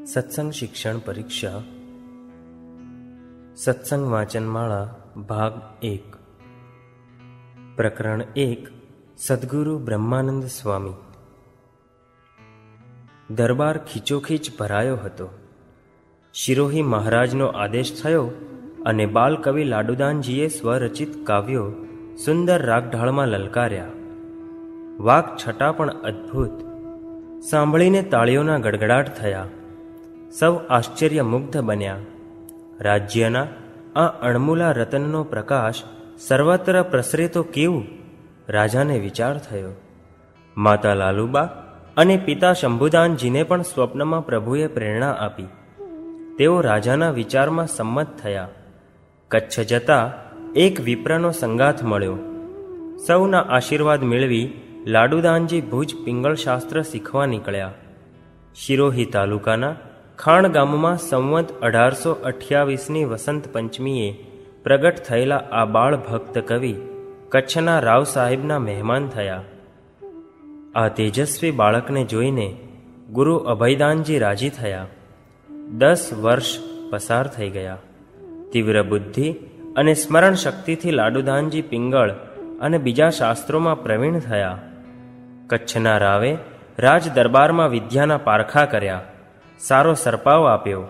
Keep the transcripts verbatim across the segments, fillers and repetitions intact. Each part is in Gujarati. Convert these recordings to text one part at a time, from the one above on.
સત્સંગ શિક્ષણ પરીક્ષા સત્સંગ વાચનમાળા ભાગ એક પ્રકરણ એક સદ્ગુરુ બ્રહ્માનંદ સ્વામી. દરબાર ખીચોખીચ ભરાયો હતો. શિરોહી મહારાજનો આદેશ થયો અને બાલકવિ લાડુદાનજીએ સ્વરચિત કાવ્યો સુંદર રાગઢાળમાં લલકાર્યા. વાક છટા પણ અદ્ભુત. સાંભળીને તાળીઓના ગડગડાટ થયા. સૌ આશ્ચર્યમુગ્ધ બન્યા. રાજ્યના આ અણમૂલા રતનનો પ્રકાશ સર્વત્ર પ્રસરે તો કેવું? રાજાને વિચાર થયો. માતા લાલુબા અને પિતા શંભુદાનજીને પણ સ્વપ્નમાં પ્રભુએ પ્રેરણા આપી. તેઓ રાજાના વિચારમાં સંમત થયા. કચ્છ જતા એક વિપ્રનો સંગાથ મળ્યો. સૌના આશીર્વાદ મેળવી લાડુદાનજી ભુજ પિંગળ શાસ્ત્ર શીખવા નીકળ્યા. શિરોહી તાલુકાના ખાણ ગામમાં સંવત અઢારસો અઠ્યાવીસની વસંત પંચમીએ પ્રગટ થયેલા આ બાળ ભક્ત કવિ કચ્છના રાવ સાહેબના મહેમાન થયા. આ તેજસ્વી બાળકને જોઈને ગુરુ અભયદાનજી રાજી થયા. દસ વર્ષ પસાર થઈ ગયા. તીવ્ર બુદ્ધિ અને સ્મરણ શક્તિથી લાડુદાનજી પિંગળ અને બીજા શાસ્ત્રોમાં પ્રવીણ થયા. કચ્છના રાવે રાજ દરબારમાં વિદ્યાના પારખા કર્યા. સારો સરપાવ આપ્યો.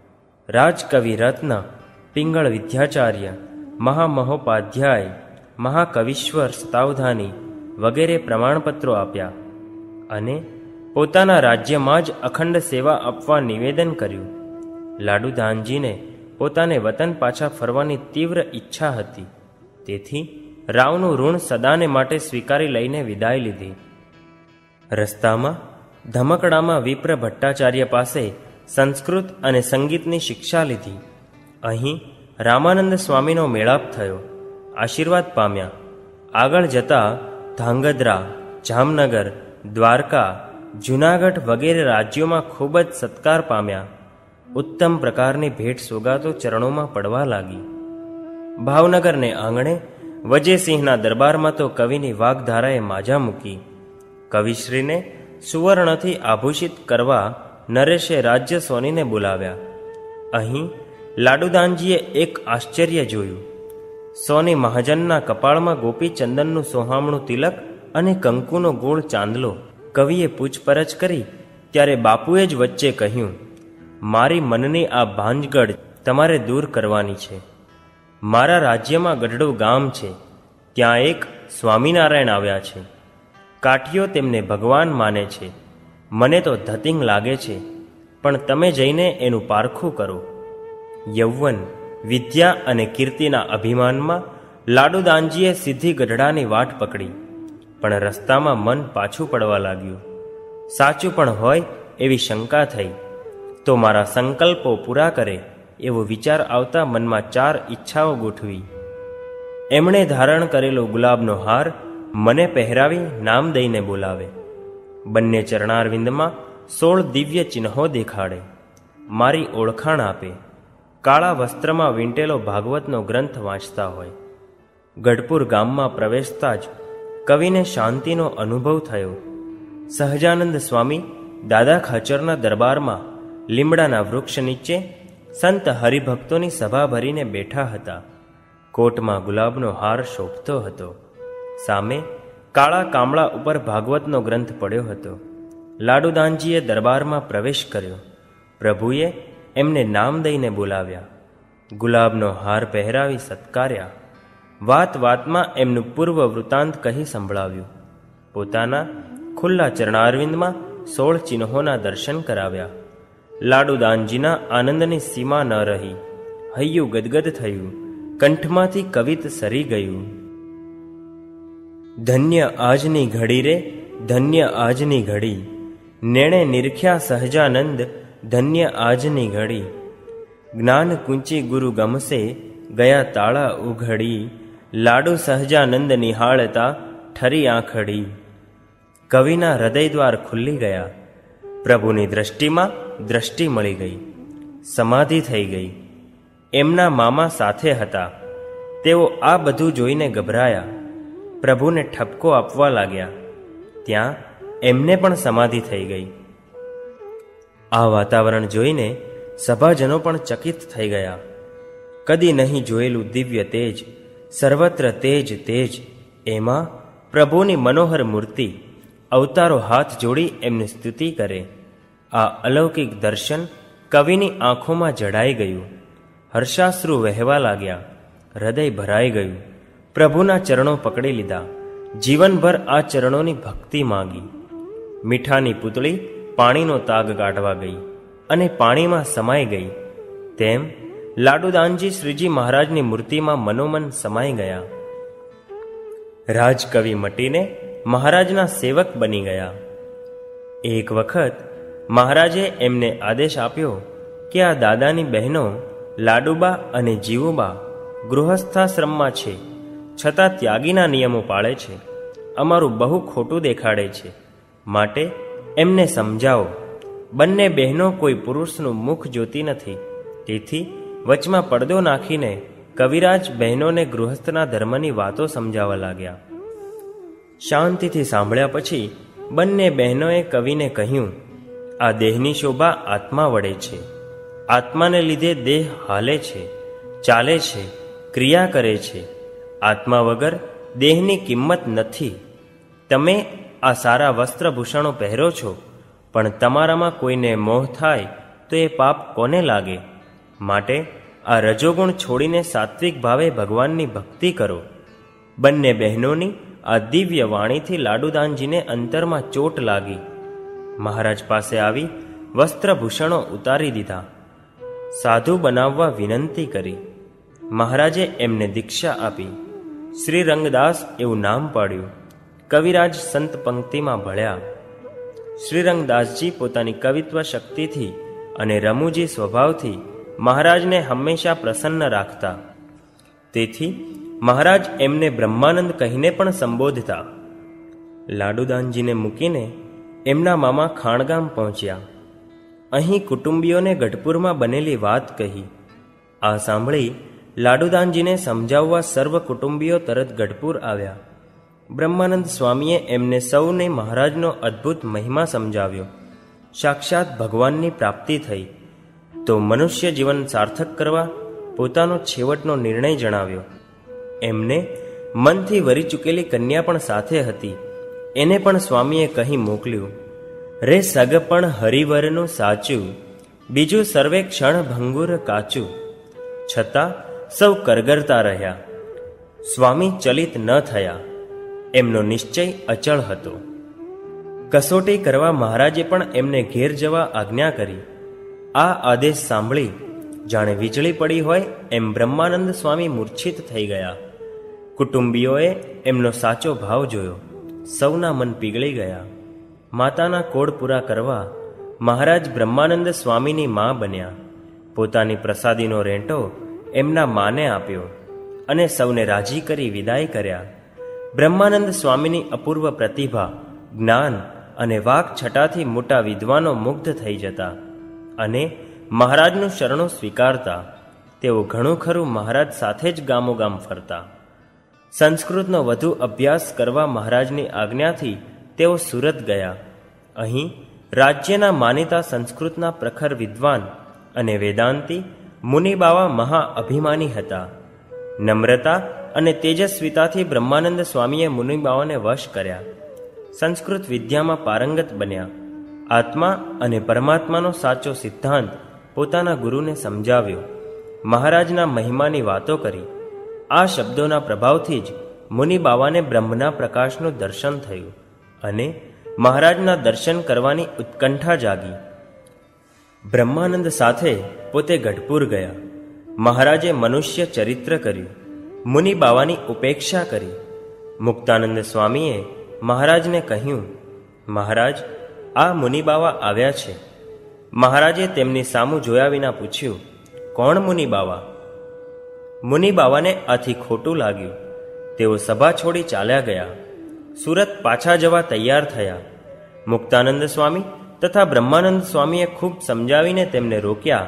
રાજકવિ રત્ન, પિંગળ વિદ્યાચાર્ય, મહામહોપાધ્યાય, મહાકવિશ્વર સતાવધાની વગેરે પ્રમાણપત્રો આપ્યા અને પોતાના રાજ્યમાં જ અખંડ સેવા આપવા નિવેદન કર્યું. લાડુદાનજીને પોતાને વતન પાછા ફરવાની તીવ્ર ઈચ્છા હતી. તેથી રાવનું ઋણ સદાને માટે સ્વીકારી લઈને વિદાય લીધી. રસ્તામાં ધમકડામાં વિપ્ર ભટ્ટાચાર્ય પાસે સંસ્કૃત અને સંગીતની શિક્ષા લીધી. અહીં રામાનંદ સ્વામીનો મેળાપ થયો. આશીર્વાદ પામ્યા. આગળ જતા ધાંગધ્રા, જામનગર, દ્વારકા, જૂનાગઢ વગેરે રાજ્યોમાં ખૂબ જ સત્કાર પામ્યા. ઉત્તમ પ્રકારની ભેટ સોગાતો ચરણોમાં પડવા લાગી. ભાવનગરને આંગણે વજયસિંહના દરબારમાં તો કવિની વાગધારાએ માજા મૂકી. કવિશ્રીને સુવર્ણથી આભૂષિત કરવા નરેશે રાજ્ય સોનીને બોલાવ્યા. અહીં લાડુદાનજીએ એક આશ્ચર્ય જોયું. સોની મહાજનના કપાળમાં ગોપીચંદનનું સોહામણું તિલક અને કંકુનો ગોળ ચાંદલો. કવિએ પૂછપરછ કરી ત્યારે બાપુએ જ વચ્ચે કહ્યું, મારી મનની આ ભાંજગડ તમારે દૂર કરવાની છે. મારા રાજ્યમાં ગઢડું ગામ છે. ત્યાં એક સ્વામિનારાયણ આવ્યા છે. કાઠીઓ તેમને ભગવાન માને છે. મને તો ધતિંગ લાગે છે, પણ તમે જઈને એનું પારખું કરો. યૌવન, વિદ્યા અને કીર્તિના અભિમાનમાં લાડુદાનજીએ સીધી ગઢડાની વાટ પકડી. પણ રસ્તામાં મન પાછું પડવા લાગ્યું. સાચું પણ હોય એવી શંકા થઈ. તો મારા સંકલ્પો પૂરા કરે એવો વિચાર આવતા મનમાં ચાર ઈચ્છાઓ ગોઠવી. એમણે ધારણ કરેલો ગુલાબનો હાર મને પહેરાવી નામ દઈને બોલાવે. બંને ચરણારવિંદમાં સોળ દિવ્ય ચિહ્નો દેખાડે. મારી ઓળખાણ આપે. કાળા વસ્ત્રમાં વીંટેલો ભાગવતનો ગ્રંથ વાંચતા હોય. ગઢપુર ગામમાં પ્રવેશતા જ કવિને શાંતિનો અનુભવ થયો. સહજાનંદ સ્વામી દાદા ખાચરના દરબારમાં લીમડાના વૃક્ષ નીચે સંત હરિભક્તોની સભા ભરીને બેઠા હતા. કોટમાં ગુલાબનો હાર શોભતો હતો. સામે કાળા કામળા ઉપર ભાગવતનો ગ્રંથ પડ્યો હતો. લાડુદાનજીએ દરબારમાં પ્રવેશ કર્યો. પ્રભુએ એમને નામ દઈને બોલાવ્યા. ગુલાબનો હાર પહેરાવી સત્કાર્યા. વાત વાતમાં એમનું પૂર્વ વૃત્તાંત કહી સંભળાવ્યું. પોતાના ખુલ્લા ચરણારવિંદમાં સોળ ચિહ્નોના દર્શન કરાવ્યા. લાડુદાનજીના આનંદની સીમા ન રહી. હૈયું ગદગદ થયું. કંઠમાંથી કવિત સરી ગયું. ધન્ય આજની ઘડી રે, ધન્ય આજની ઘડી, નેણે નિરખ્યા સહજાનંદ, ધન્ય આજની ઘડી. જ્ઞાન કુંચી ગુરુ ગમશે, ગયા તાળા ઉઘડી, લાડુ સહજાનંદ નિહાળતા ઠરી આંખડી. કવિના હૃદયદ્વાર ખુલ્લી ગયા. પ્રભુની દ્રષ્ટિમાં દ્રષ્ટિ મળી ગઈ. સમાધિ થઈ ગઈ. એમના મામા સાથે હતા. તેઓ આ બધું જોઈને ગભરાયા. પ્રભુને ઠપકો આપવા લાગ્યા. ત્યાં એમને પણ સમાધિ થઈ ગઈ. આ વાતાવરણ જોઈને સભાજનો પણ ચકિત થઈ ગયા. કદી નહીં જોયેલું દિવ્ય તેજ, સર્વત્ર તેજ તેજ, એમાં પ્રભુની મનોહર મૂર્તિ, અવતારો હાથ જોડી એમની સ્તુતિ કરે. આ અલૌકિક દર્શન કવિની આંખોમાં જડાઈ ગયું. હર્ષાશ્રુ વહેવા લાગ્યા. હૃદય ભરાઈ ગયું. પ્રભુના ચરણો પકડી લીધા. જીવનભર આ ચરણોની ભક્તિ માંગી. મીઠાની પૂતળી પાણીનો તાગ કાઢવા ગઈ અને પાણીમાં સમાઈ ગઈ. તેમ લાડુદાનજી શ્રીજી મહારાજની મૂર્તિમાં મનોમન સમાઈ ગયા. રાજકવિ મટીને મહારાજના સેવક બની ગયા. એક વખત મહારાજે એમને આદેશ આપ્યો કે આ દાદાની બહેનો લાડુબા અને જીવુબા ગૃહસ્થાશ્રમમાં છે, છતાં ત્યાગીના નિયમો પાળે છે. અમારું બહુ ખોટું દેખાડે છે, માટે એમને સમજાવો. બંને બહેનો કોઈ પુરુષનું મુખ જોતી નથી. તેથી વચમાં પડદો નાખીને કવિરાજ બહેનોને ગૃહસ્થના ધર્મની વાતો સમજાવવા લાગ્યા. શાંતિથી સાંભળ્યા પછી બંને બહેનોએ કવિને કહ્યું, આ દેહની શોભા આત્મા વડે છે. આત્માને લીધે દેહ હાલે છે, ચાલે છે, ક્રિયા કરે છે. આત્મા વગર દેહની કિંમત નથી. તમે આ સારા વસ્ત્રભૂષણો પહેરો છો, પણ તમારામાં કોઈને મોહ થાય તો એ પાપ કોને લાગે? માટે આ રજોગુણ છોડીને સાત્વિક ભાવે ભગવાનની ભક્તિ કરો. બંને બહેનોની આ દિવ્ય વાણીથી લાડુદાનજીને અંતરમાં ચોટ લાગી. મહારાજ પાસે આવી વસ્ત્રભૂષણો ઉતારી દીધા. સાધુ બનાવવા વિનંતી કરી. મહારાજે એમને દીક્ષા આપી. શ્રી રંગદાસ એવું નામ પાડ્યું. કવિરાજ સંત પંક્તિમાં ભળ્યા. શ્રીરંગદાસજી પોતાની કવિત્વ શક્તિથી અને રમૂજી સ્વભાવથી મહારાજને હંમેશા પ્રસન્ન રાખતા. તેથી મહારાજ એમને બ્રહ્માનંદ કહીને પણ સંબોધતા. લાડુદાનજીને મૂકીને એમના મામા ખાણગામ પહોંચ્યા. અહીં કુટુંબીઓને ગઢપુરમાં બનેલી વાત કહી. આ સાંભળી લાડુદાનજીને સમજાવવા સર્વ કુટુંબીઓ તરત ગઢપુર આવ્યા. બ્રહ્માનંદ સ્વામીએ એમને સૌને મહારાજનો અદ્ભુત મહિમા સમજાવ્યો. સાક્ષાત ભગવાનની પ્રાપ્તિ થઈ તો મનુષ્ય જીવન સાર્થક કરવા પોતાનો છેવટનો નિર્ણય જણાવ્યો. એમને મનથી વરી ચૂકેલી કન્યા પણ સાથે હતી. એને પણ સ્વામીએ કહી મોકલ્યું, રે સગપણ હરિવરનું સાચું, બીજું સર્વે ક્ષણ ભંગુર કાચું. છતાં સૌ કરગરતા રહ્યા. સ્વામી ચલિત ન થયા. એમનો નિશ્ચય અચળ હતો. કસોટી કરવા મહારાજે પણ એમને ઘેર જવા આજ્ઞા કરી. આ આદેશ સાંભળી જાણે વીજળી પડી હોય એમ બ્રહ્માનંદ સ્વામી મૂર્છિત થઈ ગયા. કુટુંબીઓએ એમનો સાચો ભાવ જોયો. સૌના મન પીગળી ગયા. માતાના કોડ પૂરા કરવા મહારાજ બ્રહ્માનંદ સ્વામીની મા બન્યા. પોતાની પ્રસાદીનો રેંટો એમના માને આપ્યો અને સૌને રાજી કરી વિદાય કર્યા. બ્રહ્માનંદ સ્વામીની અપૂર્વ પ્રતિભા, જ્ઞાન અને વાક છટાથી મોટા વિદ્વાનો મુગ્ધ થઈ જતા અને મહારાજનું શરણો સ્વીકારતા. તેઓ ઘણું ખરું મહારાજ સાથે જ ગામોગામ ફરતા. સંસ્કૃતનો વધુ અભ્યાસ કરવા મહારાજની આજ્ઞાથી તેઓ સુરત ગયા. અહીં રાજ્યના માનીતા સંસ્કૃતના પ્રખર વિદ્વાન અને વેદાંતી મુનિબાવા મહા અભિમાની હતા. નમ્રતા અને તેજસ્વીતાથી બ્રહ્માનંદ સ્વામીએ મુનિબાવાને વશ કર્યા. સંસ્કૃત વિદ્યામાં પારંગત બન્યા. આત્મા અને પરમાત્માનો સાચો સિદ્ધાંત પોતાના ગુરુને સમજાવ્યો. મહારાજના મહિમાની વાતો કરી. આ શબ્દોના પ્રભાવથી જ મુનિબાવાને બ્રહ્મના પ્રકાશનું દર્શન થયું અને મહારાજના દર્શન કરવાની ઉત્કંઠા જાગી. બ્રહ્માનંદ સાથે પોતે ગઢપુર ગયા. મહારાજે મનુષ્ય ચરિત્ર કર્યું. મુનિબાવાની ઉપેક્ષા કરી. મુક્તાનંદ સ્વામીએ મહારાજને કહ્યું, મહારાજ, આ મુનિબાવા આવ્યા છે. મહારાજે તેમની સામું જોયા વિના પૂછ્યું, કોણ મુનિબાવા? મુનિબાવાને આથી ખોટું લાગ્યું. તેઓ સભા છોડી ચાલ્યા ગયા. સુરત પાછા જવા તૈયાર થયા. મુક્તાનંદ સ્વામી તથા બ્રહ્માનંદ સ્વામીએ ખૂબ સમજાવીને તેમને રોક્યા.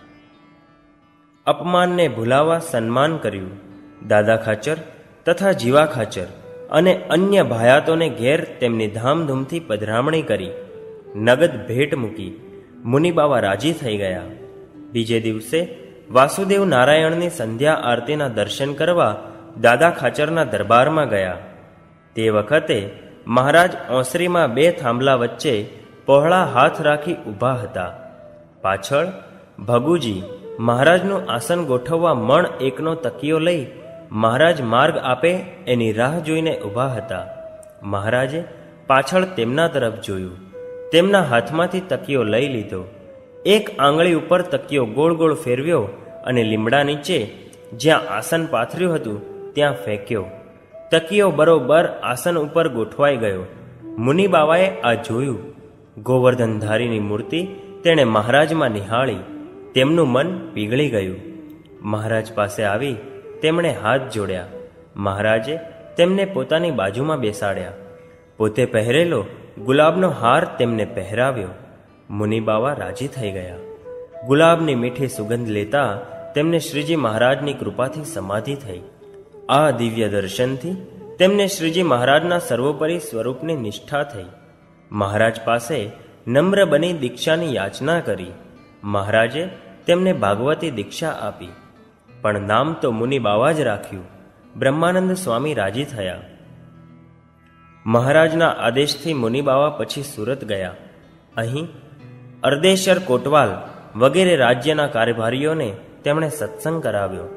અપમાનને ભૂલાવા સન્માન કર્યું. દાદા ખાચર તથા જીવા ખાચર અને અન્ય ભાયાતોને ઘેર તેમની ધામધૂમથી પધરામણી કરી. નગદ ભેટ મૂકી. મુનિબાવા રાજી થઈ ગયા. બીજે દિવસે વાસુદેવ નારાયણની સંધ્યા આરતીના દર્શન કરવા દાદા ખાચરના દરબારમાં ગયા. તે વખતે મહારાજ ઓસરીમાં બે થાંભલા વચ્ચે પહોળા હાથ રાખી ઊભા હતા. પાછળ ભગુજી મહારાજનું આસન ગોઠવવા મણ એકનો તકિયો લઈ મહારાજ માર્ગ આપે એની રાહ જોઈને ઊભા હતા. મહારાજે પાછળ તેમના તરફ જોયું. તેમના હાથમાંથી તકિયો લઈ લીધો. એક આંગળી ઉપર તકિયો ગોળ ગોળ ફેરવ્યો અને લીમડા નીચે જ્યાં આસન પાથર્યું હતું ત્યાં ફેંક્યો. તકિયો બરોબર આસન ઉપર ગોઠવાઈ ગયો. મુનિબાવાએ આ જોયું. ગોવર્ધનધારીની મૂર્તિ તેણે મહારાજમાં નિહાળી. તેમનું મન પીગળી ગયું. મહારાજ પાસે આવી તેમણે હાથ જોડ્યા. મહારાજે તેમને પોતાની બાજુમાં બેસાડ્યા. પોતે પહેરેલો ગુલાબનો હાર તેમને પહેરાવ્યો. મુનિબાવા રાજી થઈ ગયા. ગુલાબની મીઠી સુગંધ લેતા તેમને શ્રીજી મહારાજની કૃપાથી સમાધિ થઈ. આ દિવ્ય દર્શનથી તેમને શ્રીજી મહારાજના સર્વોપરી સ્વરૂપની નિષ્ઠા થઈ. મહારાજ પાસે નમ્ર બની દીક્ષાની યાચના કરી. મહારાજે તેમને ભાગવતી દીક્ષા આપી. પણ નામ તો મુનિબાવા જ રાખ્યું. બ્રહ્માનંદ સ્વામી રાજી થયા. મહારાજના આદેશથી મુનિબાવા પછી સુરત ગયા. અહીં અર્દેશર કોટવાલ વગેરે રાજ્યના કારભારીઓને તેમણે સત્સંગ કરાવ્યો.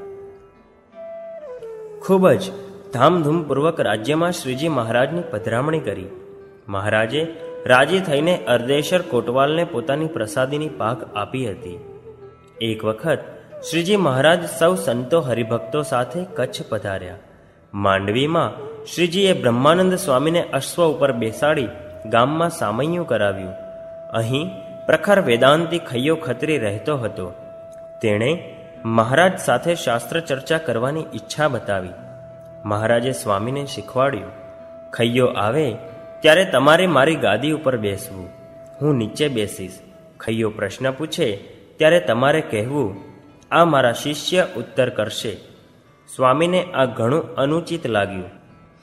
ખૂબ જ ધામધૂમપૂર્વક રાજ્યમાં શ્રીજી મહારાજની પધરામણી કરી. મહારાજે રાજી થઈને અર્દેશર કોટવાલને પોતાની પ્રસાદીની પાક આપી હતી. એક વખત શ્રીજી મહારાજ સૌ સંતો હરિભક્તો સાથે કચ્છ પધાર્યા. માંડવીમાં શ્રીજીએ બ્રહ્માનંદ સ્વામીને અશ્વ ઉપર બેસાડી ગામમાં સામૈયું કરાવ્યું. અહીં પ્રખર વેદાંતી ખૈયો ખત્રી રહેતો હતો. તેણે મહારાજ સાથે શાસ્ત્ર ચર્ચા કરવાની ઈચ્છા બતાવી. મહારાજે સ્વામીને શીખવાડ્યું, ખૈયો આવે ત્યારે તમારે મારી ગાદી ઉપર બેસવું, હું નીચે બેસીશ. ખૈયો પ્રશ્ન પૂછે ત્યારે તમારે કહેવું, આ મારા શિષ્ય ઉત્તર કરશે. સ્વામીને આ ઘણું અનુચિત લાગ્યું,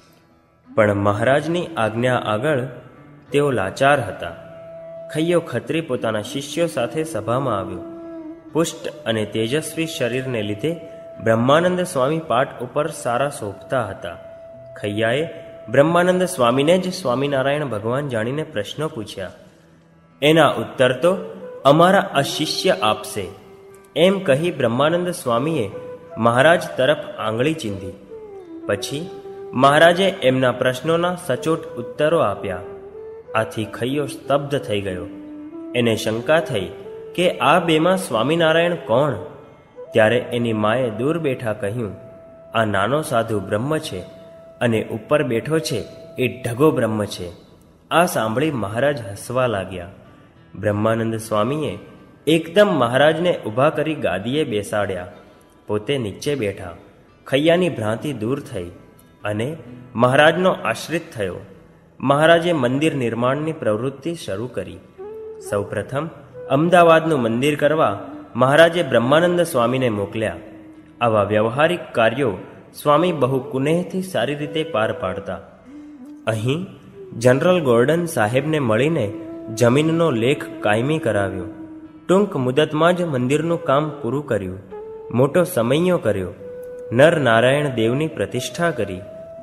પણ મહારાજની આજ્ઞા આગળ તેઓ લાચાર હતા. ખૈયો ખત્રી પોતાના શિષ્યો સાથે સભામાં આવ્યો. પુષ્ટ અને તેજસ્વી શરીરને લીધે બ્રહ્માનંદ સ્વામી પાઠ ઉપર સારા શોભતા હતા. ખૈયાએ બ્રહ્માનંદ સ્વામીને જ સ્વામિનારાયણ ભગવાન જાણીને પ્રશ્નો પૂછ્યા. એના ઉત્તર તો અમારા આ શિષ્ય આપશે, એમ કહી બ્રહ્માનંદ સ્વામીએ મહારાજ તરફ આંગળી ચીંધી. પછી મહારાજે એમના પ્રશ્નોના સચોટ ઉત્તરો આપ્યા. આથી ખૈયો સ્તબ્ધ થઈ ગયો. એને શંકા થઈ કે આ બેમાં સ્વામિનારાયણ કોણ? ત્યારે એની માએ દૂર બેઠા કહ્યું, આ નાનો સાધુ બ્રહ્મ છે અને ઉપર બેઠો છે એ ઢગો બ્રહ્મ છે. આ સાંભળી મહારાજ હસવા લાગ્યા. બ્રહ્માનંદ સ્વામીએ એકદમ મહારાજને ઊભા કરી ગાદીએ બેસાડ્યા. પોતે નીચે બેઠા. ખૈયાની ભ્રાંતિ દૂર થઈ અને મહારાજનો આશ્રિત થયો. મહારાજે મંદિર નિર્માણની પ્રવૃત્તિ શરૂ કરી. સૌપ્રથમ અમદાવાદનું મંદિર કરવા મહારાજે બ્રહ્માનંદ સ્વામીને મોકલ્યા. આવા વ્યવહારિક કાર્યો સ્વામી બહુ કુનેહથી સારી રીતે પાર પાડતા. અહીં જનરલ ગોર્ડન સાહેબને મળીને જમીનનો લેખ કાયમી કરાવ્યો. ટૂંક મુદતમાં જ મંદિરનું કામ પૂરું કર્યું. મોટો સમૈયો કર્યો. નર નારાયણ દેવની પ્રતિષ્ઠા કરી.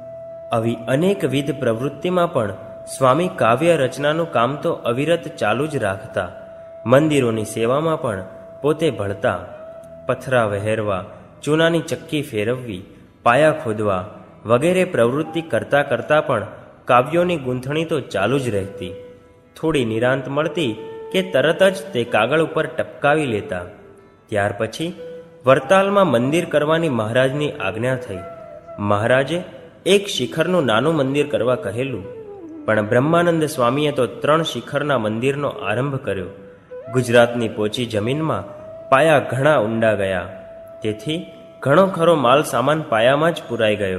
આવી અનેકવિધ પ્રવૃત્તિમાં પણ સ્વામી કાવ્ય રચનાનું કામ તો અવિરત ચાલુ જ રાખતા. મંદિરોની સેવામાં પણ પોતે ભળતા. પથરા વહેરવા, ચૂનાની ચક્કી ફેરવવી, પાયા ખોદવા વગેરે પ્રવૃત્તિ કરતાં કરતાં પણ કાવ્યોની ગૂંથણી તો ચાલુ જ રહેતી. થોડી નિરાંત મળતી કે તરત જ તે કાગળ ઉપર ટપકાવી લેતા. ત્યાર પછી વરતાલમાં મંદિર કરવાની મહારાજની આજ્ઞા થઈ. મહારાજે એક શિખરનું નાનું મંદિર કરવા કહેલું, પણ બ્રહ્માનંદ સ્વામીએ તો ત્રણ શિખરના મંદિરનો આરંભ કર્યો. ગુજરાતની પોચી જમીનમાં પાયા ઘણા ઊંડા ગયા. તેથી ઘણો ખરો માલ સામાન પાયામાં જ પુરાઈ ગયો.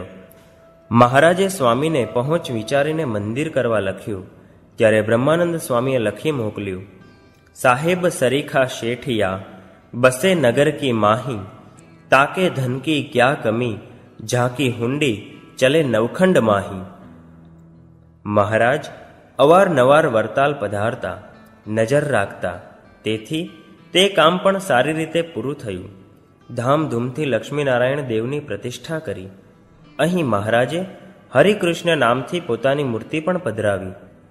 મહારાજે સ્વામીને પહોંચ વિચારીને મંદિર કરવા લખ્યું. ત્યારે બ્રહ્માનંદ સ્વામીએ લખી મોકલ્યું, સાહેબ સરીખા શેઠિયા બસે નગર કી માહી, તાકે ધન કી ક્યા કમી, ઝાંકી હુંડી ચલે નવખંડ માહી. મહારાજ અવારનવાર વરતાલ પધારતા, નજર રાખતા, તેથી તે કામ પણ સારી રીતે પૂરું થયું. ધામધૂમથી લક્ષ્મીનારાયણ દેવની પ્રતિષ્ઠા કરી. અહીં મહારાજે હરિકૃષ્ણ નામથી પોતાની મૂર્તિ પણ પધરાવી.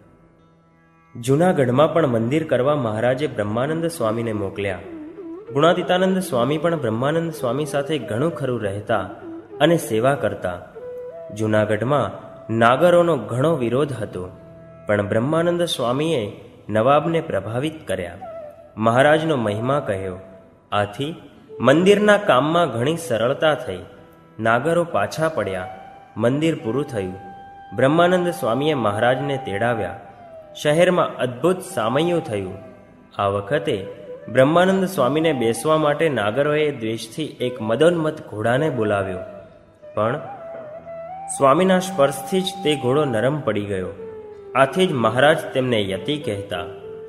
જૂનાગઢમાં પણ મંદિર કરવા મહારાજે બ્રહ્માનંદ સ્વામીને મોકલ્યા. ગુણાતીતાનંદ સ્વામી પણ બ્રહ્માનંદ સ્વામી સાથે ઘણું ખરું રહેતા અને સેવા કરતા. જૂનાગઢમાં નાગરોનો ઘણો વિરોધ હતો, પણ બ્રહ્માનંદ સ્વામીએ નવાબને પ્રભાવિત કર્યા. મહારાજનો મહિમા કહ્યો. આથી મંદિરના કામમાં ઘણી સરળતા થઈ. નાગરો પાછા પડ્યા. મંદિર પૂરું થયું. બ્રહ્માનંદ સ્વામીએ મહારાજને તેડાવ્યા. શહેરમાં અદ્ભુત સામયું થયું. આ વખતે બ્રહ્માનંદ સ્વામીને બેસવા માટે નાગરોએ દ્વેષથી એક મદોન્મત્ત ઘોડાને બોલાવ્યો, પણ સ્વામીના સ્પર્શથી જ તે ઘોડો નરમ પડી ગયો. આથી જ મહારાજ તેમને યતિ કહેતા.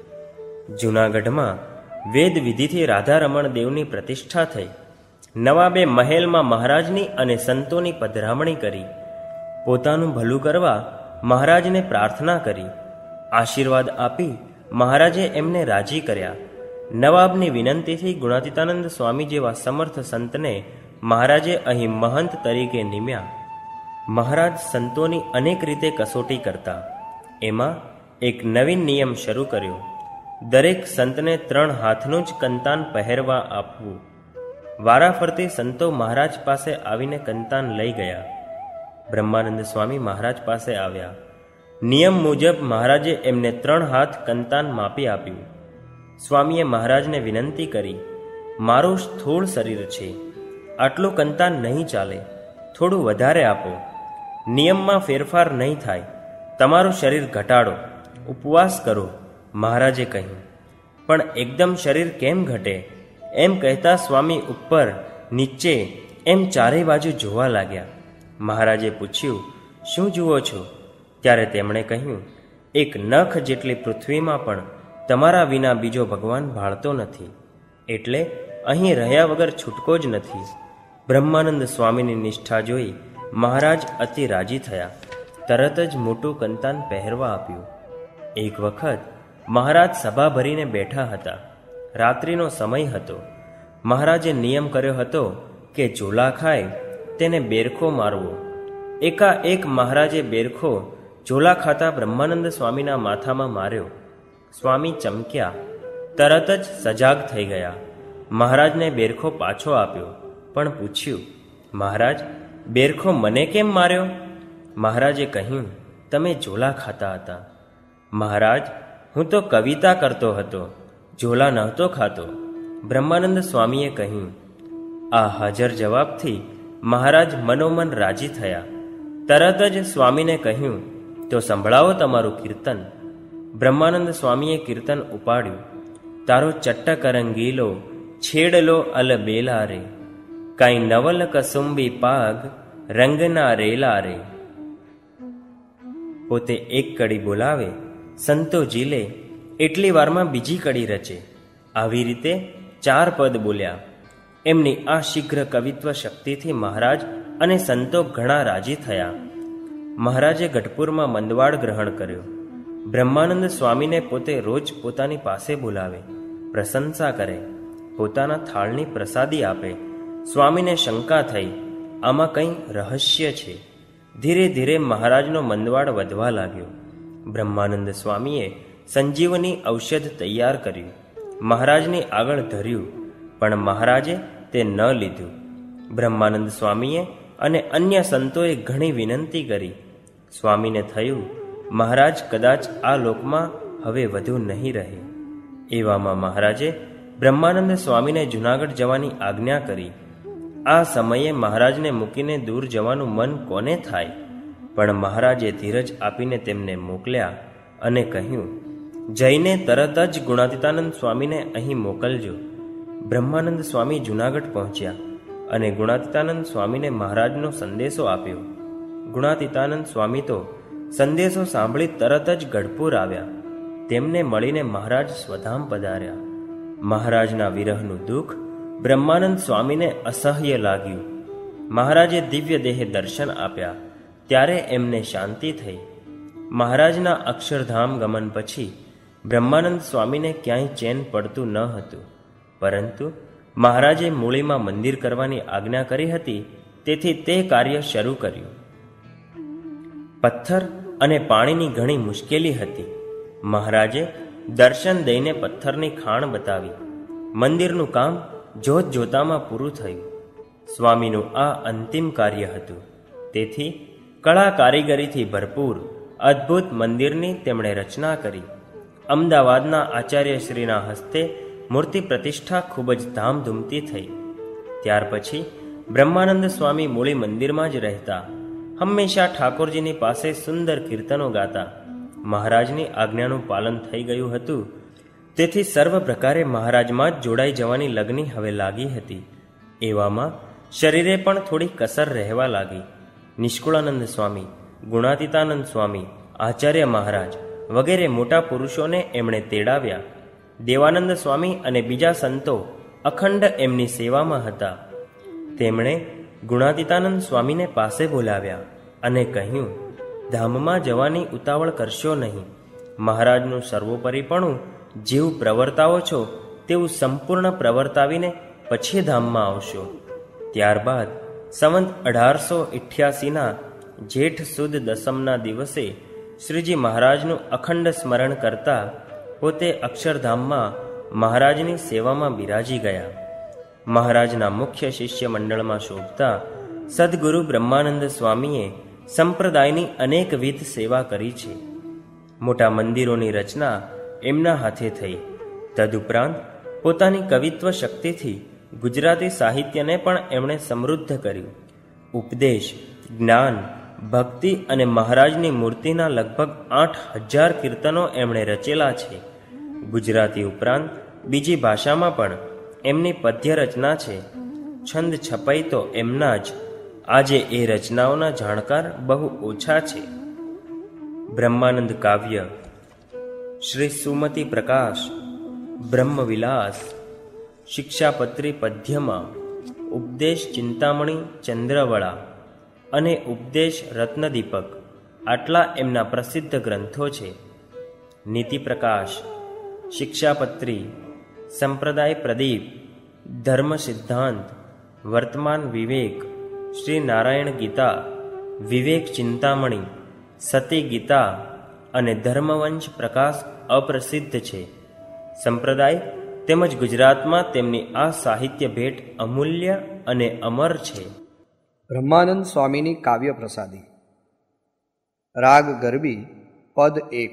જૂનાગઢમાં વેદ વિધિથી રાધારમણ દેવની પ્રતિષ્ઠા થઈ. નવાબે મહેલમાં મહારાજની અને સંતોની પધરામણી કરી. પોતાનું ભલું કરવા મહારાજને પ્રાર્થના કરી. આશીર્વાદ આપી મહારાજે એમને રાજી કર્યા. નવાબની વિનંતીથી ગુણાતીતાનંદ સ્વામી જેવા સમર્થ સંતને મહારાજે અહીં મહંત તરીકે નિમ્યા. મહારાજ સંતોની અનેક રીતે કસોટી કરતા. એમાં એક નવીન નિયમ શરૂ કર્યો. દરેક સંતને ત્રણ હાથનું જ કંતાન પહેરવા આપવું. વારાફરતી સંતો મહારાજ પાસે આવીને કંતાન લઈ ગયા. બ્રહ્માનંદ સ્વામી મહારાજ પાસે આવ્યા. નિયમ મુજબ મહારાજે એમને ત્રણ હાથ કંતાન માપી આપ્યું. સ્વામીએ મહારાજને વિનંતી કરી, મારું સ્થૂળ શરીર છે, આટલું કંતાન નહીં ચાલે, થોડું વધારે આપો. નિયમમાં ફેરફાર નહીં થાય, તમારું શરીર ઘટાડો, ઉપવાસ કરો, મહારાજે કહ્યું. પણ એકદમ શરીર કેમ ઘટે? એમ કહેતા સ્વામી ઉપર નીચે એમ ચારે બાજુ જોવા લાગ્યા. મહારાજે પૂછ્યું, શું જુઓ છો? ત્યારે તેમણે કહ્યું, એક નખ જેટલી પૃથ્વીમાં પણ તમારા વિના બીજો ભગવાન ભાળતો નથી, એટલે અહીં રહ્યા વગર છૂટકો જ નથી. બ્રહ્માનંદ સ્વામીની નિષ્ઠા જોઈ મહારાજ અતિ રાજી થયા. તરત જ મોટું કંતાન પહેરવા આપ્યું. એક વખત મહારાજ સભા ભરીને બેઠા હતા. રાત્રિનો સમય હતો. મહારાજે નિયમ કર્યો હતો કે ઝોલા ખાય તેને બેરખો મારવો. એકાએક મહારાજે બેરખો ઝોલા ખાતા બ્રહ્માનંદ સ્વામીના માથામાં માર્યો. સ્વામી ચમક્યા. તરત જ સજાગ થઈ ગયા. મહારાજને બેરખો પાછો આપ્યો, પણ પૂછ્યું, મહારાજ, બેરખો મને કેમ માર્યો? મહારાજે કહ્યું, તમે ઝોલા ખાતા હતા. મહારાજ, હું તો કવિતા કરતો હતો, ઝોલા નહોતો ખાતો. બ્રહ્માનંદ સ્વામીએ કહ્યું. આ હાજર જવાબથી મહારાજ મનોમન રાજી થયા. તરત જ સ્વામીને કહ્યું, તો સંભળાવો તમારું કીર્તન. બ્રહ્માનંદ સ્વામીએ કીર્તન ઉપાડ્યું. તારો ચટ્ટક રંગીલો છેડલો અલબેલા રે, કાંઈ નવલ કસુંબી પાગ રંગના રેલા રે. પોતે એક કડી બોલાવે, સંતો ઝીલે, એટલી વારમાં બીજી કડી રચે. આવી રીતે ચાર પદ બોલ્યા. એમની આ શીઘ્ર કવિત્વ શક્તિથી મહારાજ અને સંતો ઘણા રાજી થયા. મહારાજે ગઢપુરમાં મંદવાડ ગ્રહણ કર્યો. બ્રહ્માનંદ સ્વામીને પોતે રોજ પોતાની પાસે બોલાવે, પ્રશંસા કરે, પોતાના થાળની પ્રસાદી આપે. સ્વામીને શંકા થઈ, આમાં કંઈ રહસ્ય છે. ધીરે ધીરે મહારાજનો મંદવાડ વધવા લાગ્યો. બ્રહ્માનંદ સ્વામીએ સંજીવની ઔષધ તૈયાર કર્યું, મહારાજની આગળ ધર્યું, પણ મહારાજે તે ન લીધું. બ્રહ્માનંદ સ્વામીએ અને અન્ય સંતોએ ઘણી વિનંતી કરી. સ્વામીને થયું, મહારાજ કદાચ આ લોકમાં હવે વધુ નહીં રહે. એવામાં મહારાજે બ્રહ્માનંદ સ્વામીને જૂનાગઢ જવાની આજ્ઞા કરી. આ સમયે મહારાજને મૂકીને દૂર જવાનું મન કોને થાય? પણ મહારાજે ધીરજ આપીને તેમને મોકલ્યા અને કહ્યું, જઈને તરત જ ગુણાતીતાનંદ સ્વામીને અહીં મોકલજો. બ્રહ્માનંદ સ્વામી જૂનાગઢ પહોંચ્યા અને ગુણાતીતાનંદ સ્વામીને મહારાજનો સંદેશો આપ્યો. ગુણાતીતાનંદ સ્વામી તો સંદેશો સાંભળી તરત જ ગઢપુર આવ્યા. તેમને મળીને મહારાજ સ્વધામ પધાર્યા. મહારાજના વિરહનું દુઃખ બ્રહ્માનંદ સ્વામીને અસહ્ય લાગ્યું. મહારાજે દિવ્ય દેહે દર્શન આપ્યા. ત્યારે એમને શાંતિ થઈ. મહારાજના અક્ષરધામ ગમન પછી બ્રહ્માનંદ સ્વામીને ક્યાંય ચેન પડતું ન હતું, પરંતુ મહારાજે મૂળીમાં મંદિર કરવાની આજ્ઞા કરી હતી, તેથી તે કાર્ય શરૂ કર્યું. પથ્થર અને પાણીની ઘણી મુશ્કેલી હતી. મહારાજે દર્શન દઈને પથ્થરની ખાણ બતાવી. મંદિરનું કામ જોત જોતામાં પૂરું થયું. સ્વામીનું આ અંતિમ કાર્ય હતું. તેથી કળા કારીગરીથી ભરપૂર અદ્ભુત મંદિરની તેમણે રચના કરી. અમદાવાદના આચાર્યશ્રીના હસ્તે મૂર્તિ પ્રતિષ્ઠા ખૂબ જ ધામધૂમથી થઈ. ત્યાર પછી બ્રહ્માનંદ સ્વામી મૂળી મંદિરમાં જ રહેતા. હંમેશા ઠાકોરજીની પાસે સુંદર કીર્તનો ગાતા. મહારાજની આજ્ઞાનું પાલન થઈ ગયું હતું, તેથી સર્વ પ્રકારે મહારાજમાં જ જોડાઈ જવાની લગ્ની હવે લાગી હતી. એવામાં શરીરે પણ થોડી કસર રહેવા લાગી. નિષ્કુળાનંદ સ્વામી, ગુણાતીતાનંદ સ્વામી, આચાર્ય મહારાજ વગેરે મોટા પુરુષોને એમણે તેડાવ્યા. દેવાનંદ સ્વામી અને બીજા સંતો અખંડ એમની સેવામાં હતા. તેમણે ગુણાતીતાનંદ સ્વામીને પાસે બોલાવ્યા અને કહ્યું, ધામમાં જવાની ઉતાવળ કરશો નહીં. મહારાજનું સર્વોપરીપણું જેવું પ્રવર્તાવો છો તેવું સંપૂર્ણ પ્રવર્તાવીને પછી ધામમાં આવશો. ત્યારબાદ સંવંત અઢારસો અઠ્યાસીના જેઠ સુદ દસમના દિવસે શ્રીજી મહારાજનું અખંડ સ્મરણ કરતા પોતે અક્ષરધામમાં મહારાજની સેવામાં બિરાજી ગયા. મહારાજના મુખ્ય શિષ્ય મંડળમાં શોભતા સદગુરુ બ્રહ્માનંદ સ્વામીએ સંપ્રદાયની અનેકવિધ સેવા કરી છે. મોટા મંદિરોની રચના એમના હાથે થઈ. તદુપરાંત પોતાની કવિત્વ શક્તિથી ગુજરાતી સાહિત્યને પણ એમણે સમૃદ્ધ કર્યું. ઉપદેશ, જ્ઞાન, ભક્તિ અને મહારાજની મૂર્તિના લગભગ આઠ હજાર કીર્તનો એમણે રચેલા છે. ગુજરાતી ઉપરાંત બીજી ભાષામાં પણ એમની પદ્ય રચના છે. છંદ છપાઈ તો એમના જ. આજે એ રચનાઓના જાણકાર બહુ ઓછા છે. બ્રહ્માનંદ કાવ્ય, શ્રી સુમતિ પ્રકાશ, બ્રહ્મવિલાસ, શિક્ષાપત્રી પદ્યમાં, ઉપદેશ ચિંતામણી ચંદ્રવળા અને ઉપદેશ રત્નદીપક આટલા એમના પ્રસિદ્ધ ગ્રંથો છે. નીતિપ્રકાશ, શિક્ષાપત્રી, સંપ્રદાય પ્રદીપ, ધર્મ સિદ્ધાંત, વર્તમાન વિવેક, શ્રી નારાયણ ગીતા, વિવેક ચિંતામણી, સતી ગીતા અને ધર્મવંશ પ્રકાશ અપ્રસિદ્ધ છે. સંપ્રદાય તેમજ ગુજરાતમાં તેમની આ સાહિત્ય ભેટ અમૂલ્ય અને અમર છે. બ્રહ્માનંદ સ્વામીની કાવ્ય પ્રસાદી. રાગ ગરબી, પદ એક.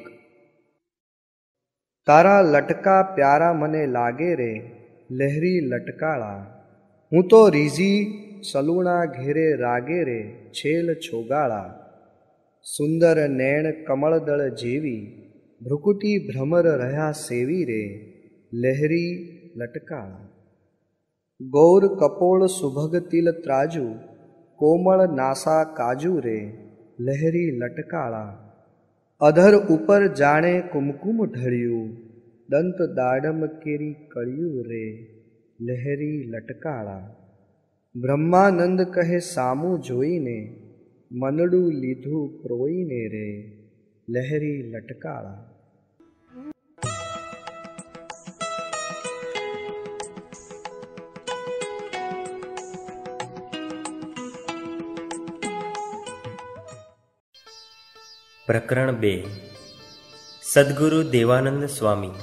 તારા લટકા પ્યારા મને લાગે રે, લહેરી લટકાળા. હું તો રીઝી સલુણા ઘેરે રાગે રે, છેલ છોગાળા. સુંદર નૈણ કમળદળ જેવી, ભ્રુકુટી ભ્રમર રહ્યા સેવી રે, લહેરી લટકાળા. ગૌર કપોળ સુભગ તિલ ત્રાજુ, કોમળ નાસા કાજુ રે, લહેરી લટકાળા. અધર ઉપર જાણે કુમકુમ ઢળ્યું, દંત દાડમ કેરી કળ્યું રે, લહેરી લટકાળા. બ્રહ્માનંદ કહે સામું જોઈને, મનડું લીધું પ્રોઈને રે, લહેરી લટકાળા. પ્રકરણ બે. સદગુરુ દેવાનંદ સ્વામી.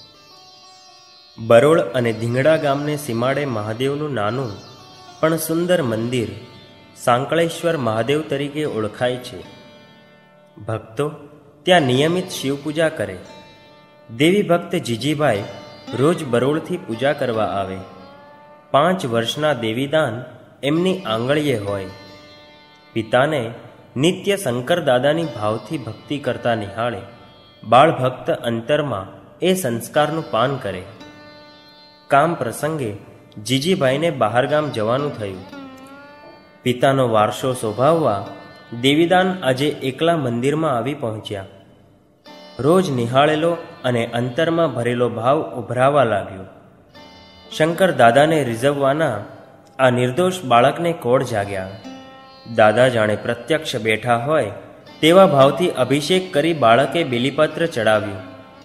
બરોળ અને ધીંગડા ગામને સીમાડે મહાદેવનું નાનું પણ સુંદર મંદિર સાંકળેશ્વર મહાદેવ તરીકે ઓળખાય છે. ભક્તો ત્યાં નિયમિત શિવપૂજા કરે. દેવી ભક્ત જીજીભાઈ રોજ બરોળથી પૂજા કરવા આવે. પાંચ વર્ષના દેવીદાન એમની આંગળીએ હોય. પિતાને નિત્ય શંકર દાદાની ભાવથી ભક્તિ કરતા નિહાળે બાળ ભક્ત અંતરમાં એ સંસ્કારનું પાન કરે. કામ પ્રસંગે જીજીભાઈને બહારગામ જવાનું થયું. પિતાનો વારસો શોભાવવા દેવીદાન આજે એકલા મંદિરમાં આવી પહોંચ્યા. રોજ નિહાળેલો અને અંતરમાં ભરેલો ભાવ ઉભરાવા લાગ્યો. શંકર દાદાને રીઝવવાના આ નિર્દોષ બાળકને કોળ જાગ્યા. દાદા જાણે પ્રત્યક્ષ બેઠા હોય તેવા ભાવથી અભિષેક કરી બાળકે બિલીપત્ર ચડાવ્યું.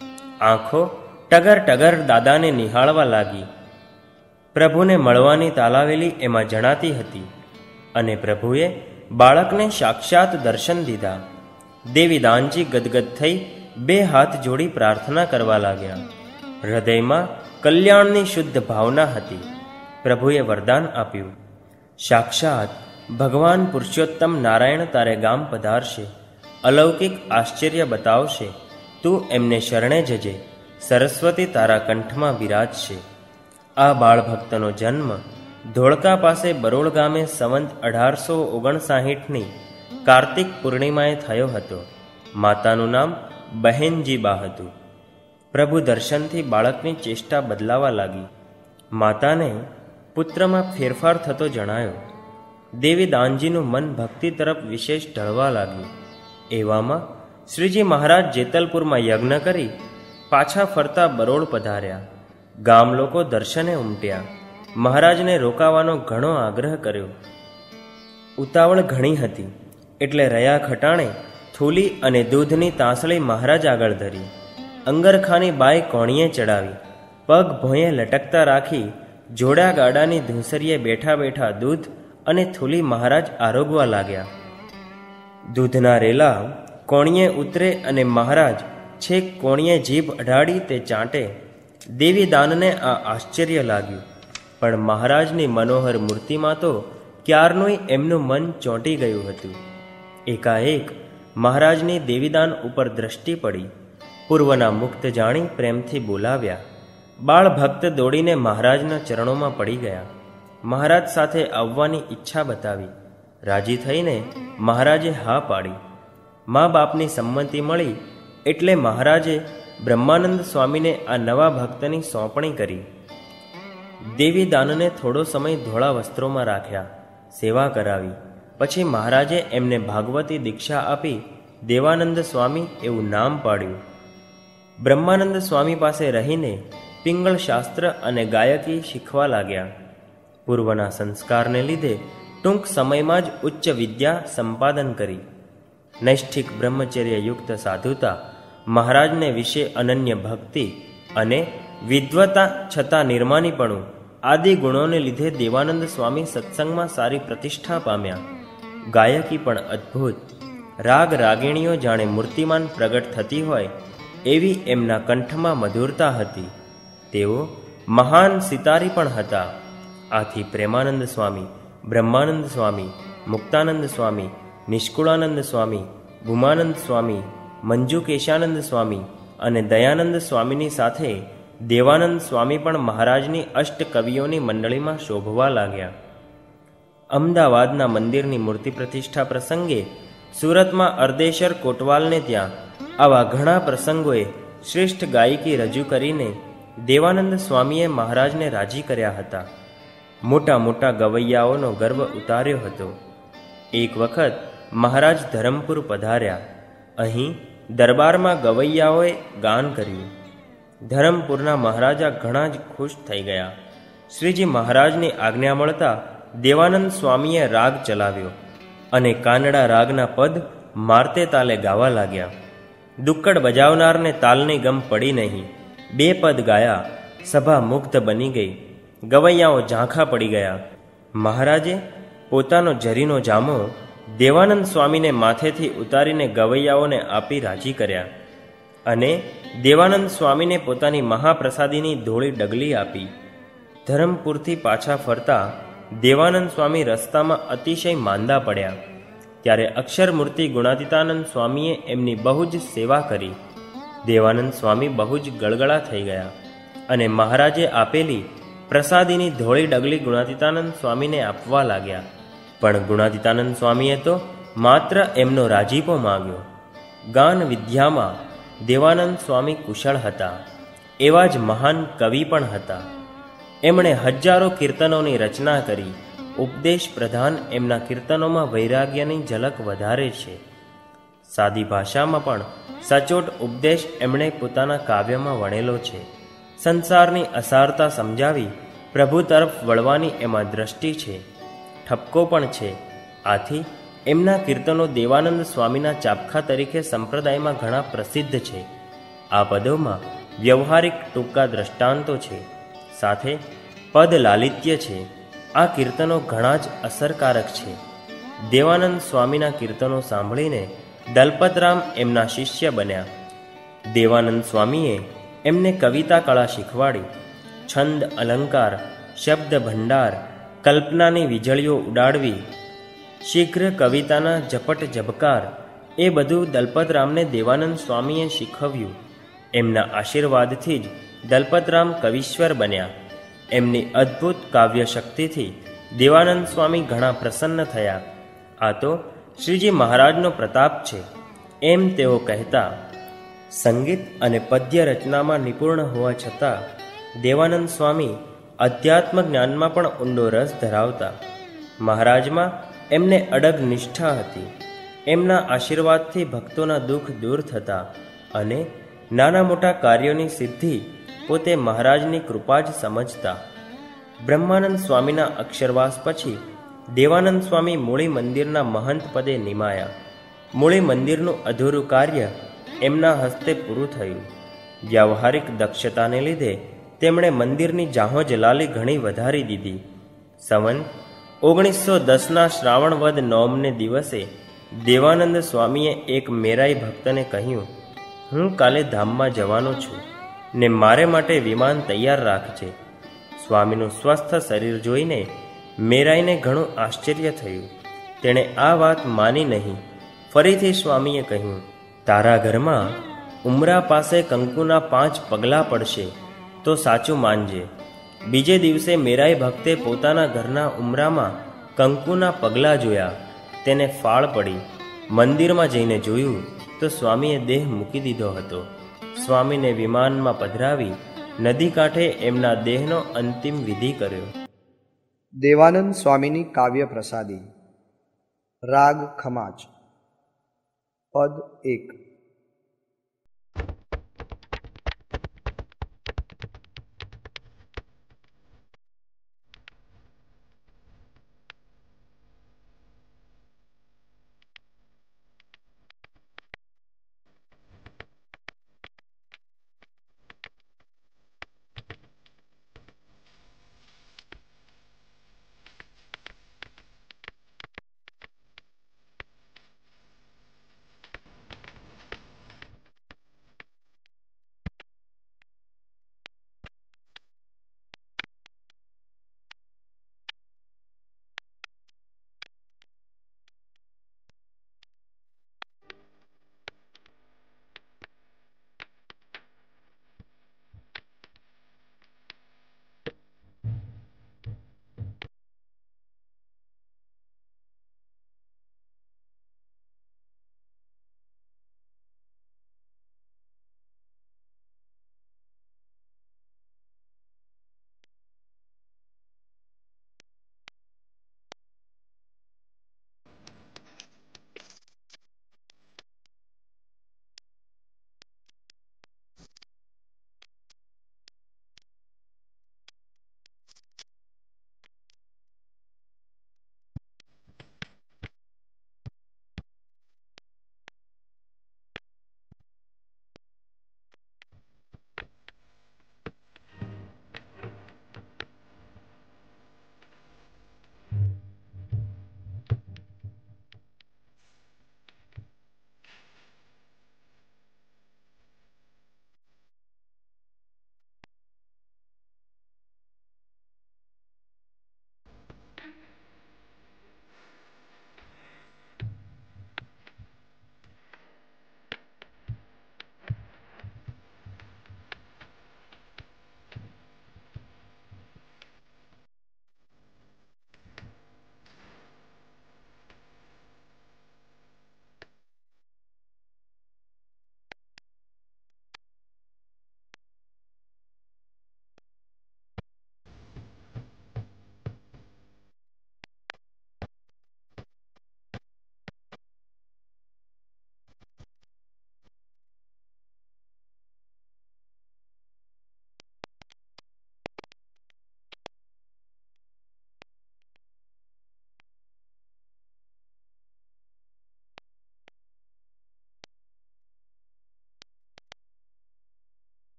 આંખો ટગર ટગર દાદાને નિહાળવા લાગી. પ્રભુને મળવાની તાલાવેલી એમાં જણાતી હતી અને પ્રભુએ બાળકને સાક્ષાત દર્શન દીધા. દેવી દાનજી ગદગદ થઈ બે હાથ જોડી પ્રાર્થના કરવા લાગ્યા. હૃદયમાં કલ્યાણની શુદ્ધ ભાવના હતી. પ્રભુએ વરદાન આપ્યું, સાક્ષાત ભગવાન પુરુષોત્તમ નારાયણ તારે ગામ પધારશે, અલૌકિક આશ્ચર્ય બતાવશે. તું એમને શરણે જજે, સરસ્વતી તારા કંઠમાં બિરાજશે. આ બાળભક્તનો જન્મ ધોળકા પાસે બરોળ ગામે સંવંત અઢારસો ઓગણસાહીઠની કાર્તિક પૂર્ણિમાએ થયો હતો. માતાનું નામ બહેનજીબા હતું. પ્રભુ દર્શનથી બાળકની ચેષ્ટા બદલાવા લાગી. માતાને પુત્રમાં ફેરફાર થતો જણાયો. દેવી દાનજીનું મન ભક્તિ તરફ વિશેષ ઢળવા લાગ્યું. એવામાં શ્રીજી મહારાજ જેતલપુરમાં યજ્ઞ કરી પાછા ફરતા બરોળ પધાર્યા. ગામ લોકો દર્શને ઉમટ્યા. મહારાજને રોકાવાનો ઘણો આગ્રહ કર્યો. ઉતાવળ ઘણી હતી એટલે રહ્યા ખટાણે થૂલી અને દૂધની તાંસળી મહારાજ આગળ ધરી. અંગરખાની બાઈ કોણીએ ચડાવી, પગ ભોંયે લટકતા રાખી જોડા ગાડાની ધૂંસરીએ બેઠા બેઠા દૂધ અને થૂલી મહારાજ આરોગવા લાગ્યા. દૂધના રેલા કોણીએ ઉતરે અને મહારાજ છેક કોણીએ જીભ અઢાડી તે ચાંટે. દેવી દાનને આ આશ્ચર્ય લાગ્યું, પણ મહારાજની મનોહર મૂર્તિમાં તો ક્યારનુંય એમનું મન ચોંટી ગયું હતું. એકાએક મહારાજની દેવીદાન ઉપર દ્રષ્ટિ પડી. પૂર્વના મુક્ત જાણી પ્રેમથી બોલાવ્યા. બાળ ભક્ત દોડીને મહારાજના ચરણોમાં પડી ગયા. મહારાજ સાથે આવવાની ઈચ્છા બતાવી. રાજી થઈને મહારાજે હા પાડી. મા બાપની સંમતિ મળી એટલે મહારાજે બ્રહ્માનંદ સ્વામીને આ નવા ભક્તની સોંપણી કરી. દેવી દાનને થોડો સમય ધોળા વસ્ત્રોમાં રાખ્યા, સેવા કરાવી. પછી મહારાજે એમને ભાગવતી દીક્ષા આપી દેવાનંદ સ્વામી એવું નામ પાડ્યું. બ્રહ્માનંદ સ્વામી પાસે રહીને પિંગળ શાસ્ત્ર અને ગાયકી શીખવા લાગ્યા. પૂર્વના સંસ્કારને લીધે ટૂંક સમયમાં જ ઉચ્ચ વિદ્યા સંપાદન કરી. નૈષ્ઠિક બ્રહ્મચર્ય યુક્ત સાધુતા, મહારાજને વિશે અનન્ય ભક્તિ અને વિદ્વતા છતાં નિર્માનીપણું આદિ ગુણોને લીધે દેવાનંદ સ્વામી સત્સંગમાં સારી પ્રતિષ્ઠા પામ્યા. ગાયકી પણ અદ્ભુત. રાગ રાગિણીઓ જાણે મૂર્તિમાન પ્રગટ થતી હોય એવી એમના કંઠમાં મધુરતા હતી. તેઓ મહાન સિતારી પણ હતા. આથી પ્રેમાનંદ સ્વામી, બ્રહ્માનંદ સ્વામી, મુક્તાનંદ સ્વામી, નિષ્કુળાનંદ સ્વામી, ભૂમાનંદ સ્વામી, મંજુ કેશાનંદ સ્વામી અને દયાનંદ સ્વામીની સાથે દેવાનંદ સ્વામી પણ મહારાજની અષ્ટ કવિઓની મંડળીમાં શોભવા લાગ્યા. અમદાવાદના મંદિરની મૂર્તિ પ્રતિષ્ઠા પ્રસંગે સુરતમાં અર્દેશર કોટવાલને ત્યાં આવા ઘણા પ્રસંગોએ શ્રેષ્ઠ ગાયકી રજૂ કરીને દેવાનંદ સ્વામીએ મહારાજને રાજી કર્યા હતા. મોટા મોટા ગવૈયાઓનો ગર્વ ઉતાર્યો હતો. એક વખત મહારાજ ધરમપુર પધાર્યા. અહીં દરબારમાં ગવૈયાઓએ ગાન કર્યું. ધરમપુરના મહારાજા ઘણા જ ખુશ થઈ ગયા. શ્રીજી મહારાજની આજ્ઞા મળતા દેવાનંદ સ્વામીએ રાગ ચલાવ્યો અને કાનડા રાગના પદ મારતે તાલે ગાવા લાગ્યા. દુક્કડ બજાવનારને તાલની ગમ પડી નહીં. બે પદ ગાયા, સભા મુગ્ધ બની ગઈ. ગવૈયાઓ ઝાંખા પડી ગયા. મહારાજે પોતાનો જરીનો જામો દેવાનંદ સ્વામીને માથેથી ઉતારીને ગવૈયાઓને આપી રાજી કર્યા અને દેવાનંદ સ્વામીને પોતાની મહાપ્રસાદીની ધોળી ડગલી આપી. ધરમપુરથી પાછા ફરતા દેવાનંદ સ્વામી રસ્તામાં અતિશય માંદા પડ્યા. ત્યારે અક્ષરમૂર્તિ ગુણાતીતાનંદ સ્વામીએ એમની બહુ જ સેવા કરી. દેવાનંદ સ્વામી બહુ જ ગળગળા થઈ ગયા અને મહારાજે આપેલી પ્રસાદીની ધોળી ડગલી ગુણાતીતાનંદ સ્વામીને આપવા લાગ્યા. પણ ગુણાતીતાનંદ સ્વામીએ તો માત્ર એમનો રાજીપો માંગ્યો. ગાન વિદ્યામાં દેવાનંદ સ્વામી કુશળ હતા. એવા જ મહાન કવિ પણ હતા. એમણે હજારો કીર્તનોની રચના કરી. ઉપદેશ પ્રધાન એમના કીર્તનોમાં વૈરાગ્યની ઝલક વધારે છે. સાદી ભાષામાં પણ સચોટ ઉપદેશ એમણે પોતાના કાવ્યમાં વણેલો છે. સંસારની અસારતા સમજાવી પ્રભુ તરફ વળવાની એમાં દ્રષ્ટિ છે. ઠપકો પણ છે. આથી એમના કીર્તનો દેવાનંદ સ્વામીના ચાપખા તરીકે સંપ્રદાયમાં ઘણા પ્રસિદ્ધ છે. આ પદોમાં વ્યવહારિક ટૂંકા દ્રષ્ટાંતો છે, સાથે પદ લાલિત્ય છે. આ કીર્તનો ઘણા જ અસરકારક છે. દેવાનંદ સ્વામીના કીર્તનો સાંભળીને દલપતરામ એમના શિષ્ય બન્યા. દેવાનંદ સ્વામીએ એમને કવિતા કળા શીખવાડી. છંદ અલંકાર, શબ્દ ભંડાર, કલ્પનાની વીજળીઓ ઉડાડવી, શીઘ્ર કવિતાના ઝપટ ઝબકાર, એ બધું દલપતરામને દેવાનંદ સ્વામીએ શીખવ્યું. એમના આશીર્વાદથી જ દલપતરામ કવિશ્વર બન્યા. એમની અદ્ભુત કાવ્ય શક્તિથી દેવાનંદ સ્વામી ઘણા પ્રસન્ન થયા. આ તો શ્રીજી મહારાજનો પ્રતાપ છે, એમ તેઓ કહેતા. સંગીત અને પદ્ય રચનામાં નિપુણ હોવા છતાં દેવાનંદ સ્વામી અધ્યાત્મ જ્ઞાનમાં પણ ઊંડો રસ ધરાવતા. મહારાજમાં એમને અડગ નિષ્ઠા હતી. એમના આશીર્વાદથી ભક્તોના દુઃખ દૂર થતા અને નાના મોટા કાર્યોની સિદ્ધિ પોતે મહારાજની કૃપા જ સમજતા. બ્રહ્માનંદ સ્વામીના અક્ષરવાસ પછી દેવાનંદ સ્વામી મૂળી મંદિરના મહંત પદે નિમાયા. મૂળી મંદિરનું અધૂરું કાર્ય એમના હસ્તે પૂરું થયું. વ્યવહારિક દક્ષતાને લીધે તેમણે મંદિરની જાહો જલાલી ઘણી વધારી દીધી. સંવંત ઓગણીસો દસના શ્રાવણ વદ નોમને દિવસે દેવાનંદ સ્વામીએ એક મેરાઈ ભક્તને કહ્યું, હું કાલે ધામમાં જવાનો છું ને મારે માટે વિમાન તૈયાર રાખજે. સ્વામીનું સ્વસ્થ શરીર જોઈને મેરાઈને ઘણું આશ્ચર્ય થયું. તેણે આ વાત માની નહીં. ફરીથી સ્વામીએ કહ્યું, તારા ઘરમાં ઉમરા પાસે કંકુના પાંચ પગલાં પડશે તો સાચું માનજે. બીજે દિવસે મેરાઈ ભક્તે પોતાના ઘરના ઉમરામાં કંકુના પગલાં જોયા. તેને ફાળ પડી. મંદિરમાં જઈને જોયું તો સ્વામીએ દેહ મૂકી દીધો હતો. સ્વામીને વિમાનમાં પધરાવી નદી કાંઠે એમના દેહનો અંતિમ વિધિ કર્યો. દેવાનંદ સ્વામીની કાવ્ય પ્રસાદી. રાગ ખમાજ. પદ એક.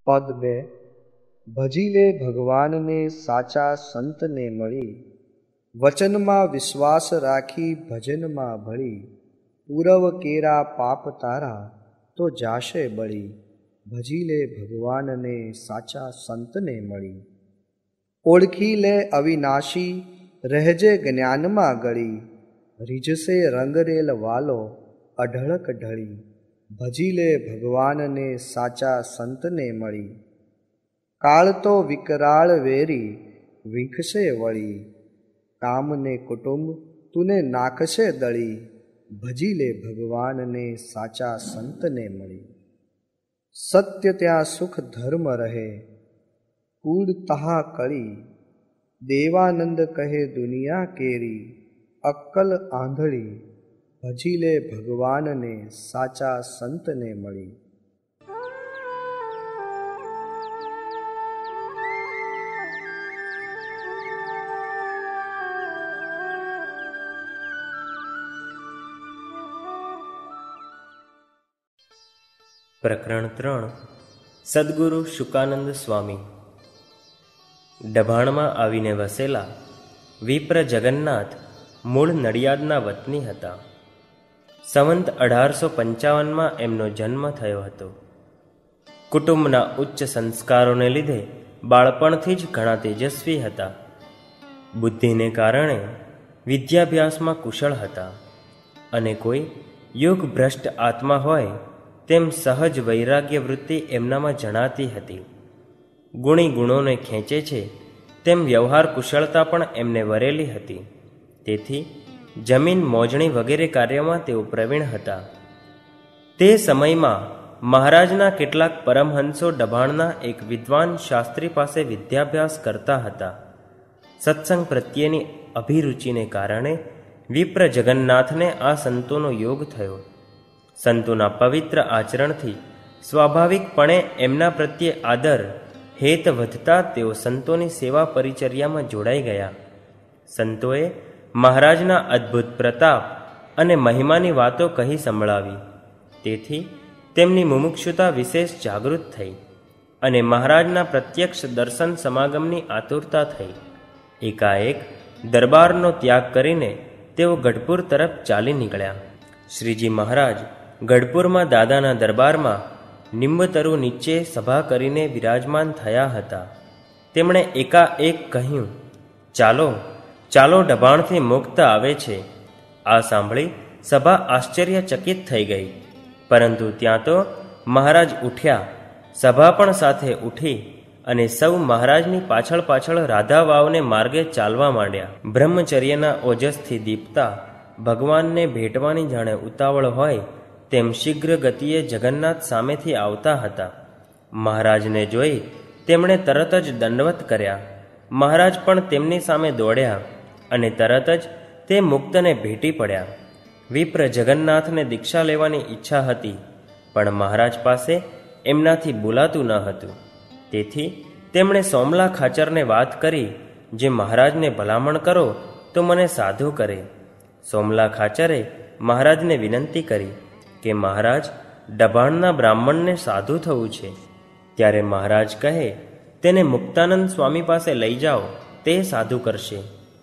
પદ બે. ભજી લે ભગવાનને સાચા સંતને મળી, વચનમાં વિશ્વાસ રાખી ભજનમાં ભળી, પૂરવ કેરા પાપ તારા તો જાશે બળી, ભજી લે ભગવાનને સાચા સંતને મળી. ઓળખી લે અવિનાશી રહેજે જ્ઞાનમાં ગળી, રીઝસે રંગરેલ વાલો અઢળક ઢળી, ભજી લે ભગવાનને સાચા સંતને મળી. કાળ તો વિકરાળ વેરી વીખશે વળી, કામને કુટુંબ તુને નાખશે દળી, ભજી લે ભગવાનને સાચા સંતને મળી. સત્ય ત્યાં સુખ ધર્મ રહે, કૂડ તહા કળી, દેવાનંદ કહે દુનિયા કેરી, અક્કલ આંધળી, ભજી લે ભગવાનને સાચા સંતને મળી. પ્રકરણ ત્રણ. સદ્ગુરુ શુકાનંદ સ્વામી. ડભાણમાં આવીને વસેલા વિપ્ર જગન્નાથ મૂળ નડિયાદના વતની હતા. સંવંત અઢારસો પંચાવનમાં એમનો જન્મ થયો હતો. કુટુંબના ઉચ્ચ સંસ્કારોને લીધે બાળપણથી જ ઘણા તેજસ્વી હતા. બુદ્ધિને કારણે વિદ્યાભ્યાસમાં કુશળ હતા અને કોઈ યોગ ભ્રષ્ટ આત્મા હોય તેમ સહજ વૈરાગ્ય વૃત્તિ એમનામાં જણાતી હતી. ગુણી ગુણોને ખેંચે છે તેમ વ્યવહાર કુશળતા પણ એમને વરેલી હતી. તેથી જમીન મોજણી વગેરે કાર્યોમાં તેઓ પ્રવીણ હતા. તે સમયમાં મહારાજના કેટલાક પરમહંસો ડભાણના એક વિદ્વાન શાસ્ત્રી પાસે વિદ્યાભ્યાસ કરતા હતા. સત્સંગ પ્રત્યેની અભિરુચિને કારણે વિપ્ર જગન્નાથને આ સંતોનો યોગ થયો. સંતોના પવિત્ર આચરણથી સ્વાભાવિકપણે એમના પ્રત્યે આદર હેત વધતા તેઓ સંતોની સેવા પરિચર્યામાં જોડાઈ ગયા. સંતોએ મહારાજના અદ્ભુત પ્રતાપ અને મહિમાની વાતો કહી સંભળાવી. તેથી તેમની મુમુક્ષુતા વિશેષ જાગૃત થઈ અને મહારાજના પ્રત્યક્ષ દર્શન સમાગમની આતુરતા થઈ. એકાએક દરબારનો ત્યાગ કરીને તેઓ ગઢપુર તરફ ચાલી નીકળ્યા. શ્રીજી મહારાજ ગઢપુરમાં દાદાના દરબારમાં નિંબતરુ નીચે સભા કરીને બિરાજમાન થયા હતા. તેમણે એકાએક કહ્યું, ચાલો ચાલો ડભાણથી મુક્ત આવે છે. આ સાંભળી સભા આશ્ચર્યચકિત થઈ ગઈ. પરંતુ ત્યાં તો મહારાજ ઉઠ્યા. સભા પણ સાથે ઉઠી અને સૌ મહારાજની પાછળ પાછળ રાધા વાવને માર્ગે ચાલવા માંડ્યા. બ્રહ્મચર્યના ઓજસથી દીપતા ભગવાનને ભેટવાની જાણે ઉતાવળ હોય તેમ શીઘ્ર ગતિએ જગન્નાથ સામેથી આવતા હતા. મહારાજને જોઈ તેમણે તરત જ દંડવત કર્યા. મહારાજ પણ તેમની સામે દોડ્યા અને તરત જ તે મુક્તને ભેટી પડ્યા. વિપ્ર જગન્નાથને દીક્ષા લેવાની ઈચ્છા હતી, પણ મહારાજ પાસે એમનાથી બોલાતું ન હતું. તેથી તેમણે સોમલા ખાચરને વાત કરી, જે મહારાજને ભલામણ કરો તો મને સાધુ કરે. સોમલા ખાચરે મહારાજને વિનંતી કરી કે મહારાજ, ડભાણના બ્રાહ્મણને સાધુ થવું છે. ત્યારે મહારાજ કહે, તેને મુક્તાનંદ સ્વામી પાસે લઈ જાઓ, તે સાધુ કરશે.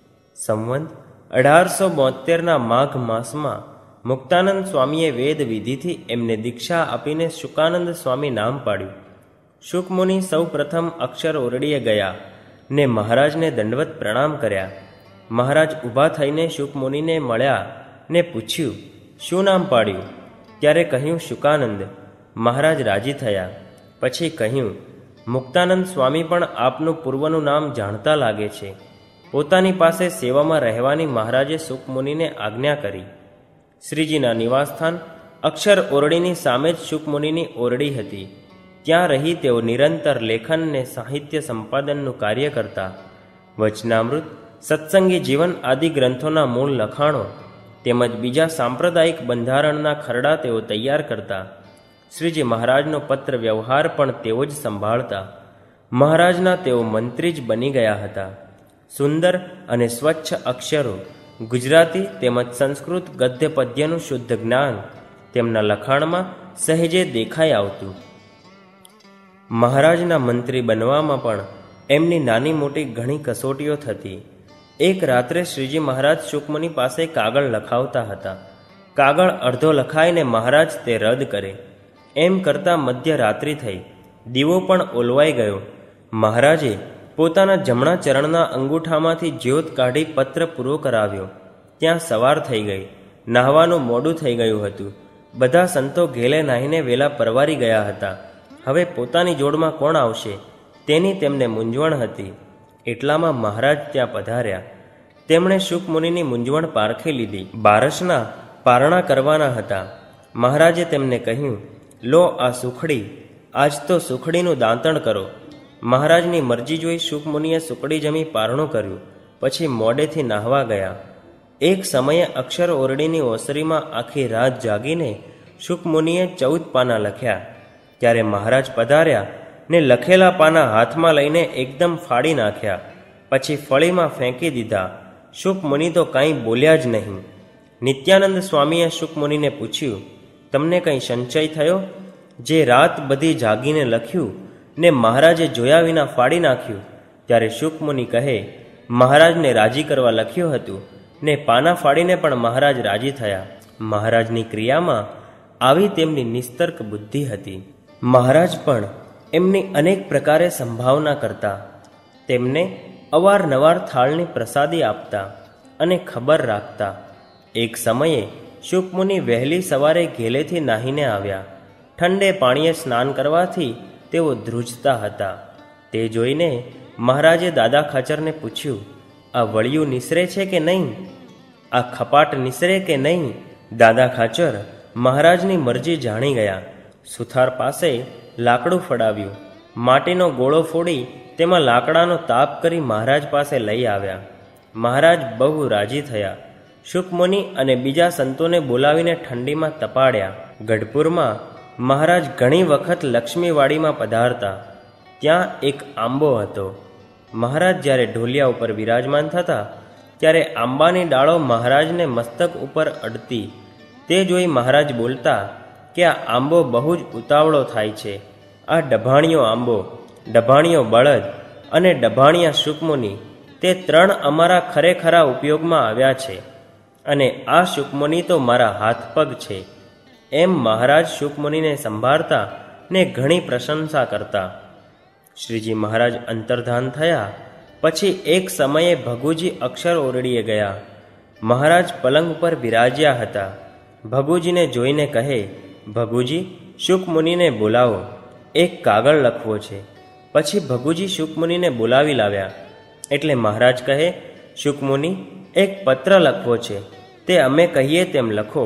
સંવંત અઢારસો બોતેરના માઘ માસમાં મુક્તાનંદ સ્વામીએ વેદ વિધિથી એમને દીક્ષા આપીને શુકાનંદ સ્વામી નામ પાડ્યું. શુકમુનિ સૌ પ્રથમ અક્ષર ઓરડીએ ગયા ને મહારાજને દંડવત પ્રણામ કર્યા. મહારાજ ઊભા થઈને શુકમુનિને મળ્યા ને પૂછ્યું, શું નામ પાડ્યું? ત્યારે કહ્યું, શુકાનંદ. મહારાજ રાજી થયા. પછી કહ્યું, મુક્તાનંદ સ્વામી પણ આપનું પૂર્વનું નામ જાણતા લાગે છે. પોતાની પાસે સેવામાં રહેવાની મહારાજે શુકમુનિને આજ્ઞા કરી. શ્રીજીના નિવાસસ્થાન અક્ષર ઓરડીની સામે જ શુકમુનિની ઓરડી હતી. ત્યાં રહી તેઓ નિરંતર લેખન ને સાહિત્ય સંપાદનનું કાર્ય કરતા. વચનામૃત, સત્સંગી જીવન આદિ ગ્રંથોના મૂળ લખાણો તેમજ બીજા સાંપ્રદાયિક બંધારણના ખરડા તેઓ તૈયાર કરતા. શ્રીજી મહારાજનો પત્ર વ્યવહાર પણ તેઓ જ સંભાળતા. મહારાજના તેઓ મંત્રી જ બની ગયા હતા. સુંદર અને સ્વચ્છ અક્ષરો, ગુજરાતી તેમજ સંસ્કૃત ગદ્ય પદ્યનું શુદ્ધ જ્ઞાન તેમના લખાણમાં સહેજે દેખાઈ આવતું. મહારાજના મંત્રી બનવામાં પણ એમની નાની મોટી ઘણી કસોટીઓ થતી. એક રાત્રે શ્રીજી મહારાજ શુકમુનિ પાસે કાગળ લખાવતા હતા. કાગળ અડધો લખાઈને મહારાજ તે રદ કરે. એમ કરતાં મધ્યરાત્રિ થઈ. દીવો પણ ઓલવાઈ ગયો. મહારાજે પોતાના જમણા ચરણના અંગૂઠામાંથી જ્યોત કાઢી પત્ર પૂરો કરાવ્યો. ત્યાં સવાર થઈ ગઈ. નાહવાનું મોડું થઈ ગયું હતું. બધા સંતો ઘેલે નાહીને વેલા પરવારી ગયા હતા. હવે પોતાની જોડમાં કોણ આવશે તેની તેમને મૂંઝવણ હતી. એટલામાં મહારાજ ત્યાં પધાર્યા. તેમણે શુકમુનિની મૂંઝવણ પારખી લીધી. બારસના પારણા કરવાના હતા. મહારાજે તેમને કહ્યું, લો આ સુખડી, આજ તો સુખડીનું દાંતણ કરો. મહારાજની મરજી જોઈ શુકમુનિએ સુખડી જમી પારણું કર્યું. પછી મોડેથી નાહવા ગયા. એક સમયે અક્ષર ઓરડીની ઓસરીમાં આખી રાત જાગીને શુકમુનિએ ચૌદ પાના લખ્યા. ત્યારે મહારાજ પધાર્યા ને લખેલા પાના હાથમાં લઈને એકદમ ફાડી નાખ્યા. પછી ફળીમાં ફેંકી દીધા. શુકમુનિ તો કાંઈ બોલ્યા જ નહીં. નિત્યાનંદ સ્વામીએ શુકમુનિને પૂછ્યું, તમને કંઈ સંચય થયો? જે રાત બધી જાગીને લખ્યું ને મહારાજે જોયા વિના ફાડી નાખ્યું. ત્યારે શુકમુનિ કહે, મહારાજને રાજી કરવા લખ્યું હતું ને પાના ફાડીને પણ મહારાજ રાજી થયા. મહારાજની ક્રિયામાં આવી તેમની નિસ્તર્ક બુદ્ધિ હતી. મહારાજ પણ એમની અનેક પ્રકારે સંભાવના કરતા. તેમને અવારનવાર થાળની પ્રસાદી આપતા અને ખબર રાખતા. એક સમયે શુકમુનિ વહેલી સવારે ઘેલેથી નાહીને આવ્યા. ઠંડે પાણીએ સ્નાન કરવાથી તેઓ ધ્રુજતા હતા. તે જોઈને મહારાજે દાદા ખાચરને પૂછ્યું, આ વળિયું નિસરે છે કે નહીં? આ ખપાટ નિસરે કે નહીં? દાદા ખાચર મહારાજની મરજી જાણી ગયા. સુથાર પાસે લાકડું ફડાવ્યું. માટીનો ગોળો ફોડી તેમાં લાકડાનો તાપ કરી મહારાજ પાસે લઈ આવ્યા. મહારાજ બહુ રાજી થયા. શુકમુનિ અને બીજા સંતોને બોલાવીને ઠંડીમાં તપાડ્યા. ગઢપુરમાં મહારાજ ઘણી વખત લક્ષ્મીવાડીમાં પધારતા. ત્યાં એક આંબો હતો. મહારાજ જ્યારે ઢોલિયા ઉપર વિરાજમાન થતા ત્યારે આંબાની ડાળો મહારાજને મસ્તક ઉપર અડતી. તે જોઈ મહારાજ બોલતા કે આ આંબો બહુ જ ઉતાવળો થાય છે. આ ડભાણિયો આંબો, ડભાણિયો બળદ અને ડભાણિયા શુકમુનિ, તે ત્રણ અમારા ખરેખરા ઉપયોગમાં આવ્યા છે અને આ શુકમુનિ તો મારા હાથ પગ છે. એમ મહારાજ શુકમુનિને સંભાળતા ને ઘણી પ્રશંસા કરતા. શ્રીજી મહારાજ અંતર્ધાન થયા પછી એક સમયે ભગુજી અક્ષર ઓરડીએ ગયા. મહારાજ પલંગ પર બિરાજ્યા હતા. ભગુજીને જોઈને કહે, ભગુજી, શુકમુનિને બોલાવો, એક કાગળ લખવો છે. પછી ભગુજી શુકમુનિને બોલાવી લાવ્યા. એટલે મહારાજ કહે, શુકમુનિ, એક પત્ર લખવો છે, તે અમે કહીએ તેમ લખો.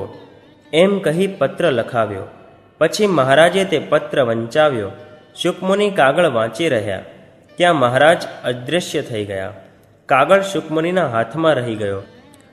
એમ કહી પત્ર લખાવ્યો. પછી મહારાજે તે પત્ર વંચાવ્યો. શુકમુનિ કાગળ વાંચી રહ્યા ત્યાં મહારાજ અદૃશ્ય થઈ ગયા. કાગળ શુકમુનિના હાથમાં રહી ગયો.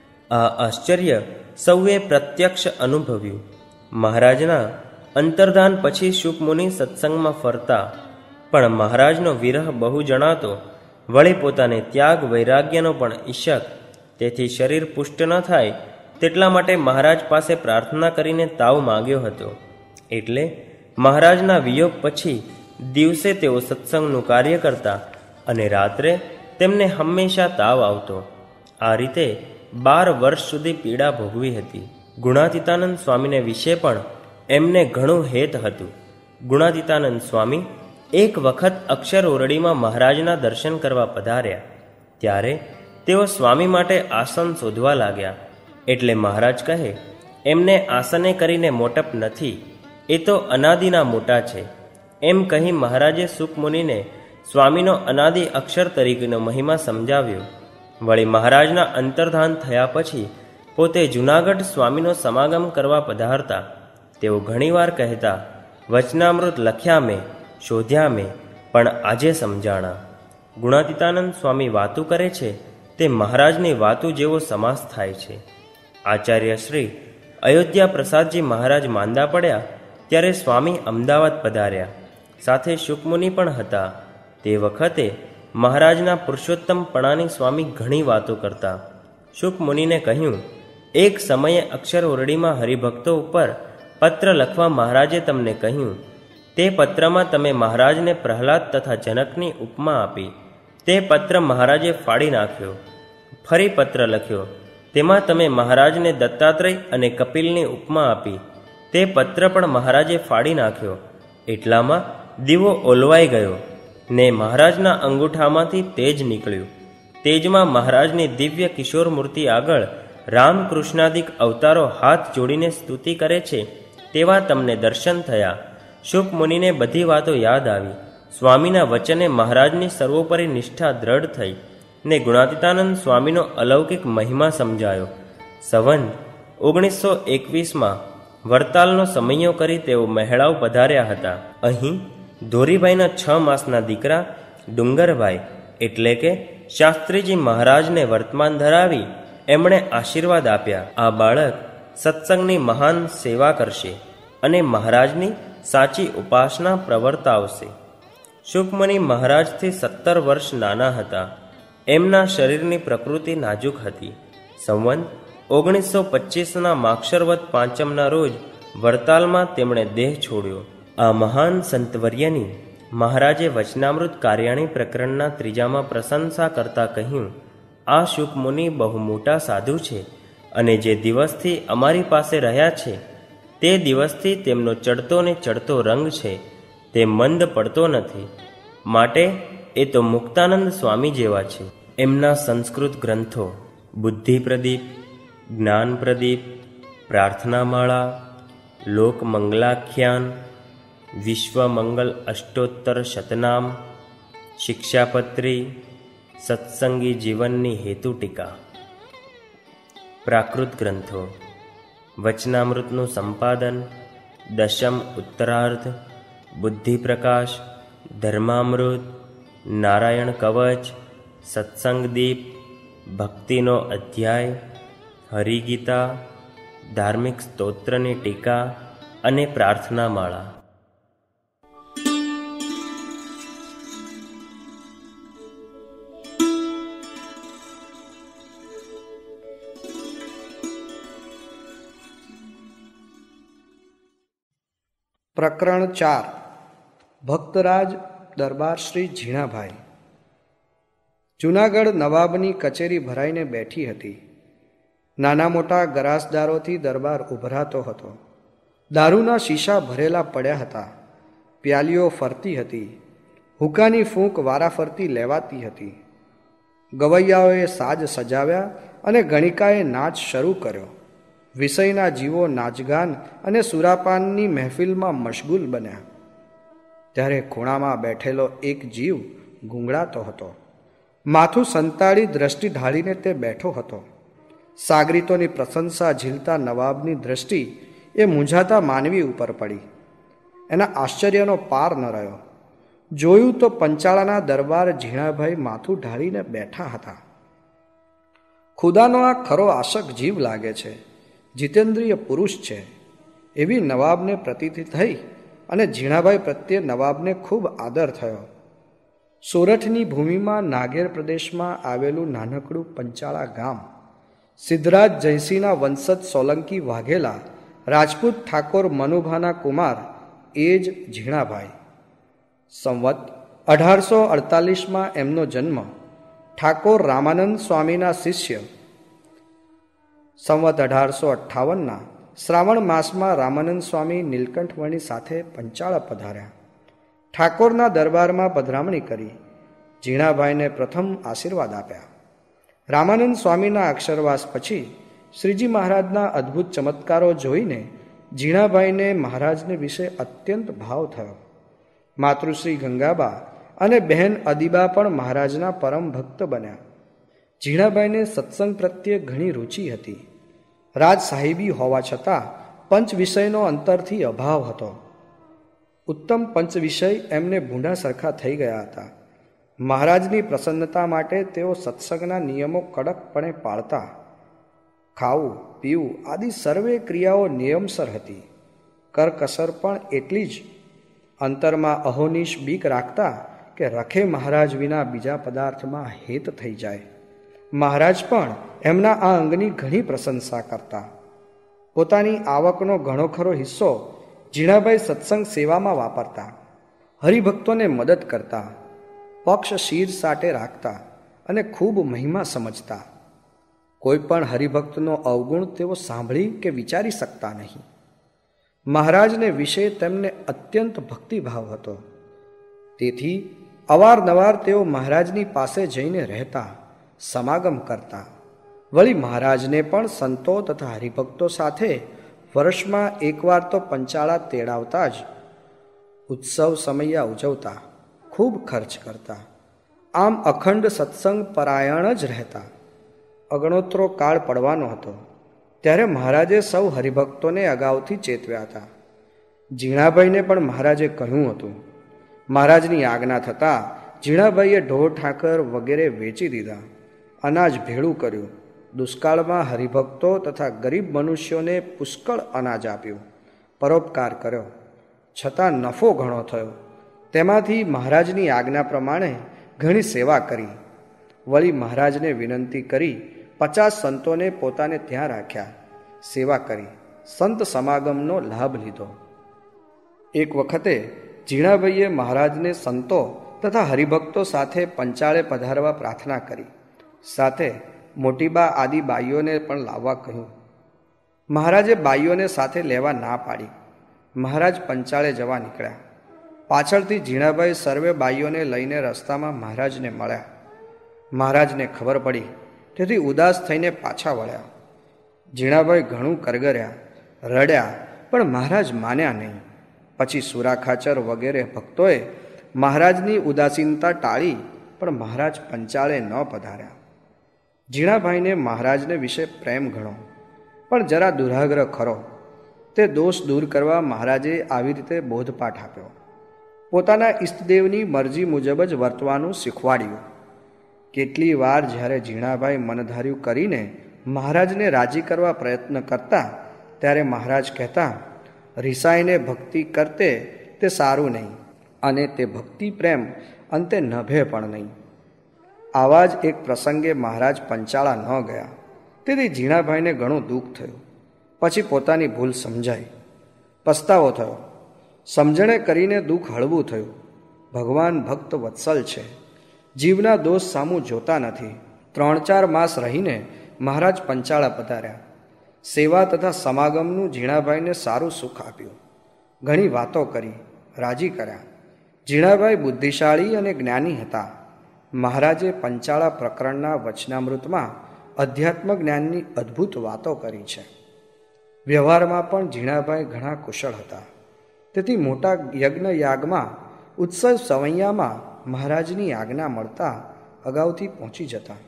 આ આશ્ચર્ય સૌએ પ્રત્યક્ષ અનુભવ્યું. મહારાજના અંતર્ધાન પછી શુકમુનિ સત્સંગમાં ફરતા, પણ મહારાજનો વિરહ બહુ જણાતો. વળી પોતાને ત્યાગ વૈરાગ્યનો પણ ઈશક. તેથી શરીર પુષ્ટ ન થાય તેટલા માટે મહારાજ પાસે પ્રાર્થના કરીને તાવ માગ્યો હતો. એટલે મહારાજના વિયોગ પછી દિવસે તેઓ સત્સંગનું કાર્ય કરતા અને રાત્રે તેમને હંમેશા તાવ આવતો. આ રીતે બાર વર્ષ સુધી પીડા ભોગવી હતી. ગુણાતીતાનંદ સ્વામીને વિશે પણ એમને ઘણું હેત હતું. ગુણાતીતાનંદ સ્વામી એક વખત અક્ષર ઓરડીમાં મહારાજના દર્શન કરવા પધાર્યા. ત્યારે તેઓ સ્વામી માટે આસન શોધવા લાગ્યા. એટલે મહારાજ કહે, એમને આસને કરીને મોટપ નથી, એ તો અનાદિના મોટા છે. એમ કહી મહારાજે શુકમુનિને સ્વામીનો અનાદિ અક્ષર તરીકેનો મહિમા સમજાવ્યો. વળી મહારાજના અંતર્ધાન થયા પછી પોતે જૂનાગઢ સ્વામીનો સમાગમ કરવા પધારતા. તેઓ ઘણીવાર કહેતા, વચનામૃત લખ્યા મેં, શોધ્યા મેં, પણ આજે સમજાણા. ગુણાતીતાનંદ સ્વામી વાતું કરે છે તે મહારાજની વાતું જેવો સમાસ થાય છે. આચાર્ય શ્રી અયોધ્યા પ્રસાદજી મહારાજ માંદા પડ્યા ત્યારે સ્વામી અમદાવાદ પધાર્યા. સાથે શુકમુનિ પણ હતા. તે વખતે મહારાજના પુરુષોત્તમપણાની સ્વામી ઘણી વાતો કરતા. શુકમુનિને કહ્યું, એક સમયે અક્ષર ઓરડીમાં હરિભક્તો ઉપર પત્ર લખવા મહારાજે તમને કહ્યું. તે પત્રમાં તમે મહારાજને પ્રહલાદ તથા જનકની ઉપમા આપી. તે પત્ર મહારાજે ફાડી નાખ્યો. ફરી પત્ર લખ્યો. તેમાં તમે મહારાજને દત્તાત્રેય અને કપિલની ઉપમા આપી. તે પત્ર પણ મહારાજે ફાડી નાખ્યો. એટલામાં દીવો ઓલવાઈ ગયો ને મહારાજના અંગૂઠામાંથી તેજ નીકળ્યું. તેજમાં મહારાજની દિવ્ય કિશોર મૂર્તિ આગળ રામકૃષ્ણાદિક અવતારો હાથ જોડીને સ્તુતિ કરે છે તેવા તમને દર્શન થયા. શુક મુનિને બધી વાતો યાદ આવી. સ્વામીના વચને મહારાજની સર્વોપરી નિષ્ઠા દ્રઢ થઈ ને ગુણાતીતાનંદ સ્વામીનો અલૌકિક મહિમા સમજાયો. સંવંત ઓગણીસો એકવીસમાં વરતાલનો સમયો કરી તેઓ મહેળાવ પધાર્યા હતા. અહીં ધોરીભાઈના છ માસના દીકરા ડુંગરભાઈ એટલે કે શાસ્ત્રીજી મહારાજને વર્તમાન ધરાવી એમણે આશીર્વાદ આપ્યા. આ બાળક સત્સંગની મહાન સેવા કરશે અને મહારાજની સાચી ઉપાસના પ્રવર્તાવશે. શુકમુનિ મહારાજથી સત્તર વર્ષ નાના હતા. એમના શરીરની પ્રકૃતિ નાજુક હતી. સંવંત ઓગણીસો પચીસના માક્ષરવદ પાંચમના રોજ વરતાલમાં તેમણે દેહ છોડ્યો. આ મહાન સંતવર્યની મહારાજે વચનામૃત કાર્યાણી પ્રકરણના ત્રીજામાં પ્રશંસા કરતા કહ્યું, આ શુકમુનિ બહુ મોટા સાધુ છે અને જે દિવસથી અમારી પાસે રહ્યા છે તે દિવસથી તેમનો ચડતો ને ચડતો રંગ છે તે મંદ પડતો નથી. માટે એ તો મુક્તાનંદ સ્વામી જેવા છે. એમના સંસ્કૃત ગ્રંથો બુદ્ધિ પ્રદીપ, જ્ઞાન પ્રદીપ, પ્રાર્થનામાળા, લોકમંગલાખ્યાન, વિશ્વમંગલ અષ્ટોત્તર શતનામ, શિક્ષાપત્રી, સત્સંગી જીવનની હેતુ ટીકા. પ્રાકૃત ગ્રંથો વચનામૃતનું સંપાદન, દશમ ઉત્તરાર્ધ, બુદ્ધિ પ્રકાશ, ધર્મામૃત, નારાયણ કવચ, સત્સંગદીપ, ભક્તિનો અધ્યાય, હરિગીતા, ધાર્મિક સ્તોત્રની ટીકા અને પ્રાર્થનામાળા. પ્રકરણ ચાર. ભક્તરાજ દરબાર શ્રી ઝીણાભાઈ. જૂનાગઢ નવાબની કચેરી ભરાઈને બેઠી હતી. નાના મોટા ગરાસદારોથી દરબાર ઉભરાતો હતો. દારૂના શીશા ભરેલા પડ્યા હતા. પ્યાલીઓ ફરતી હતી. હુક્કાની ફૂંક વારાફરતી લેવાતી હતી. ગવૈયાઓએ સાજ સજાવ્યા અને ગણિકાએ નાચ શરૂ કર્યો. વિષયના જીવો નાચગાન અને સુરાપાનની મહેફિલમાં મશગુલ બન્યા. ત્યારે ખૂણામાં બેઠેલો એક જીવ ગુંગળાતો હતો. માથું સંતાડી દ્રષ્ટિ ઢાળીને તે બેઠો હતો. સાગરીતોની પ્રશંસા ઝીલતા નવાબની દ્રષ્ટિ એ મૂંઝાતા માનવી ઉપર પડી. એના આશ્ચર્યનો પાર ન રહ્યો. જોયું તો પંચાળાના દરબાર ઝીણાભાઈ માથું ઢાળીને બેઠા હતા. ખુદાનો આ ખરો આશક જીવ લાગે છે, જીતેન્દ્રિય પુરુષ છે એવી નવાબને પ્રતીતિ થઈ અને ઝીણાભાઈ પ્રત્યે નવાબને ખૂબ આદર થયો. સોરઠની ભૂમિમાં નાગેર પ્રદેશમાં આવેલું નાનકડું પંચાળા ગામ સિદ્ધરાજ જયસિંહના વંશજ સોલંકી વાઘેલા રાજપૂત ઠાકોર મનુભાના કુમાર એ જ ઝીણાભાઈ. સંવત અઢારસો અડતાલીસમાં એમનો જન્મ. ઠાકોર રામાનંદ સ્વામીના શિષ્ય. સંવત અઢારસો અઠ્ઠાવનના શ્રાવણ માસમાં રામાનંદ સ્વામી નીલકંઠવણી સાથે પંચાળા પધાર્યા. ઠાકોરના દરબારમાં પધરામણી કરી. ઝીણાભાઈને પ્રથમ આશીર્વાદ આપ્યા. રામાનંદ સ્વામીના અક્ષરવાસ પછી શ્રીજી મહારાજના અદ્ભુત ચમત્કારો જોઈને ઝીણાભાઈને મહારાજને વિશે અત્યંત ભાવ થયો. માતૃશ્રી ગંગાબા અને બહેન અદીબા પણ મહારાજના પરમ ભક્ત બન્યા. ઝીણાભાઈને સત્સંગ પ્રત્યે ઘણી રુચિ હતી. રાજ સાહેબી હોવા છતાં પંચ વિષયનો અંતરથી અભાવ હતો. ઉત્તમ પંચ વિષય એમને ભૂંડા સરખા થઈ ગયા હતા. મહારાજની પ્રસન્નતા માટે તેઓ સત્સંગના નિયમો કડકપણે પાળતા. ખાવું પીવું આદિ સર્વે ક્રિયાઓ નિયમસર હતી. કરકસર પણ એટલી જ. અંતરમાં અહોનિશ બીક રાખતા કે રખે મહારાજ વિના બીજા પદાર્થમાં હેત થઈ જાય. મહારાજ પણ એમના આ અંગની ઘણી પ્રશંસા કરતા. પોતાની આવકનો ઘણો ખરો હિસ્સો ઝીણાભાઈ સત્સંગ સેવામાં વાપરતા, હરિભક્તોને મદદ કરતા, પક્ષ શીર સાટે રાખતા અને ખૂબ મહિમા સમજતા. કોઈ પણ હરિભક્તનો અવગુણ તેઓ સાંભળી કે વિચારી શકતા નહીં. મહારાજને વિશે તેમને અત્યંત ભક્તિભાવ હતો. તેથી અવારનવાર તેઓ મહારાજની પાસે જઈને રહેતા, સમાગમ કરતા. વળી મહારાજને પણ સંતો તથા હરિભક્તો સાથે વર્ષમાં એકવાર તો પંચાળા તેડાવતા જ. ઉત્સવ સમયા ઉજવતા, ખૂબ ખર્ચ કરતા. આમ અખંડ સત્સંગ પરાયણ જ રહેતા. અગણોતરો કાળ પડવાનો હતો ત્યારે મહારાજે સૌ હરિભક્તોને અગાઉથી ચેતવ્યા હતા. ઝીણાભાઈને પણ મહારાજે કહ્યું હતું. મહારાજની આજ્ઞા થતાં ઝીણાભાઈએ ઢોર ઠાકર વગેરે વેચી દીધા, અનાજ ભેળું કર્યું. દુષ્કાળમાં હરિભક્તો તથા ગરીબ મનુષ્યોને પુષ્કળ અનાજ આપ્યું, પરોપકાર કર્યો. છતાં નફો ઘણો થયો. તેમાંથી મહારાજની આજ્ઞા પ્રમાણે ઘણી સેવા કરી. વળી મહારાજને વિનંતી કરી પચાસ સંતોને પોતાને ત્યાં રાખ્યા, સેવા કરી, સંત સમાગમનો લાભ લીધો. એક વખતે ઝીણાભાઈએ મહારાજને સંતો તથા હરિભક્તો સાથે પંચાળે પધારવા પ્રાર્થના કરી. સાથે મોટીબા આદિ બાઈઓને પણ લાવવા કહ્યું. મહારાજે બાઈઓને સાથે લેવા ના પાડી. મહારાજ પંચાળે જવા નીકળ્યા. પાછળથી ઝીણાભાઈ સર્વે બાઈઓને લઈને રસ્તામાં મહારાજને મળ્યા. મહારાજને ખબર પડી તેથી ઉદાસ થઈને પાછા વળ્યા. ઝીણાભાઈ ઘણું કરગર્યા, રડ્યા, પણ મહારાજ માન્યા નહીં. પછી સુરાખાચર વગેરે ભક્તોએ મહારાજની ઉદાસીનતા ટાળી પણ મહારાજ પંચાળે ન પધાર્યા. ઝીણાભાઈને મહારાજને વિશે પ્રેમ ઘણો, પણ જરા દુરાગ્રહ ખરો. તે દોષ દૂર કરવા મહારાજે આવી રીતે બોધપાઠ આપ્યો. પોતાના ઈષ્ટદેવની મરજી મુજબ જ વર્તવાનું શીખવાડ્યું. કેટલી વાર જ્યારે ઝીણાભાઈ મનધાર્યું કરીને મહારાજને રાજી કરવા પ્રયત્ન કરતા ત્યારે મહારાજ કહેતા, રિસાઈને ભક્તિ કરતે તે સારું નહીં, અને તે ભક્તિ પ્રેમ અંતે નભે પણ નહીં. આવા જ એક પ્રસંગે મહારાજ પંચાળા ન ગયા. તેથી ઝીણાભાઈને ઘણું દુઃખ થયું. પછી પોતાની ભૂલ સમજાઈ, પસ્તાવો થયો. સમજણે કરીને દુઃખ હળવું થયું. ભગવાન ભક્ત વત્સલ છે, જીવના દોષ સામું જોતા નથી. ત્રણ ચાર માસ રહીને મહારાજ પંચાળા પધાર્યા. સેવા તથા સમાગમનું ઝીણાભાઈને સારું સુખ આપ્યું. ઘણી વાતો કરી, રાજી કર્યા. ઝીણાભાઈ બુદ્ધિશાળી અને જ્ઞાની હતા. મહારાજે પંચાળા પ્રકરણના વચનામૃતમાં અધ્યાત્મ જ્ઞાનની અદ્ભુત વાતો કરી છે. વ્યવહારમાં પણ ઝીણાભાઈ ઘણા કુશળ હતા. તેથી મોટા યજ્ઞ યાગમાં, ઉત્સવ સવૈયામાં મહારાજની આજ્ઞા મળતા અગાઉથી પહોંચી જતા,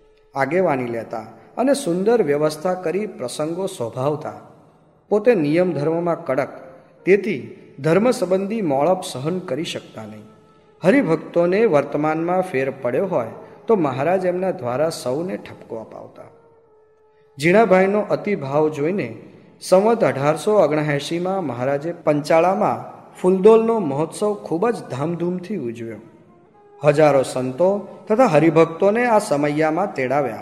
આગેવાની લેતા અને સુંદર વ્યવસ્થા કરી પ્રસંગો શોભાવતા. પોતે નિયમ ધર્મમાં કડક, તેથી ધર્મ સંબંધી મોળપ સહન કરી શકતા નહીં. હરિભક્તોને વર્તમાનમાં ફેર પડ્યો હોય તો મહારાજ એમના દ્વારા સૌને ઠપકો અપાવતા. ઝીણાભાઈનો અતિભાવ જોઈને સંવત અઢારસો ઓગણએંશીમાં મહારાજે પંચાળામાં ફૂલદોલનો મહોત્સવ ખૂબ જ ધામધૂમથી ઉજવ્યો. હજારો સંતો તથા હરિભક્તોને આ સમૈયામાં તેડાવ્યા.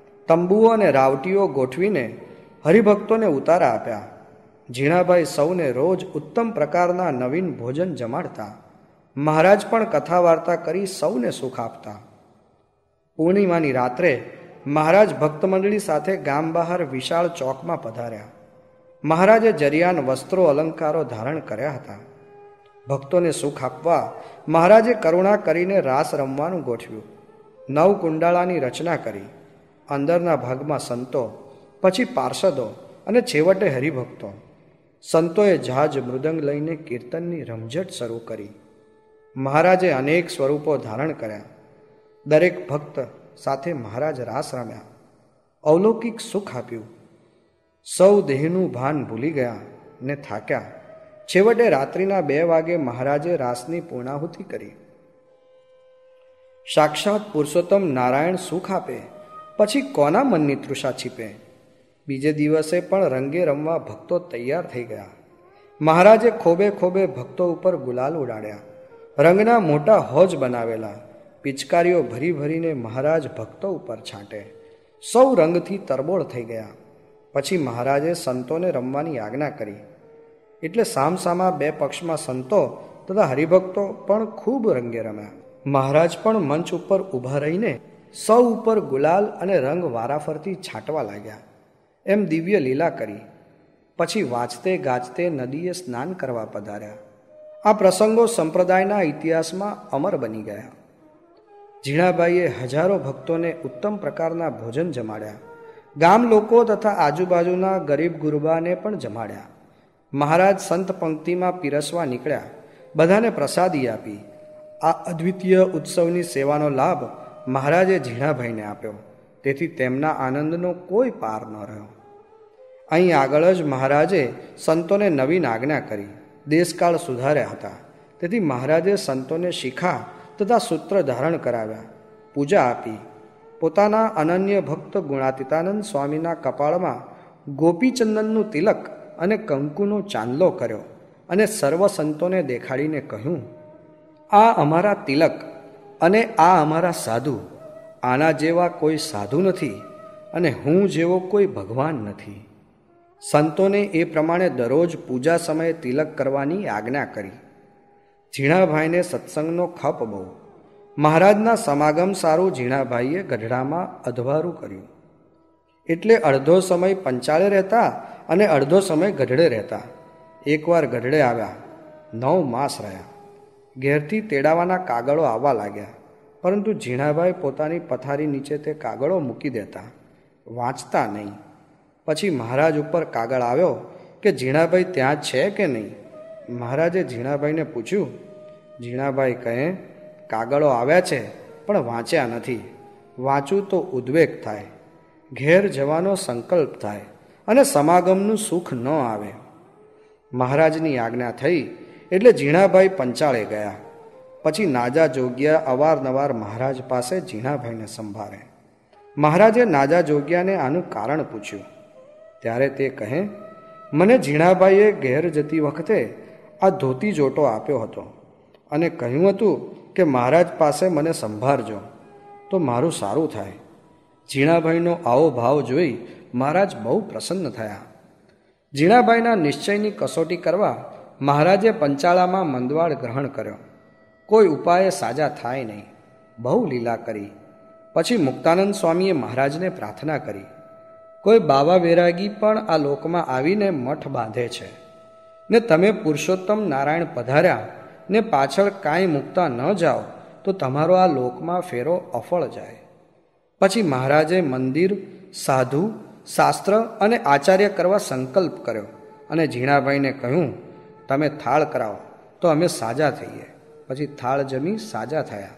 તંબુઓ અને રાવટીઓ ગોઠવીને હરિભક્તોને ઉતારા આપ્યા. ઝીણાભાઈ સૌને રોજ ઉત્તમ પ્રકારના નવીન ભોજન જમાડતા. મહારાજ પણ કથા વાર્તા કરી સૌને સુખ આપતા. પૂર્ણિમાની રાત્રે મહારાજ ભક્ત મંડળી સાથે ગામ બહાર વિશાળ ચોકમાં પધાર્યા. મહારાજે જરિયાન વસ્ત્રો અલંકારો ધારણ કર્યા હતા. ભક્તોને સુખ આપવા મહારાજે કરુણા કરીને રાસ રમવાનું ગોઠવ્યું. નવ કુંડાળાની રચના કરી. અંદરના ભાગમાં સંતો, પછી પાર્ષદો અને છેવટે હરિભક્તો. સંતોએ ઝાજ મૃદંગ લઈને કીર્તનની રમઝટ શરૂ કરી. મહારાજે અનેક સ્વરૂપો ધારણ કર્યા. દરેક ભક્ત સાથે મહારાજ રાસ રમ્યા. અવલૌકિક સુખ આપ્યું. સૌ દેહનું ભાન ભૂલી ગયા ને થાક્યા. છેવટે રાત્રિના બે વાગે મહારાજે રાસની પૂર્ણાહુતિ કરી. સાક્ષાત પુરુષોત્તમ નારાયણ સુખ આપે પછી કોના મનની તૃષા છીપે. બીજે દિવસે પણ રંગે રમવા ભક્તો તૈયાર થઈ ગયા. મહારાજે ખોબે ખોબે ભક્તો ઉપર ગુલાલ ઉડાડ્યા. રંગના મોટા હોજ બનાવેલા. પિચકારીઓ ભરી ભરીને મહારાજ ભક્તો ઉપર છાંટે. સૌ રંગથી તરબોળ થઈ ગયા. પછી મહારાજે સંતોને રમવાની આજ્ઞા કરી. એટલે સામસામા બે પક્ષમાં સંતો તથા હરિભક્તો પણ ખૂબ રંગે રમ્યા. મહારાજ પણ મંચ ઉપર ઊભા રહીને સૌ ઉપર ગુલાલ અને રંગ વારાફરતી છાંટવા લાગ્યા. એમ દિવ્ય લીલા કરી. પછી વાંચતે ગાજતે નદીએ સ્નાન કરવા પધાર્યા. આ પ્રસંગો સંપ્રદાયના ઇતિહાસમાં અમર બની ગયા. ઝીણાભાઈએ હજારો ભક્તોને ઉત્તમ પ્રકારના ભોજન જમાડ્યા. ગામ લોકો તથા આજુબાજુના ગરીબ ગુરબાને પણ જમાડ્યા. મહારાજ સંત પંક્તિમાં પીરસવા નીકળ્યા. બધાને પ્રસાદી આપી. આ અદ્વિતીય ઉત્સવની સેવાનો લાભ મહારાજે ઝીણાભાઈને આપ્યો. તેથી તેમના આનંદનો કોઈ પાર ન રહ્યો. અહીં આગળ જ મહારાજે સંતોને નવીન આજ્ઞા કરી. દેશકાળ સુધાર્યા હતા. તેથી મહારાજે સંતોને શિખા તથા સૂત્ર ધારણ કરાવ્યા. પૂજા આપી. પોતાના અનન્ય ભક્ત ગુણાતીતાનંદ સ્વામીના કપાળમાં ગોપીચંદનનું તિલક અને કંકુનો ચાંદલો કર્યો અને સર્વ સંતોને દેખાડીને કહ્યું, આ અમારા તિલક અને આ અમારા સાધુ. આના જેવા કોઈ સાધુ નથી અને હું જેવો કોઈ ભગવાન નથી. સંતોને એ પ્રમાણે દરરોજ પૂજા સમયે તિલક કરવાની આજ્ઞા કરી. ઝીણાભાઈને સત્સંગનો ખપ બહુ. મહારાજના સમાગમ સારું ઝીણાભાઈએ ગઢડામાં અધવારું કર્યું. એટલે અડધો સમય પંચાળે રહેતા અને અડધો સમય ગઢડે રહેતા. એકવાર ગઢડે આવ્યા. નવ માસ રહ્યા. ઘેરથી તેડાવાના કાગળો આવવા લાગ્યા. પરંતુ ઝીણાભાઈ પોતાની પથારી નીચે તે કાગળો મૂકી દેતા. વાંચતા નહીં. પછી મહારાજ ઉપર કાગળ આવ્યો કે ઝીણાભાઈ ત્યાં છે કે નહીં. મહારાજે ઝીણાભાઈને પૂછ્યું. ઝીણાભાઈ કહે, કાગળો આવ્યા છે પણ વાંચ્યા નથી. વાંચું તો ઉદ્વેગ થાય, ઘેર જવાનો સંકલ્પ થાય અને સમાગમનું સુખ ન આવે. મહારાજની આજ્ઞા થઈ એટલે ઝીણાભાઈ પંચાળે ગયા. પછી નાજા જોગ્યા અવારનવાર મહારાજ પાસે ઝીણાભાઈને સંભાળે. મહારાજે નાજા જોગ્યાને આનું કારણ પૂછ્યું. ત્યારે તે કહે, મને ઝીણાભાઈએ ઘેર જતી વખતે આ ધોતી જોટો આપ્યો હતો અને કહ્યું હતું કે મહારાજ પાસે મને સંભાળજો તો મારું સારું થાય. ઝીણાભાઈનો આવો ભાવ જોઈ મહારાજ બહુ પ્રસન્ન થયા. ઝીણાભાઈના નિશ્ચયની કસોટી કરવા મહારાજે પંચાળામાં મંદવાડ ગ્રહણ કર્યો. કોઈ ઉપાયે સાજા થાય નહીં. બહુ લીલા કરી. પછી મુક્તાનંદ સ્વામીએ મહારાજને પ્રાર્થના કરી, કોઈ બાવા વૈરાગી પણ આ લોકમાં આવીને મઠ બાંધે છે ને તમે પુરુષોત્તમ નારાયણ પધાર્યા ને પાછળ કાંઈ મૂકતા ન જાઓ તો તમારો આ લોકમાં ફેરો અફળ જાય. પછી મહારાજે મંદિર, સાધુ, શાસ્ત્ર અને આચાર્ય કરવા સંકલ્પ કર્યો અને ઝીણાભાઈને કહ્યું, તમે થાળ કરાવો તો અમે સાજા થઈએ. પછી થાળ જમી સાજા થયા.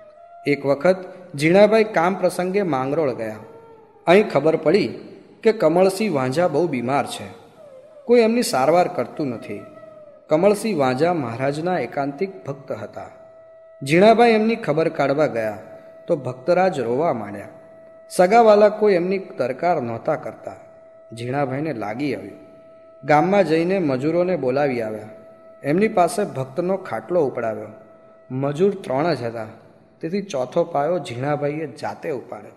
એક વખત ઝીણાભાઈ કામ પ્રસંગે માંગરોળ ગયા. અહીં ખબર પડી કે કમળસિંહ વાંઝા બહુ બીમાર છે. કોઈ એમની સારવાર કરતું નથી. કમળસિંહ વાંઝા મહારાજના એકાંતિક ભક્ત હતા. ઝીણાભાઈ એમની ખબર કાઢવા ગયા તો ભક્તરાજ રોવા માંડ્યા. સગાવાલા કોઈ એમની દરકાર નહોતા કરતા. ઝીણાભાઈને લાગી આવ્યું. ગામમાં જઈને મજૂરોને બોલાવી આવ્યા. એમની પાસે ભક્તનો ખાટલો ઉપડાવ્યો. મજૂર ત્રણ જ હતા, તેથી ચોથો પાયો ઝીણાભાઈએ જાતે ઉપાડ્યો.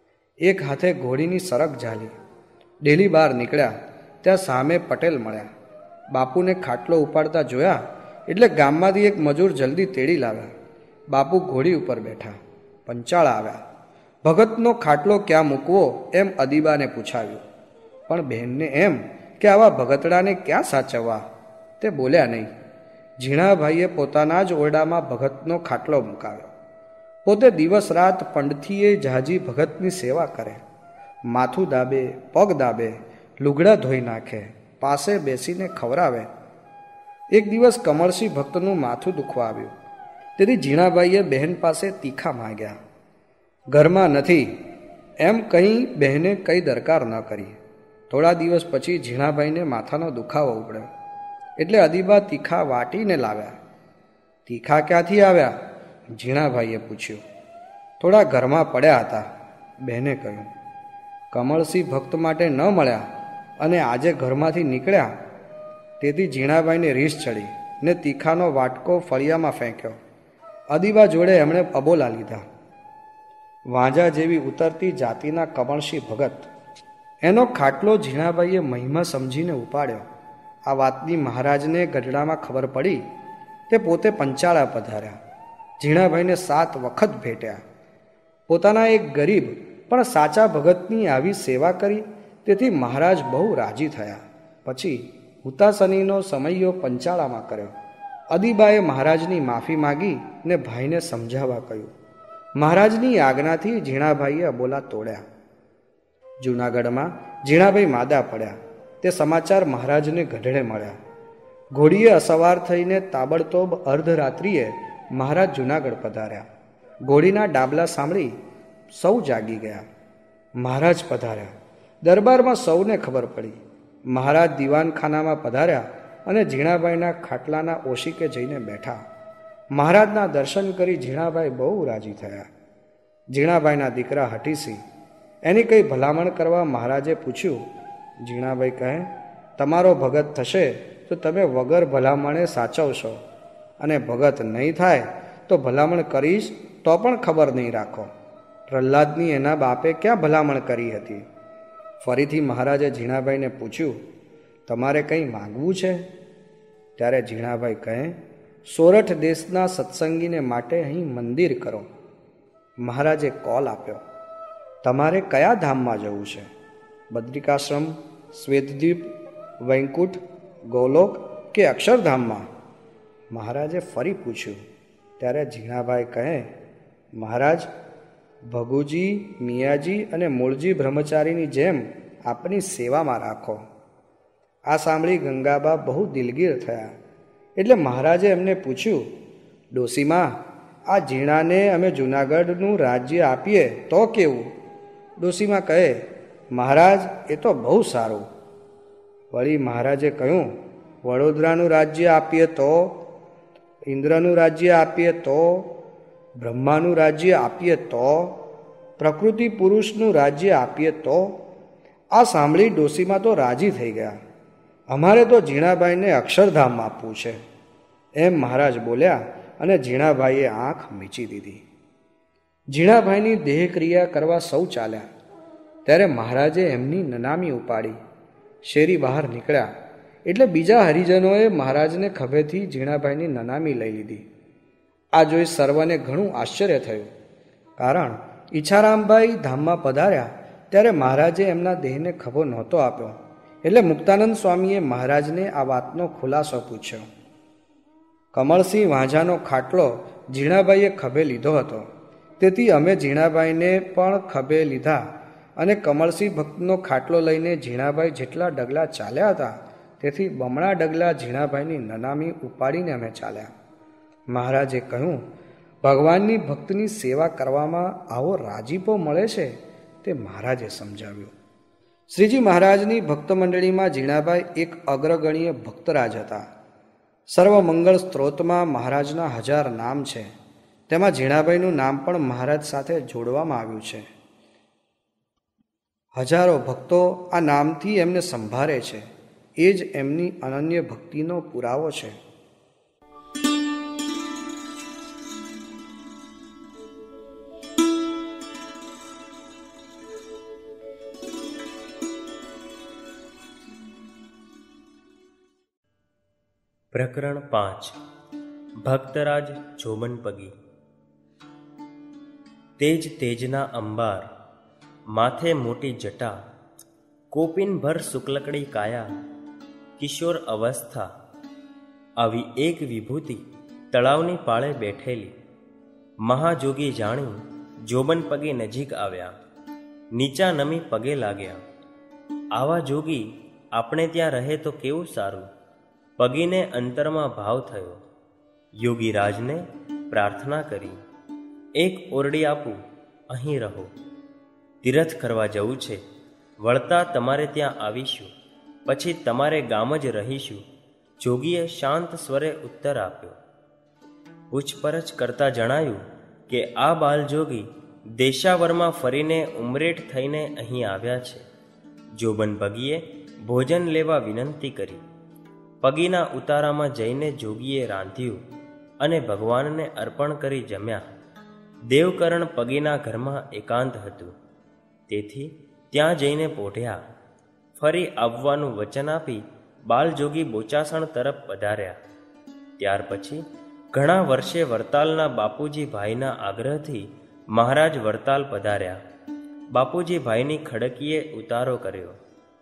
એક હાથે ઘોડીની સરક ઝાલી. ડેલી બહાર નીકળ્યા ત્યાં સામે પટેલ મળ્યા. બાપુને ખાટલો ઉપાડતા જોયા એટલે ગામમાંથી એક મજૂર જલ્દી તેડી લાવ્યા. બાપુ ઘોડી ઉપર બેઠા. પંચાળા આવ્યા. ભગતનો ખાટલો ક્યાં મૂકવો એમ અદીબાને પૂછાવ્યું. પણ બહેનને એમ કે આવા ભગતડાને ક્યાં સાચવવા, તે બોલ્યા નહીં. ઝીણાભાઈએ પોતાના જ ઓરડામાં ભગતનો ખાટલો મુકાવ્યો. પોતે દિવસ રાત પંડથીએ ઝાજી ભગતની સેવા કરે. માથું દાબે, પગ દાબે, લુગડા ધોઈ નાખે, પાસે બેસીને ખવરાવે. એક દિવસ કમળસિંહ ભક્તનું માથું દુખવા આવ્યું. તેથી ઝીણાભાઈએ બહેન પાસે તીખા માંગ્યા. ઘરમાં નથી એમ કહી બહેને કઈ દરકાર ન કરી. થોડા દિવસ પછી ઝીણાભાઈને માથાનો દુખાવો ઉપડ્યો એટલે અદીબા તીખા વાટીને લાવ્યા. તીખા ક્યાંથી આવ્યા? ઝીણાભાઈએ પૂછ્યું. થોડા ઘરમાં પડ્યા હતા. બહેને કહ્યું. કમળસિંહ ભક્ત માટે ન મળ્યા અને આજે ઘરમાંથી નીકળ્યા. તેથી ઝીણાભાઈને રીસ ચડી ને તીખાનો વાટકો ફળિયામાં ફેંક્યો. અદીબા જોડે એમણે અબોલા લીધા. વાંઝા જેવી ઉતરતી જાતિના કમળસિંહ ભગત. એનો ખાટલો ઝીણાભાઈએ મહિમા સમજીને ઉપાડ્યો આ વાતની મહારાજને ગઢડામાં ખબર પડી તે પોતે પંચાળા પધાર્યા. ઝીણાભાઈને સાત વખત ભેટ્યા. પોતાના એક ગરીબ પણ સાચા ભગતની આવી સેવા કરી તેથી મહારાજ બહુ રાજી થયા. પછી હુતાસનીનો સમયો પંચાળામાં કર્યો. અદીબાએ મહારાજની માફી માગી ને ભાઈને સમજાવવા કહ્યું. મહારાજની આજ્ઞાથી ઝીણાભાઈએ અબોલા તોડ્યા. જૂનાગઢમાં ઝીણાભાઈ માદા પડ્યા. તે સમાચાર મહારાજને ગઢડે મળ્યા. ઘોડીએ અસવાર થઈને તાબડતોબ અર્ધરાત્રિએ મહારાજ જૂનાગઢ પધાર્યા. ઘોડીના ડાબલા સાંભળી સૌ જાગી ગયા. મહારાજ પધાર્યા. દરબારમાં સૌને ખબર પડી. મહારાજ દીવાનખાનામાં પધાર્યા અને ઝીણાભાઈના ખાટલાના ઓશિકે જઈને બેઠા. મહારાજના દર્શન કરી ઝીણાભાઈ બહુ રાજી થયા. ઝીણાભાઈના દીકરા હઠીસિંહ એની કંઈ ભલામણ કરવા મહારાજે પૂછ્યું. ઝીણાભાઈ કહે, તમારો ભગત થશે તો તમે વગર ભલામણે સાચવશો, અને ભગત નહીં થાય તો ભલામણ કરીશ તો પણ ખબર નહીં રાખો. પ્રહલાદની એના બાપે ક્યાં ભલામણ કરી હતી? ફરીથી મહારાજે ઝીણાભાઈને પૂછ્યું, તમારે કંઈ માગવું છે? ત્યારે ઝીણાભાઈ કહે, સોરઠ દેશના સત્સંગીને માટે અહીં મંદિર કરો. મહારાજે કોલ આપ્યો, તમારે કયા ધામમાં જવું છે? બદ્રિકાશ્રમ, શ્વેતદ્વીપ, વૈકુંઠ, ગોલોક કે અક્ષરધામમાં? મહારાજે ફરી પૂછ્યું. ત્યારે ઝીણાભાઈ કહે, મહારાજ, ભગુજી, મિયાજી અને મૂળજી બ્રહ્મચારીની જેમ આપની સેવામાં રાખો. આ સાંભળી ગંગાબા બહુ દિલગીર થયા. એટલે મહારાજે એમને પૂછ્યું, ડોસીમાં, આ ઝીણાને અમે જૂનાગઢનું રાજ્ય આપીએ તો કેવું? ડોસીમાં કહે, મહારાજ, એ તો બહુ સારું. વળી મહારાજે કહ્યું, વડોદરાનું રાજ્ય આપીએ તો? ઇન્દ્રનું રાજ્ય આપીએ તો? બ્રહ્માનું રાજ્ય આપીએ તો? પ્રકૃતિ પુરુષનું રાજ્ય આપીએ તો? આ સાંભળી ડોસીમાં તો રાજી થઈ ગયા. અમારે તો ઝીણાભાઈને અક્ષરધામ આપવું છે, એમ મહારાજ બોલ્યા અને ઝીણાભાઈએ આંખ મીચી દીધી. ઝીણાભાઈની દેહક્રિયા કરવા સૌ ચાલ્યા. ત્યારે મહારાજે એમની નનામી ઉપાડી. શેરી બહાર નીકળ્યા એટલે બીજા હરિજનોએ મહારાજને ખભેથી ઝીણાભાઈની નનામી લઈ લીધી. આ જોઈ સર્વને ઘણું આશ્ચર્ય થયું. કારણ ઈચ્છારામભાઈ ધામમાં પધાર્યા ત્યારે મહારાજે એમના દેહને ખભો નહોતો આપ્યો. એટલે મુક્તાનંદ સ્વામીએ મહારાજને આ વાતનો ખુલાસો પૂછ્યો. કમળસિંહ વાંઝાનો ખાટલો ઝીણાભાઈએ ખભે લીધો હતો, તેથી અમે ઝીણાભાઈને પણ ખભે લીધા અને કમળસિંહ ભક્તનો ખાટલો લઈને ઝીણાભાઈ જેટલા ડગલા ચાલ્યા હતા તેથી બમણા ડગલા ઝીણાભાઈની નનામી ઉપાડીને અમે ચાલ્યા. મહારાજે કહ્યું, ભગવાનની ભક્તની સેવા કરવામાં આવો રાજીપો મળે છે તે મહારાજે સમજાવ્યું. શ્રીજી મહારાજની ભક્ત મંડળીમાં ઝીણાભાઈ એક અગ્રગણ્ય ભક્તરાજ હતા. સર્વમંગળ સ્ત્રોતમાં મહારાજના હજાર નામ છે. તેમાં ઝીણાભાઈનું નામ પણ મહારાજ સાથે જોડવામાં આવ્યું છે. હજારો ભક્તો આ નામથી એમને સંભાળે છે. એ જ એમની અનન્ય ભક્તિનો પુરાવો છે. પ્રકરણ પાંચ. ભક્તરાજ જોબનપગી. તેજ તેજના અંબાર, માથે મોટી જટા, કોપિનભર શુક્લકડી કાયા, કિશોર અવસ્થા, આવી એક વિભૂતિ તળાવની પાળે બેઠેલી. મહાજોગી જાણી જોબનપગી નજીક આવ્યા, નીચા નમી પગે લાગ્યા. આવા જોગી આપણે ત્યાં રહે તો કેવું સારું. પગીને અંતરમાં ભાવ થયો. યોગીરાજને પ્રાર્થના કરી, એક ઓરડી આપું, અહીં રહો. તીરથ કરવા જવું છે, વળતા તમારે ત્યાં આવીશું, પછી તમારે ગામ જ રહીશું. જોગીએ શાંત સ્વરે ઉત્તર આપ્યો. પૂછપરછ કરતા જણાયું કે આ બાલજોગી દેશાવરમાં ફરીને ઉમરેઠ થઈને અહીં આવ્યા છે. જોબનપગીએ ભોજન લેવા વિનંતી કરી. પગીના ઉતારામાં જઈને જોગીએ રાંધ્યું અને ભગવાનને અર્પણ કરી જમ્યા. દેવકરણ પગીના ઘરમાં એકાંત હતું, તેથી ત્યાં જઈને પોઢ્યા. ફરી આવવાનું વચન આપી બાલજોગી બોચાસણ તરફ પધાર્યા. ત્યાર પછી ઘણા વર્ષે વરતાલના બાપુજી ભાઈના આગ્રહથી મહારાજ વરતાલ પધાર્યા. બાપુજી ભાઈની ખડકીએ ઉતારો કર્યો.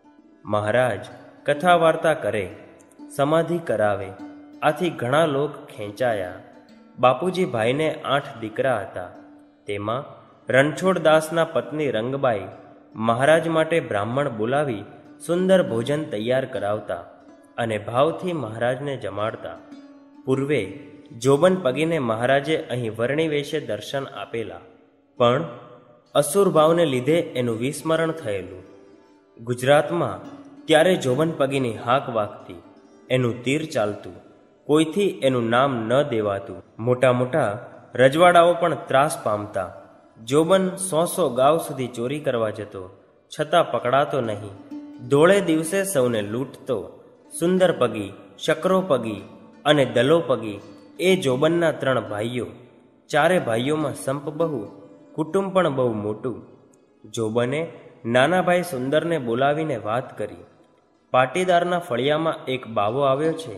મહારાજ કથા વાર્તા કરે, સમાધિ કરાવે, આથી ઘણા લોક ખેંચાયા. બાપુજી ભાઈને આઠ દીકરા હતા. તેમાં રણછોડદાસના પત્ની રંગબાઈ મહારાજ માટે બ્રાહ્મણ બોલાવી સુંદર ભોજન તૈયાર કરાવતા અને ભાવથી મહારાજને જમાડતા. પૂર્વે જોબન પગીને મહારાજે અહીં વર્ણી વેશે દર્શન આપેલા, પણ અસુર ભાવને લીધે એનું વિસ્મરણ થયેલું. ગુજરાતમાં ત્યારે જોબન પગીની હાક વાગતી, એનું તીર ચાલતું, કોઈથી એનું નામ ન દેવાતું. મોટા મોટા રજવાડાઓ પણ ત્રાસ પામતા. જોબન સો સો ગાવ સુધી ચોરી કરવા જતો, છતાં પકડાતો નહીં. ધોળે દિવસે સૌને લૂંટતો. સુંદર પગી, શકરો પગી અને દલો પગી એ જોબનના ત્રણ ભાઈઓ. ચારે ભાઈઓમાં સંપ બહુ, કુટુંબ પણ બહુ મોટું. જોબને નાના ભાઈ સુંદરને બોલાવીને વાત કરી. પાટીદારના ફળિયામાં એક બાવો આવ્યો છે.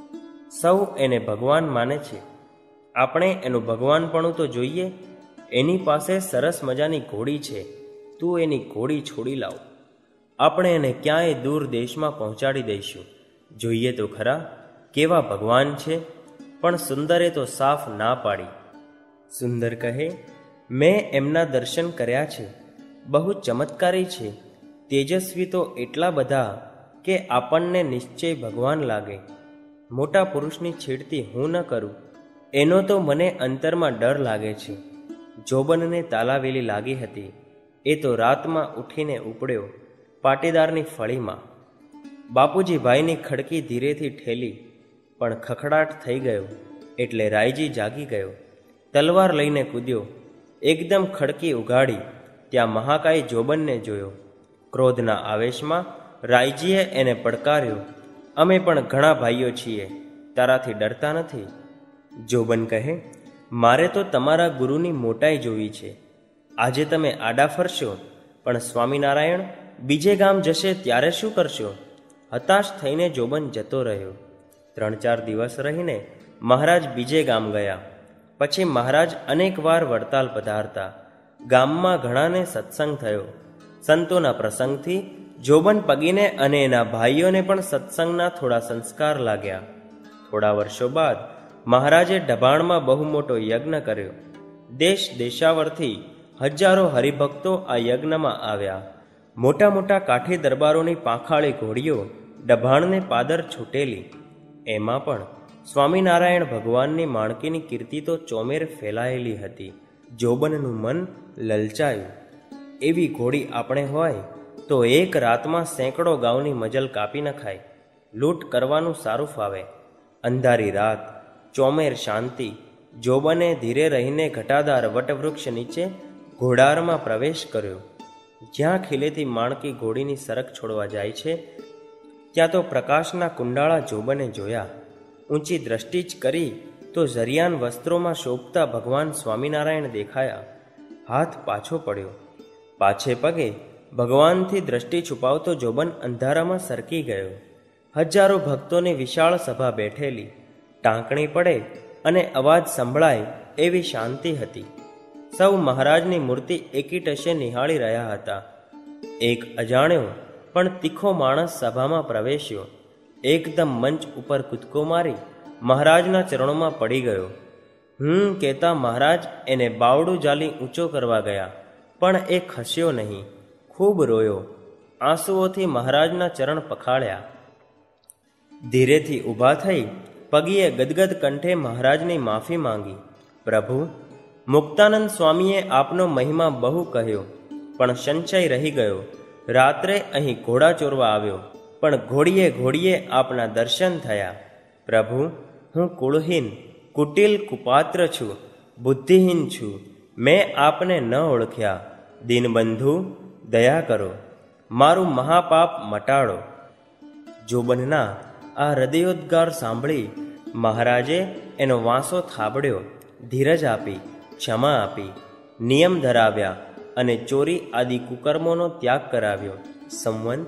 સૌ એને ભગવાન માને છે. આપણે એનું ભગવાનપણું તો જોઈએ. એની પાસે સરસ મજાની ઘોડી છે. તું એની ઘોડી છોડી લાવ. આપણે એને ક્યાંય દૂર દેશમાં પહોંચાડી દઈશું. જોઈએ તો ખરા કેવા ભગવાન છે. પણ સુંદરે તો સાફ ના પાડી. સુંદર કહે, મેં એમના દર્શન કર્યા છે. બહુ ચમત્કારી છે. તેજસ્વી તો એટલા બધા કે આપણને નિશ્ચય ભગવાન લાગે. મોટા પુરુષની છેડતી હું ન કરું, એનો તો મને અંતરમાં ડર લાગે છે. જોબનને તાલાવેલી લાગી હતી. એ તો રાતમાં ઉઠીને ઉપડ્યો પાટીદારની ફળીમાં. બાપુજી ભાઈની ખડકી ધીરેથી ઠેલી, પણ ખખડાટ થઈ ગયો એટલે રાયજી જાગી ગયો. તલવાર લઈને કૂદ્યો. એકદમ ખડકી ઉગાડી ત્યાં મહાકાય જોબનને જોયો. ક્રોધના આવેશમાં રાયજીએ એને પડકાર્યો, અમે પણ ઘણા ભાઈઓ છીએ, તારાથી ડરતા નથી. જોબન કહે, મારે તો તમારા ગુરુની મોટાઈ જોવી છે. આજે તમે આડા ફરશો, પણ સ્વામિનારાયણ બીજે ગામ જશે ત્યારે શું કરશો? હતાશ થઈને જોબન જતો રહ્યો. ત્રણ ચાર દિવસ રહીને મહારાજ બીજે ગામ ગયા. પછી મહારાજ અનેક વાર વડતાલ પધારતા. ગામમાં ઘણાને સત્સંગ થયો. સંતોના પ્રસંગથી જોબન પગીને અને એના ભાઈઓને પણ સત્સંગના થોડા સંસ્કાર લાગ્યા. થોડા વર્ષો બાદ મહારાજે ડભાણમાં બહુ મોટો યજ્ઞ કર્યો. દેશ દેશાવરથી હજારો હરિભક્તો આ યજ્ઞમાં આવ્યા. મોટા મોટા કાઠી દરબારોની પાંખાળી ઘોડીઓ ડભાણને પાદર છૂટેલી. એમાં પણ સ્વામિનારાયણ ભગવાનની માણકીની કીર્તિ તો ચોમેર ફેલાયેલી હતી. જોબનનું મન લલચાયું. એવી ઘોડી આપણે હોય તો એક રાતમાં સેંકડો ગાઉની મજલ કાપી નખાય. લૂંટ કરવાનું સારું ફાવે. અંધારી રાત, ચોમેર શાંતિ. જોબને ધીરે રહીને ઘટાદાર વટવૃક્ષ નીચે ઘોડારમાં પ્રવેશ કર્યો. જ્યાં ખીલેથી માણકી ઘોડીની સરક છોડવા જાય છે ત્યાં તો પ્રકાશના કુંડાળા જોબને જોયા. ઊંચી દ્રષ્ટિ જ કરી તો ઝરિયાન વસ્ત્રોમાં શોભતા ભગવાન સ્વામિનારાયણ દેખાયા. હાથ પાછો પડ્યો. પાછે પગે ભગવાનથી દ્રષ્ટિ છુપાવતો જોબન અંધારામાં સરકી ગયો. હજારો ભક્તોની વિશાળ સભા બેઠેલી. ટાંકણી પડે અને અવાજ સંભળાય એવી શાંતિ હતી. સૌ મહારાજની મૂર્તિ એકીટશે નિહાળી રહ્યા હતા. એક અજાણ્યો પણ તીખો માણસ સભામાં પ્રવેશ્યો. એકદમ મંચ ઉપર કૂદકો મારી મહારાજના ચરણોમાં પડી ગયો. હમ કહેતા મહારાજ એને બાવડું જાલી ઊંચો કરવા ગયા, પણ એ ખસ્યો નહીં. ખૂબ રોયો. આંસુઓથી મહારાજના ચરણ પખાળ્યા. ધીરેથી ઊભા થઈ પગીએ ગદગદ કંઠે મહારાજની માફી માંગી. પ્રભુ, મુક્તાનંદ સ્વામીએ આપનો મહિમા બહુ કહ્યો, પણ સંશય રહી ગયો. રાત્રે અહીં ઘોડા ચોરવા આવ્યો, પણ ઘોડીએ ઘોડીએ આપના દર્શન થયા. પ્રભુ, હું કુળહીન, કુટિલ, કુપાત્ર છું, બુદ્ધિહીન છું. મેં આપને ન ઓળખ્યા. દીનબંધુ, દયા કરો, મારું મહાપાપ મટાડો. જોબનના આ હૃદયોદ્ગાર સાંભળી મહારાજે એનો વાંસો થાબડ્યો. ધીરજ આપી, ક્ષમા આપી, નિયમ ધરાવ્યા અને ચોરી આદિ કુકર્મોનો ત્યાગ કરાવ્યો. સંવંત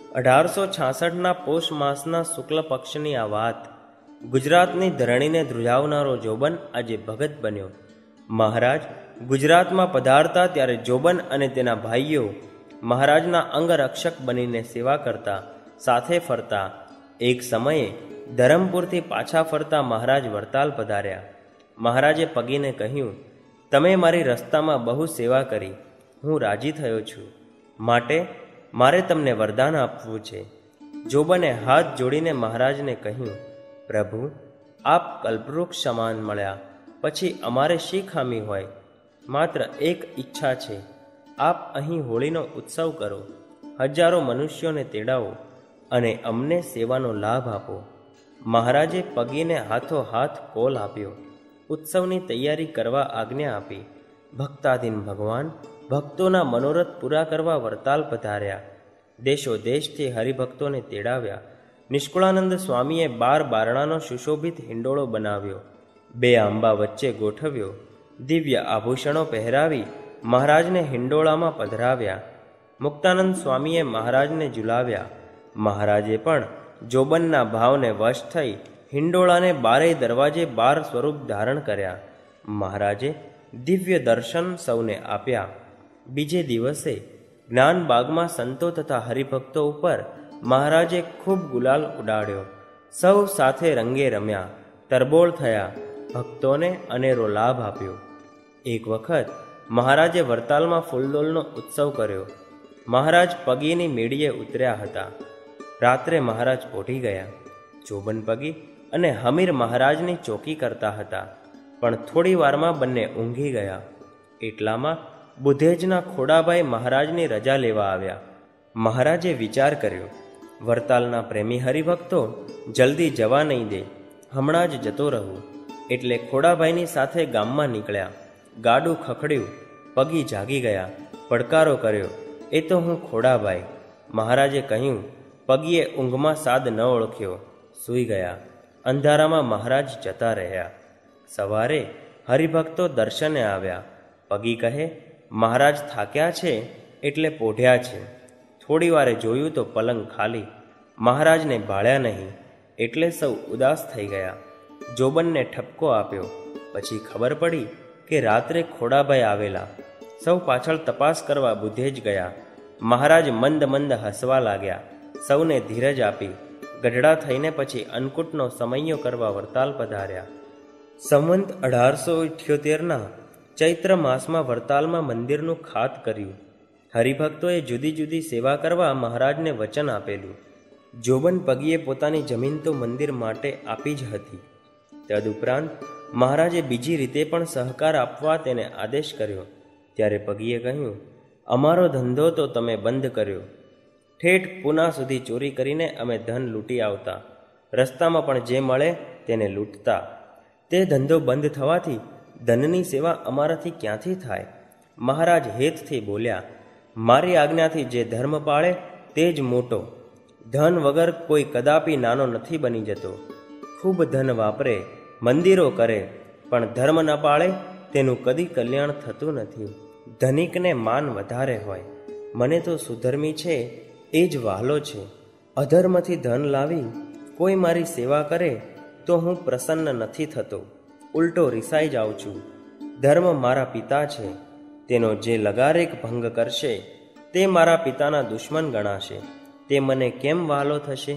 અઢારસો છાસઠના પોષ માસના શુક્લ પક્ષની આ વાત. ગુજરાતની ધરણીને ધ્રુજાવનારો જોબન આજે ભગત બન્યો. મહારાજ ગુજરાતમાં પધારતા ત્યારે જોબન અને તેના ભાઈઓ મહારાજના અંગરક્ષક બનીને સેવા કરતા, સાથે ફરતા. એક સમયે ધરમપુરથી પાછા ફરતા મહારાજ વરતાલ પધાર્યા. મહારાજે પગીને કહ્યું, તમે મારી રસ્તામાં બહુ સેવા કરી, હું રાજી થયો છું, માટે મારે તમને વરદાન આપવું છે. જોબને હાથ જોડીને મહારાજને કહ્યું, પ્રભુ, આપ કલ્પવૃક્ષ સમાન મળ્યા પછી અમારે શી ખામી હોય? માત્ર એક ઈચ્છા છે, આપ અહીં હોળીનો ઉત્સવ કરો, હજારો મનુષ્યોને તેડાવો અને અમને સેવાનો લાભ આપો. મહારાજે પગીને હાથો હાથ કોલ આપ્યો. ઉત્સવની તૈયારી કરવા આજ્ઞા આપી. ભક્તાધીન ભગવાન ભક્તોના મનોરથ પૂરા કરવા વરતાલ પધાર્યા. દેશો દેશથી હરિભક્તોને તેડાવ્યા. નિષ્કુળાનંદ સ્વામીએ બાર બારણાનો સુશોભિત હિંડોળો બનાવ્યો, બે આંબા વચ્ચે ગોઠવ્યો. દિવ્ય આભૂષણો પહેરાવી મહારાજને હિંડોળામાં પધરાવ્યા. મુક્તાનંદ સ્વામીએ મહારાજને ઝુલાવ્યા. મહારાજે પણ જોબનના ભાવને વશ થઈ હિંડોળાને બારેય દરવાજે બાર સ્વરૂપ ધારણ કર્યા. મહારાજે દિવ્ય દર્શન સૌને આપ્યા. બીજે દિવસે જ્ઞાનબાગમાં સંતો તથા હરિભક્તો ઉપર મહારાજે ખૂબ ગુલાલ ઉડાડ્યો. સૌ સાથે રંગે રમ્યા, તરબોળ થયા, ભક્તોને અનેરો લાભ આપ્યો. એક વખત મહારાજે વરતાલમાં ફૂલદોલનો ઉત્સવ કર્યો. મહારાજ પગીની મેળીએ ઉતર્યા હતા. રાત્રે મહારાજ પોઢી ગયા. જોબન પગી અને હમીર મહારાજની ચોકી કરતા હતા, પણ થોડી વારમાં બંને ઊંઘી ગયા. એટલામાં બુધેજના ખોડાભાઈ મહારાજની રજા લેવા આવ્યા. મહારાજે વિચાર કર્યો, વરતાલના પ્રેમી હરિભક્તો જલ્દી જવા નહીં દે, હમણાં જ જતો રહું. એટલે ખોડાભાઈની સાથે ગામમાં નીકળ્યા. ગાડું ખખડ્યું. પગી જાગી ગયા. પડકારો કર્યો, એ તો હું ખોડાભાઈ. મહારાજે કહ્યું. પગીએ ઊંઘમાં સાદ ન ઓળખ્યો, સૂઈ ગયા. અંધારામાં મહારાજ જતા રહ્યા. સવારે હરિભક્તો દર્શને આવ્યા. પગી કહે, મહારાજ થાક્યા છે એટલે પોઢ્યા છે. થોડી વારે જોયું તો પલંગ ખાલી. મહારાજને ભાળ્યા નહીં એટલે સૌ ઉદાસ થઈ ગયા. જોબનને ઠપકો આપ્યો. પછી ખબર પડી કે રાત્રે ખોડાભાઈ આવેલા. સૌ પાછળ તપાસ કરવા બુધેજ ગયા. મહારાજ મંદ મંદ હસવા લાગ્યા. સૌને ધીરજ આપી ગઢડા થઈને પછી અન્નકૂટનો સમયો કરવા વરતાલ પધાર્યા. સંવંત અઢારસો ઇઠ્યોતેરના ચૈત્ર માસમાં વરતાલમાં મંદિરનું ખાત કર્યું. હરિભક્તોએ જુદી જુદી સેવા કરવા મહારાજને વચન આપેલું. જોબન પગીએ પોતાની જમીન તો મંદિર માટે આપી જ હતી. તદુપરાંત મહારાજે બીજી રીતે પણ સહકાર આપવા તેને આદેશ કર્યો. ત્યારે પગીએ કહ્યું, અમારો ધંધો તો તમે બંધ કર્યો. ઠેઠ પૂના સુધી ચોરી કરીને અમે ધન લૂંટી આવતા. રસ્તામાં પણ જે મળે તેને લૂંટતા. તે ધંધો બંધ થવાથી ધનની સેવા અમારાથી ક્યાંથી થાય? મહારાજ હેતથી બોલ્યા, મારી આજ્ઞાથી જે ધર્મ પાળે તે જ મોટો. ધન વગર કોઈ કદાપી નાનો નથી બની જતો. ખૂબ ધન વાપરે, મંદિરો કરે, પણ ધર્મ ન પાળે તેનું કદી કલ્યાણ થતું નથી. ધનિકને માન વધારે હોય. મને તો સુધર્મી છે એ જ વહાલો છે. અધર્મથી ધન લાવી કોઈ મારી સેવા કરે તો હું પ્રસન્ન નથી થતો, ઉલટો રિસાઈ જાઉં છું. ધર્મ મારા પિતા છે, તેનો જે લગારેક ભંગ કરશે તે મારા પિતાના દુશ્મન ગણાશે. તે મને કેમ વહાલો થશે?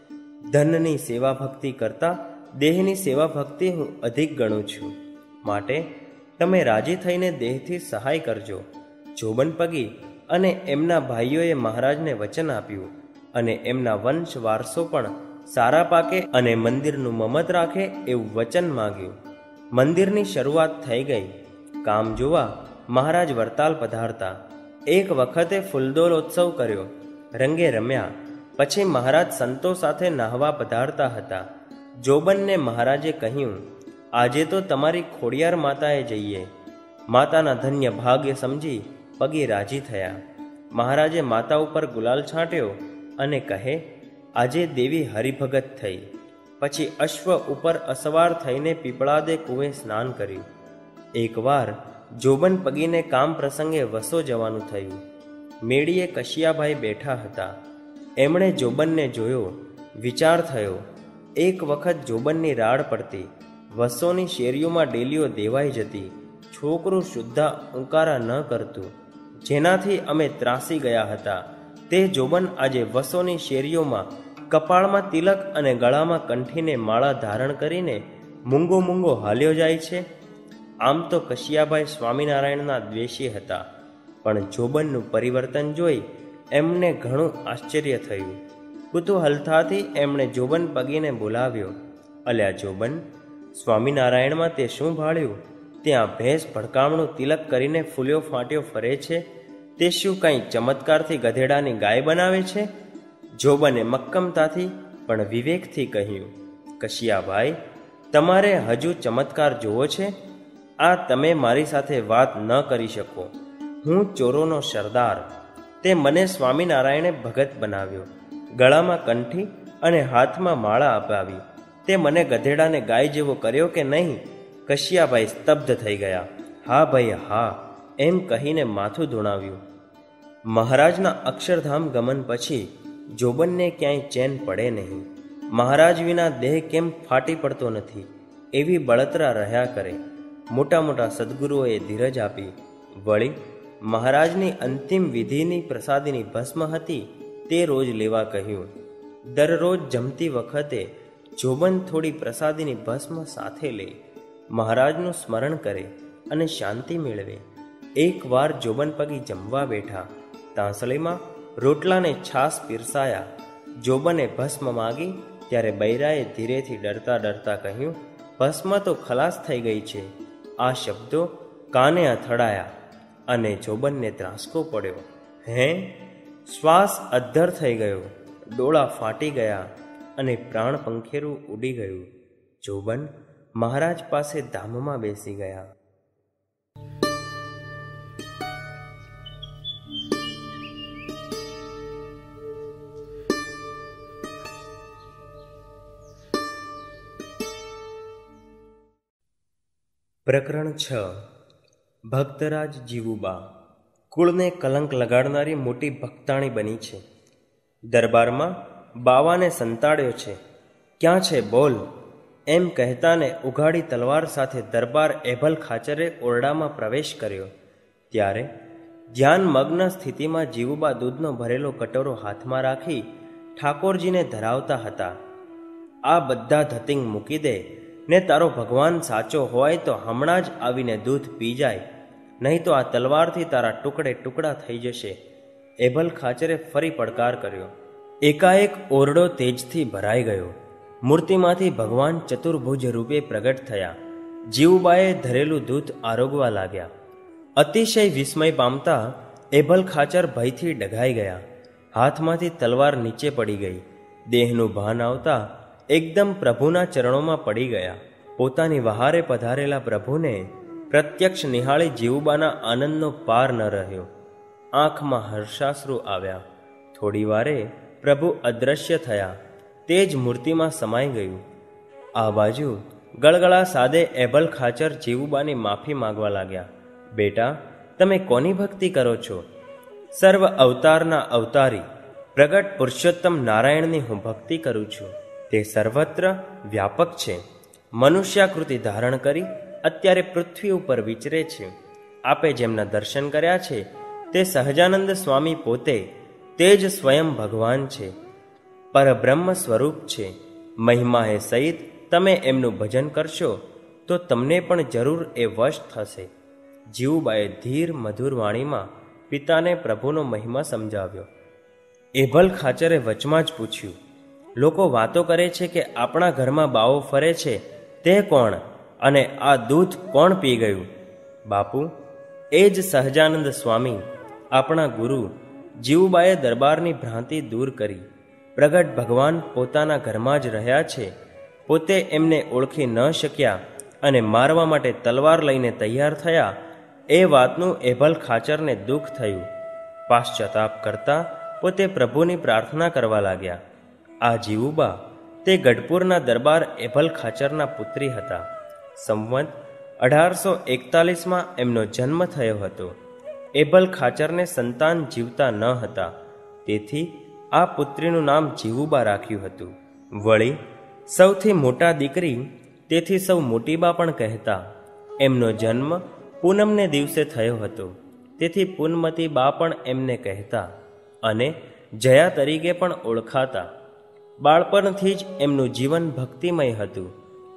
ધનની સેવા ભક્તિ કરતાં દેહની સેવા ભક્તિ હું અધિક ગણું છું. માટે તમે રાજી થઈને દેહથી સહાય કરજો. જોબન પગી અને એમના ભાઈઓએ મહારાજને વચન આપ્યું અને એમના વંશ વારસો પણ સારા પાકે અને મંદિરનું મમત રાખે એવું વચન માંગ્યું. મંદિરની શરૂઆત થઈ ગઈ. કામ જોવા મહારાજ વરતાલ પધારતા. એક વખતે ફૂલદોલોત્સવ કર્યો. રંગે રમ્યા. પછી મહારાજ સંતો સાથે નાહવા પધારતા હતા. જોબનને મહારાજે કહ્યું, આજે તો તમારી ખોડિયાર માતાએ જઈએ. માતાના ધન્ય ભાગ્ય સમજી પગી રાજી થયા. મહારાજે માતા ઉપર ગુલાલ છાંટ્યો અને કહે, આજે દેવી હરિભગત થઈ. પછી અશ્વ ઉપર અસવાર થઈને પીપળાદે કુએ સ્નાન કર્યું. એકવાર જોબન પગીને કામ પ્રસંગે વસો જવાનું થયું. મેળીએ કશિયાભાઈ બેઠા હતા. એમણે જોબનને જોયો. વિચાર થયો, એક વખત જોબનની રાડ પડતી, વસોની શેરીઓમાં ડેલીઓ દેવાઈ જતી, છોકરું શુદ્ધા ઉંકારા ન કરતું, જેનાથી અમે ત્રાસી ગયા હતા. તે જોબન આજે વસોની શેરીઓમાં કપાળમાં તિલક અને ગળામાં કંઠીને માળા ધારણ કરીને મૂંગો મૂંગો હાલ્યો જાય છે. આમ તો કશિયાભાઈ સ્વામિનારાયણના દ્વેષી હતા, પણ જોબનનું પરિવર્તન જોઈ એમને ઘણું આશ્ચર્ય થયું. કુતૂહલતાથી એમણે જોબન પગીને બોલાવ્યો. અલ્યા જોબન, સ્વામિનારાયણમાં તે શું ભાળ્યું? ત્યાં ભેંસ ભડકામણું તિલક કરીને ફૂલ્યો ફાટ્યો ફરે છે. તે શું કંઈ ચમત્કારથી ગધેડાની ગાય બનાવે છે? જોબને મક્કમતાથી પણ વિવેકથી કહ્યું, કશિયાભાઈ, તમારે હજુ ચમત્કાર જોવો છે? આ તમે મારી સાથે વાત ન કરી શકો. હું ચોરોનો સરદાર. તે મને સ્વામિનારાયણે ભગત બનાવ્યો, ગળામાં કંઠી અને હાથમાં માળા અપાવી. તે મને ગધેડાને ગાય જેવો કર્યો કે નહીં? કશિયાભાઈ સ્તબ્ધ થઈ ગયા. હા ભાઈ હા, એમ કહીને માથું ધૂણાવ્યું. મહારાજના અક્ષરધામ ગમન પછી જોબનને ક્યાંય ચેન પડે નહીં. મહારાજ વિના દેહ કેમ ફાટી પડતો નથી, એવી બળતરા રહ્યા કરે. મોટા મોટા સદગુરુઓએ ધીરજ આપી. વળી મહારાજની અંતિમ વિધિની પ્રસાદીની ભસ્મ હતી, તે રોજ લેવા કહ્યું. દરરોજ જમતી વખતે જોબન થોડી પ્રસાદીની ભસ્મ સાથે લે, મહારાજનું સ્મરણ કરે અને શાંતિ મેળવે. એક વાર જોબન પગી જમવા બેઠા. તાંસળીમાં રોટલાને છાસ પીરસાયા. જોબને ભસ્મ માગી ત્યારે બૈરાએ ધીરેથી ડરતા ડરતા કહ્યું, ભસ્મ તો ખલાસ થઈ ગઈ છે. આ શબ્દો કાને અથડાયા અને જોબનને ત્રાસકો પડ્યો. હે! શ્વાસ અદ્ધર થઈ ગયો, ડોળા ફાટી ગયા અને પ્રાણ પંખેરું ઉડી ગયું. જોબન મહારાજ પાસે ધામમાં બેસી ગયા. પ્રકરણ છ. ભક્તરાજ જીવુબા. કુળને કલંક લગાડનારી મોટી ભક્તાણી બની છે. દરબારમાં બાવાને સંતાડ્યો છે. ક્યાં છે બોલ? એમ કહેતાને ઉઘાડી તલવાર સાથે દરબાર એભલ ખાચરે ઓરડામાં પ્રવેશ કર્યો. ત્યારે ધ્યાનમગ્ન સ્થિતિમાં જીવુબા દૂધનો ભરેલો કટોરો હાથમાં રાખી ઠાકોરજીને ધરાવતા હતા. આ બધા ધતિંગ મૂકી દે ને તારો ભગવાન સાચો હોય તો હમણાં જ આવીને દૂધ પી જાય, નહીં તો આ તલવારથી તારા ટુકડે ટુકડા થઈ જશે. એભલ ખાચરે ફરી પડકાર કર્યો. એકાએક ઓરડો તેજથી ભરાઈ ગયો. મૂર્તિમાંથી ભગવાન ચતુર્ભુજ રૂપે પ્રગટ થયા. જીવુબાએ ધરેલું દૂધ આરોગવા લાગ્યા. અતિશય વિસ્મય પામતા એભલ ખાચર ભયથી ડઘાઈ ગયા. હાથમાંથી તલવાર નીચે પડી ગઈ. દેહનું ભાન આવતા એકદમ પ્રભુના ચરણોમાં પડી ગયા. પોતાની વહારે પધારેલા પ્રભુને પ્રત્યક્ષ નિહાળી જીવુબાના આનંદનો પાર ન રહ્યો. આંખમાં હર્ષાશ્રુ આવ્યા. થોડી વારે પ્રભુ અદ્રશ્ય થયા. તે જ મૂર્તિમાં સમાઈ ગયું. આ બાજુ ગળગળા સાદે એભલ ખાચર જીવુબાની માફી માગવા લાગ્યા. બેટા, તમે કોની ભક્તિ કરો છો? સર્વ અવતારના અવતારી પ્રગટ પુરુષોત્તમ નારાયણની હું ભક્તિ કરું છું. તે સર્વત્ર વ્યાપક છે. મનુષ્યાકૃતિ ધારણ કરી અત્યારે પૃથ્વી ઉપર વિચરે છે. આપે જેમના દર્શન કર્યા છે તે સહજાનંદ સ્વામી પોતે, તે જ સ્વયં ભગવાન છે, પરબ્રહ્મ સ્વરૂપ છે. મહિમા હે સહિત તમે એમનું ભજન કરશો તો તમને પણ જરૂર એ વશ થશે. જીવુબાએ ધીર મધુર વાણીમાં પિતાને પ્રભુનો મહિમા સમજાવ્યો. એભલ ખાચરે વચમાં જ પૂછ્યું, લોકો વાતો કરે છે કે આપણા ઘરમાં બાવો ફરે છે, તે કોણ? અને આ દૂધ કોણ પી ગયું? બાપુ, એ જ સહજાનંદ સ્વામી, આપણા ગુરુ. જીવુબાએ દરબારની ભ્રાંતિ દૂર કરી. પ્રગટ ભગવાન પોતાના ઘરમાં જ રહ્યા છે. પોતે એમને ઓળખી ન શક્યા અને મારવા માટે તલવાર લઈને તૈયાર થયા, એ વાતનું એભલ ખાચરને દુઃખ થયું. પાશ્ચાતાપ કરતા પોતે પ્રભુની પ્રાર્થના કરવા લાગ્યા. આ જીવુબા તે ગઢપુરના દરબાર એભલ ખાચરના પુત્રી હતા. સંવત અઢારસો એકતાલીસમાં એમનો જન્મ થયો હતો. એભલ ખાચરને સંતાન જીવતા ન હતા. તેથી આ પુત્રીનું નામ જીવુબા રાખ્યું હતું. વળી સૌથી મોટા દીકરી તેથી સૌ મોટીબા પણ કહેતા. એમનો જન્મ પૂનમને દિવસે થયો હતો, તેથી પૂનમતી બા પણ એમને કહેતા અને જયા તરીકે પણ ઓળખાતા. બાળપણથી જ એમનું જીવન ભક્તિમય હતું.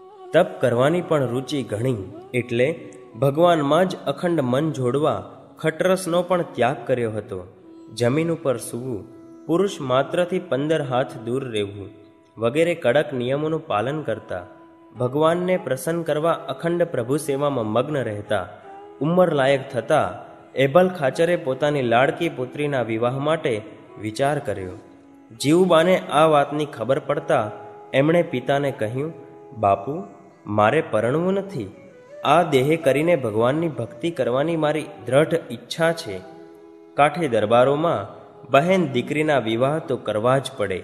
તપ કરવાની પણ રુચિ ઘણી, એટલે ભગવાનમાં જ અખંડ મન જોડવા ખટરસનો પણ ત્યાગ કર્યો હતો. જમીન ઉપર સૂવું, પુરુષ માત્રથી પંદર હાથ દૂર રહેવું વગેરે કડક નિયમોનું પાલન કરતા. ભગવાનને પ્રસન્ન કરવા અખંડ પ્રભુ સેવામાં મગ્ન રહેતા. ઉંમર લાયક થતાં એભલ ખાચરે પોતાની લાડકી પુત્રીના વિવાહ માટે વિચાર કર્યો. જીવુબાને આ વાતની ખબર પડતા એમણે પિતાને કહ્યું, બાપુ, મારે પરણવું નથી. આ દેહે કરીને ભગવાનની ભક્તિ કરવાની મારી દ્રઢ ઈચ્છા છે. કાંઠે દરબારોમાં બહેન દીકરીના વિવાહ તો કરવા જ પડે.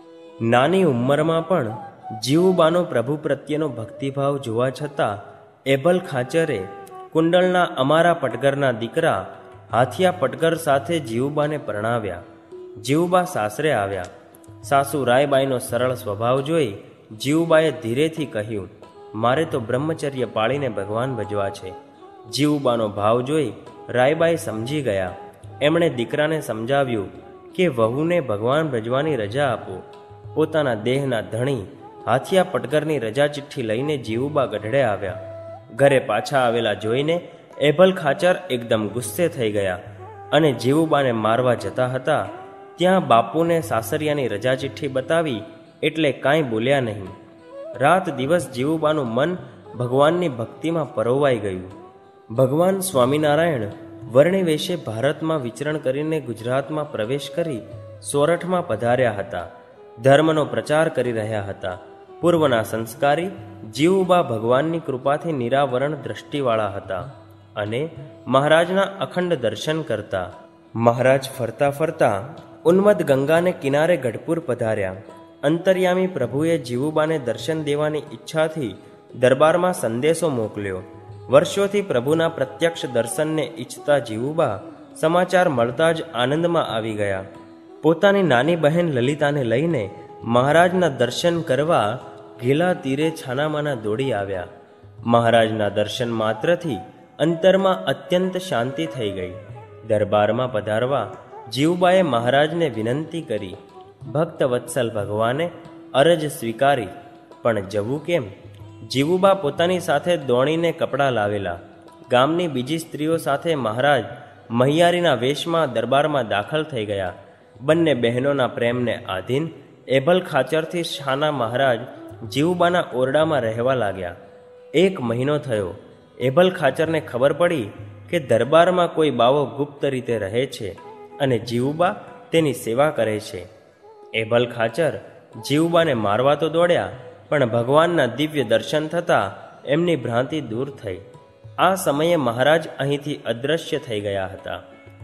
નાની ઉંમરમાં પણ જીવુબાનો પ્રભુ પ્રત્યેનો ભક્તિભાવ જોવા છતાં એભલ ખાચરે કુંડલના અમારા પટગરના દીકરા હાથિયા પટગર સાથે જીવુબાને પરણાવ્યા. જીવુબા સાસરે આવ્યા. સાસુ રાયબાઈનો સરળ સ્વભાવ જોઈ જીવુબાએ ધીરેથી કહ્યું, મારે તો બ્રહ્મચર્ય પાળીને ભગવાન ભજવા છે. જીવુબાનો ભાવ જોઈ રાયબાઈ સમજી ગયા. એમણે દીકરાને સમજાવ્યું કે વહુને ભગવાન ભજવાની રજા આપો. પોતાના દેહના ધણી હાથિયા પટગરની રજા ચિઠ્ઠી લઈને જીવુબા ગઢડે આવ્યા. ઘરે પાછા આવેલા જોઈને એભલ ખાચર એકદમ ગુસ્સે થઈ ગયા અને જીવુબાને મારવા જતા હતા ત્યાં બાપુને સાસરિયાની રજા ચિઠ્ઠી બતાવી એટલે કાંઈ બોલ્યા નહીં. રાત દિવસ જીવુબાનું મન ભગવાનની ભક્તિમાં પરોવાઈ ગયું. ભગવાન સ્વામિનારાયણ વર્ણિ વેશે ભારતમાં વિચરણ કરીને ગુજરાતમાં પ્રવેશ કરી સોરઠમાં પધાર્યા હતા. ધર્મનો પ્રચાર કરી રહ્યા હતા. પૂર્વના સંસ્કારી જીવુબા ભગવાનની કૃપાથી નિરાવરણ દ્રષ્ટિવાળા હતા અને મહારાજના અખંડ દર્શન કરતા. મહારાજ ફરતા ફરતા ઉન્મદ ગંગાને કિનારે ગઢપુર પધાર્યા. અંતર્યામી પ્રભુએ જીવુબાને દર્શન દેવાની ઈચ્છાથી દરબારમાં સંદેશો મોકલ્યો. વર્ષોથી પ્રભુના પ્રત્યક્ષ દર્શનને ઈચ્છતા જીવુબા સમાચાર મળતા જ આનંદમાં આવી ગયા. પોતાની નાની બહેન લલિતાને લઈને મહારાજના દર્શન કરવા ઘેલા તીરે છાનામાના દોડી આવ્યા. મહારાજના દર્શન માત્રથી અંતરમાં અત્યંત શાંતિ થઈ ગઈ. દરબારમાં પધારવા જીવુબાએ મહારાજને વિનંતી કરી. ભક્ત વત્સલ ભગવાને અરજ સ્વીકારી, પણ જવું કેમ? જીવુબા પોતાની સાથે દોણીને કપડાં લાવેલા. ગામની બીજી સ્ત્રીઓ સાથે મહારાજ મહિયારીના વેશમાં દરબારમાં દાખલ થઈ ગયા. બંને બહેનોના પ્રેમને આધીન એભલ ખાચરથી શાના મહારાજ જીવુબાના ઓરડામાં રહેવા લાગ્યા. એક મહિનો થયો. એભલ ખાચરને ખબર પડી કે દરબારમાં કોઈ બાવો ગુપ્ત રીતે રહે છે અને જીવુબા તેની સેવા કરે છે. એભલ ખાચર જીવુબાને મારવા તો દોડ્યા, પણ ભગવાનના દિવ્ય દર્શન થતાં એમની ભ્રાંતિ દૂર થઈ. આ સમયે મહારાજ અહીંથી અદૃશ્ય થઈ ગયા હતા.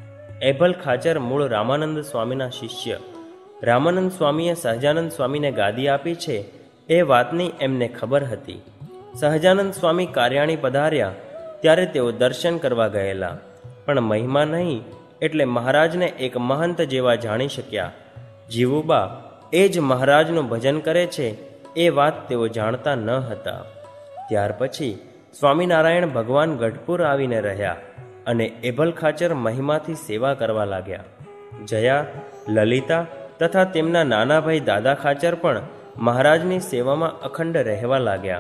એભલ ખાચર મૂળ રામાનંદ સ્વામીના શિષ્ય. રામાનંદ સ્વામીએ સહજાનંદ સ્વામીને ગાદી આપી છે એ વાતની એમને ખબર હતી. સહજાનંદ સ્વામી કાર્યાણી પધાર્યા ત્યારે તેઓ દર્શન કરવા ગયેલા, પણ મહિમા નહીં એટલે મહારાજને એક મહંત જેવા જાણી શક્યા. જીવુબા એ જ મહારાજનું ભજન કરે છે એ વાત તેઓ જાણતા ન હતા. ત્યાર પછી સ્વામિનારાયણ ભગવાન ગઢપુર આવીને રહ્યા અને એભલ ખાચર મહિમાથી સેવા કરવા લાગ્યા. જયા, લલિતા તથા તેમના નાના ભાઈ દાદા ખાચર પણ મહારાજની સેવામાં અખંડ રહેવા લાગ્યા.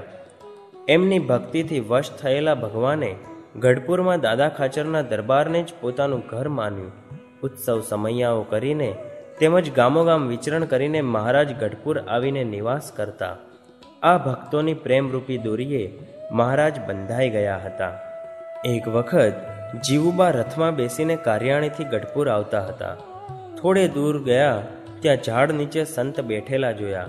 એમની ભક્તિથી વશ થયેલા ભગવાને ગઢપુરમાં દાદા ખાચરના દરબારને જ પોતાનું ઘર માન્યું. ઉત્સવ સમૈયાઓ કરીને તેમજ ગામોગામ વિચરણ કરીને મહારાજ ગઢપુર આવીને નિવાસ કરતા. આ ભક્તોની પ્રેમરૂપી દોરીએ મહારાજ બંધાઈ ગયા હતા. એક વખત જીવુબા રથમાં બેસીને કાર્યાણીથી ગઢપુર આવતા હતા. થોડે દૂર ગયા ત્યાં ઝાડ નીચે સંત બેઠેલા જોયા.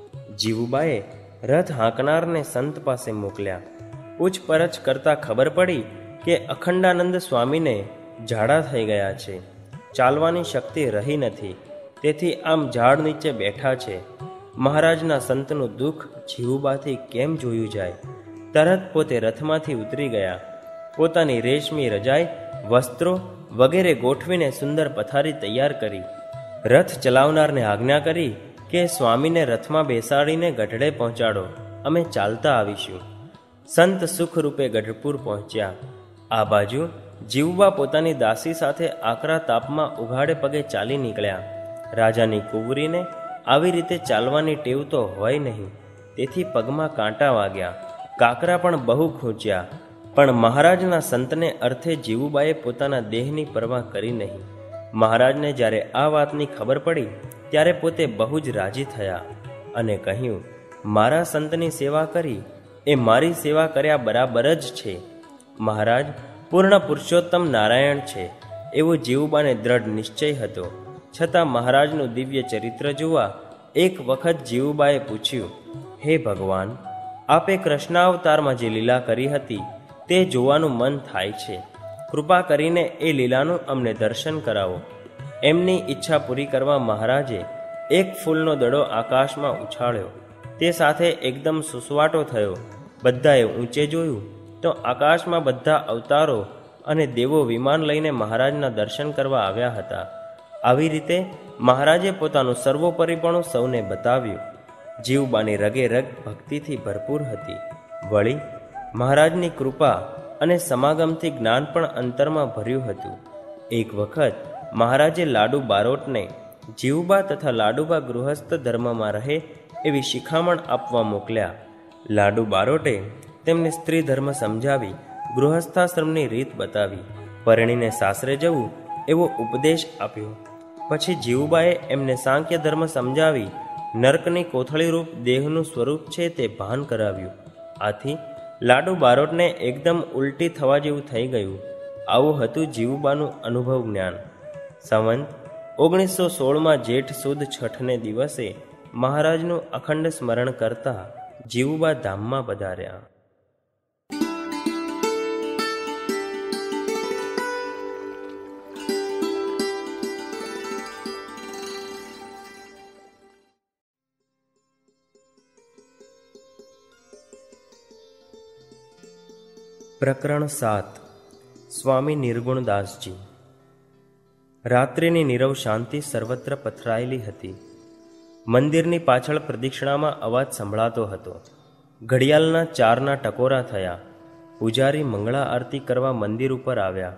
જીવુબાએ રથ હાંકનારને સંત પાસે મોકલ્યા. પૂછપરછ કરતા ખબર પડી કે અખંડાનંદ સ્વામીને ઝાડા થઈ ગયા છે. ચાલવાની શક્તિ રહી નથી, તેથી આમ ઝાડ નીચે બેઠા છે. મહારાજના સંતનું દુઃખ જીવુબાથી કેમ જોયું જાય? તરત પોતે રથમાંથી ઉતરી ગયા. પોતાની રેશમી રજાઈ, વસ્ત્રો વગેરે ગોઠવીને સુંદર પથારી તૈયાર કરી. રથ ચલાવનારને આજ્ઞા કરી કે સ્વામીને રથમાં બેસાડીને ગઢડે પહોંચાડો, અમે ચાલતા આવીશું. સંત સુખરૂપે ગઢપુર પહોંચ્યા. આ બાજુ જીવબા પોતાની દાસી સાથે આકરા તાપમાં ઉઘાડે પગે ચાલી નીકળ્યા. રાજાની કુંવરીને આવી રીતે ચાલવાની ટેવ તો હોય નહીં, તેથી પગમાં કાંટા વાગ્યા, કાકરા પણ બહુ ખૂંચ્યા. પણ મહારાજના સંતને અર્થે જીવુબાએ પોતાના દેહની પરવા કરી નહીં. મહારાજને જ્યારે આ વાતની ખબર પડી ત્યારે પોતે બહુ જ રાજી થયા અને કહ્યું, મારા સંતની સેવા કરી એ મારી સેવા કર્યા બરાબર જ છે. મહારાજ પૂર્ણ પુરુષોત્તમ નારાયણ છે એવો જીવુબાને દ્રઢ નિશ્ચય હતો. છતાં મહારાજનું દિવ્ય ચરિત્ર જોવા એક વખત જીવુબાએ પૂછ્યું, હે ભગવાન, આપે કૃષ્ણાવતારમાં જે લીલા કરી હતી તે જોવાનું મન થાય છે. કૃપા કરીને એ લીલાનું અમને દર્શન કરાવો. એમની ઈચ્છા પૂરી કરવા મહારાજે એક ફૂલનો દડો આકાશમાં ઉછાળ્યો. તે સાથે એકદમ સુસવાટો થયો. બધાએ ઊંચે જોયું તો આકાશમાં બધા અવતારો અને દેવો વિમાન લઈને મહારાજના દર્શન કરવા આવ્યા હતા. આવી રીતે મહારાજે પોતાનું સર્વોપરીપણું સૌને બતાવ્યું. જીવબાની રગે રગ ભક્તિથી ભરપૂર હતી. વળી મહારાજની કૃપા અને સમાગમથી જ્ઞાન પણ અંતરમાં ભર્યું હતું. એક વખત મહારાજે લાડુ બારોટને જીવબા તથા લાડુબા ગૃહસ્થ ધર્મમાં રહે એવી શિખામણ આપવા મોકલ્યા. લાડુ બારોટે તેમને સ્ત્રી ધર્મ સમજાવી ગૃહસ્થાશ્રમની રીત બતાવી. પરણીને સાસરે જવું એવો ઉપદેશ આપ્યો. પછી જીવુબાએ એમને સાંખ્ય ધર્મ સમજાવી નર્કની કોથળી રૂપ દેહનું સ્વરૂપ છે તે ભાન કરાવ્યું. આથી લાડુ બારોટને એકદમ ઉલટી થવા જેવું થઈ ગયું. આવું હતું જીવુબાનું અનુભવ જ્ઞાન. સંવંત ઓગણીસો સોળમાં જેઠ સુદ છઠને દિવસે મહારાજનું અખંડ સ્મરણ કરતા જીવુબા ધામમાં પધાર્યા. પ્રકરણ સાત. સ્વામી નિર્ગુણદાસજી. રાત્રિની નીરવ શાંતિ સર્વત્ર પથરાયેલી હતી. મંદિરની પાછળ પ્રદક્ષિણામાં અવાજ સંભળાતો હતો. ઘડિયાળના ચારના ટકોરા થયા. પૂજારી મંગળા આરતી કરવા મંદિર ઉપર આવ્યા.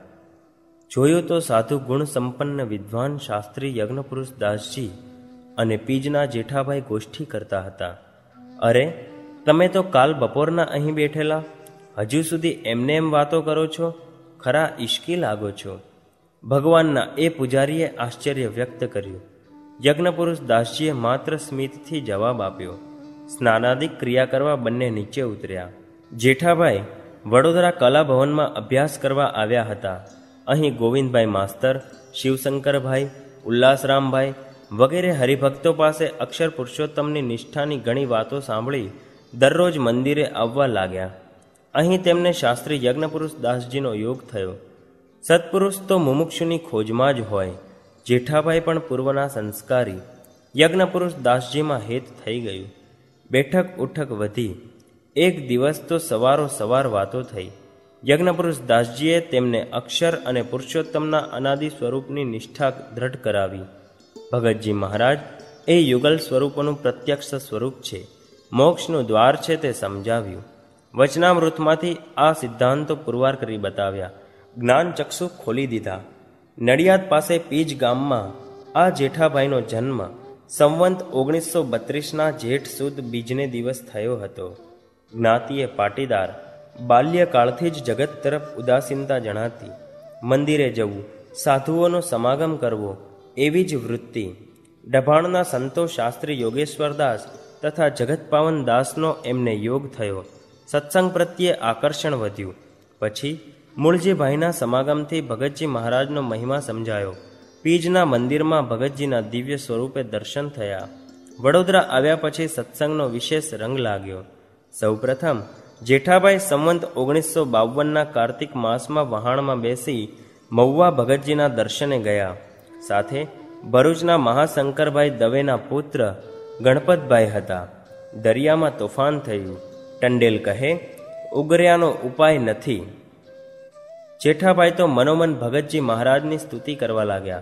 જોયું તો સાધુ ગુણ સંપન્ન વિદ્વાન શાસ્ત્રી યજ્ઞપુરુષ દાસજી અને પીજના જેઠાભાઈ ગોષ્ઠી કરતા હતા. અરે, તમે તો કાલ બપોરના અહીં બેઠેલા, હજુ સુધી એમને એમ વાતો કરો છો? ખરા ઈશ્કી લાગો છો. ભગવાનના એ પૂજારીએ આશ્ચર્ય વ્યક્ત કર્યું. યજ્ઞપુરુષ દાસજીએ માત્ર સ્મિતથી જવાબ આપ્યો. સ્નાનાદિક ક્રિયા કરવા બંને નીચે ઉતર્યા. જેઠાભાઈ વડોદરા કલા ભવનમાં અભ્યાસ કરવા આવ્યા હતા. અહીં ગોવિંદભાઈ માસ્તર, શિવશંકરભાઈ, ઉલ્લાસરામભાઈ વગેરે હરિભક્તો પાસે અક્ષર પુરુષોત્તમની નિષ્ઠાની ઘણી વાતો સાંભળી દરરોજ મંદિરે આવવા લાગ્યા. અહીં તેમને શાસ્ત્રી યજ્ઞપુરુષ દાસજીનો યોગ થયો. સત્પુરુષ તો મુમુક્ષુની ખોજમાં જ હોય. જેઠાભાઈ પણ પૂર્વના સંસ્કારી. યજ્ઞપુરુષ દાસજીમાં હેત થઈ ગયું. બેઠક ઉઠક વધી. એક દિવસ તો સવારો સવાર વાતો થઈ. યજ્ઞપુરુષ દાસજીએ તેમને અક્ષર અને પુરુષોત્તમના અનાદિ સ્વરૂપની નિષ્ઠા દ્રઢ કરાવી. ભગતજી મહારાજ એ યુગલ સ્વરૂપોનું પ્રત્યક્ષ સ્વરૂપ છે, મોક્ષનું દ્વાર છે તે સમજાવ્યું. વચનામૃતમાંથી આ સિદ્ધાંતો પુરવાર કરી બતાવ્યા. જ્ઞાનચક્ષુ ખોલી દીધા. નડિયાદ પાસે પીજ ગામમાં આ જેઠાભાઈનો જન્મ સંવંત ઓગણીસો બત્રીસના જેઠ સુદ બીજને દિવસ થયો હતો. જ્ઞાતિએ પાટીદાર. બાલ્યકાળથી જ જગત તરફ ઉદાસીનતા જણાતી. મંદિરે જવું, સાધુઓનો સમાગમ કરવો એવી જ વૃત્તિ. ડભાણના સંતો શાસ્ત્રી યોગેશ્વરદાસ તથા જગતપાવન દાસનો એમને યોગ થયો. સત્સંગ પ્રત્યે આકર્ષણ વધ્યું. પછી મૂળજીભાઈના સમાગમથી ભગતજી મહારાજનો મહિમા સમજાયો. પીજના મંદિરમાં ભગતજીના દિવ્ય સ્વરૂપે દર્શન થયા. વડોદરા આવ્યા પછી સત્સંગનો વિશેષ રંગ લાગ્યો. સૌપ્રથમ જેઠાભાઈ સંવંત ઓગણીસો બાવનના કાર્તિક માસમાં વહાણમાં બેસી મહુવા ભગતજીના દર્શને ગયા. સાથે ભરૂચના મહાશંકરભાઈ દવેના પુત્ર ગણપતભાઈ હતા. દરિયામાં તોફાન થયું. ટંડેલ કહે, ઉગર્યાનો ઉપાય નથી. જેઠાભાઈ તો મનોમન ભગતજી મહારાજની સ્તુતિ કરવા લાગ્યા.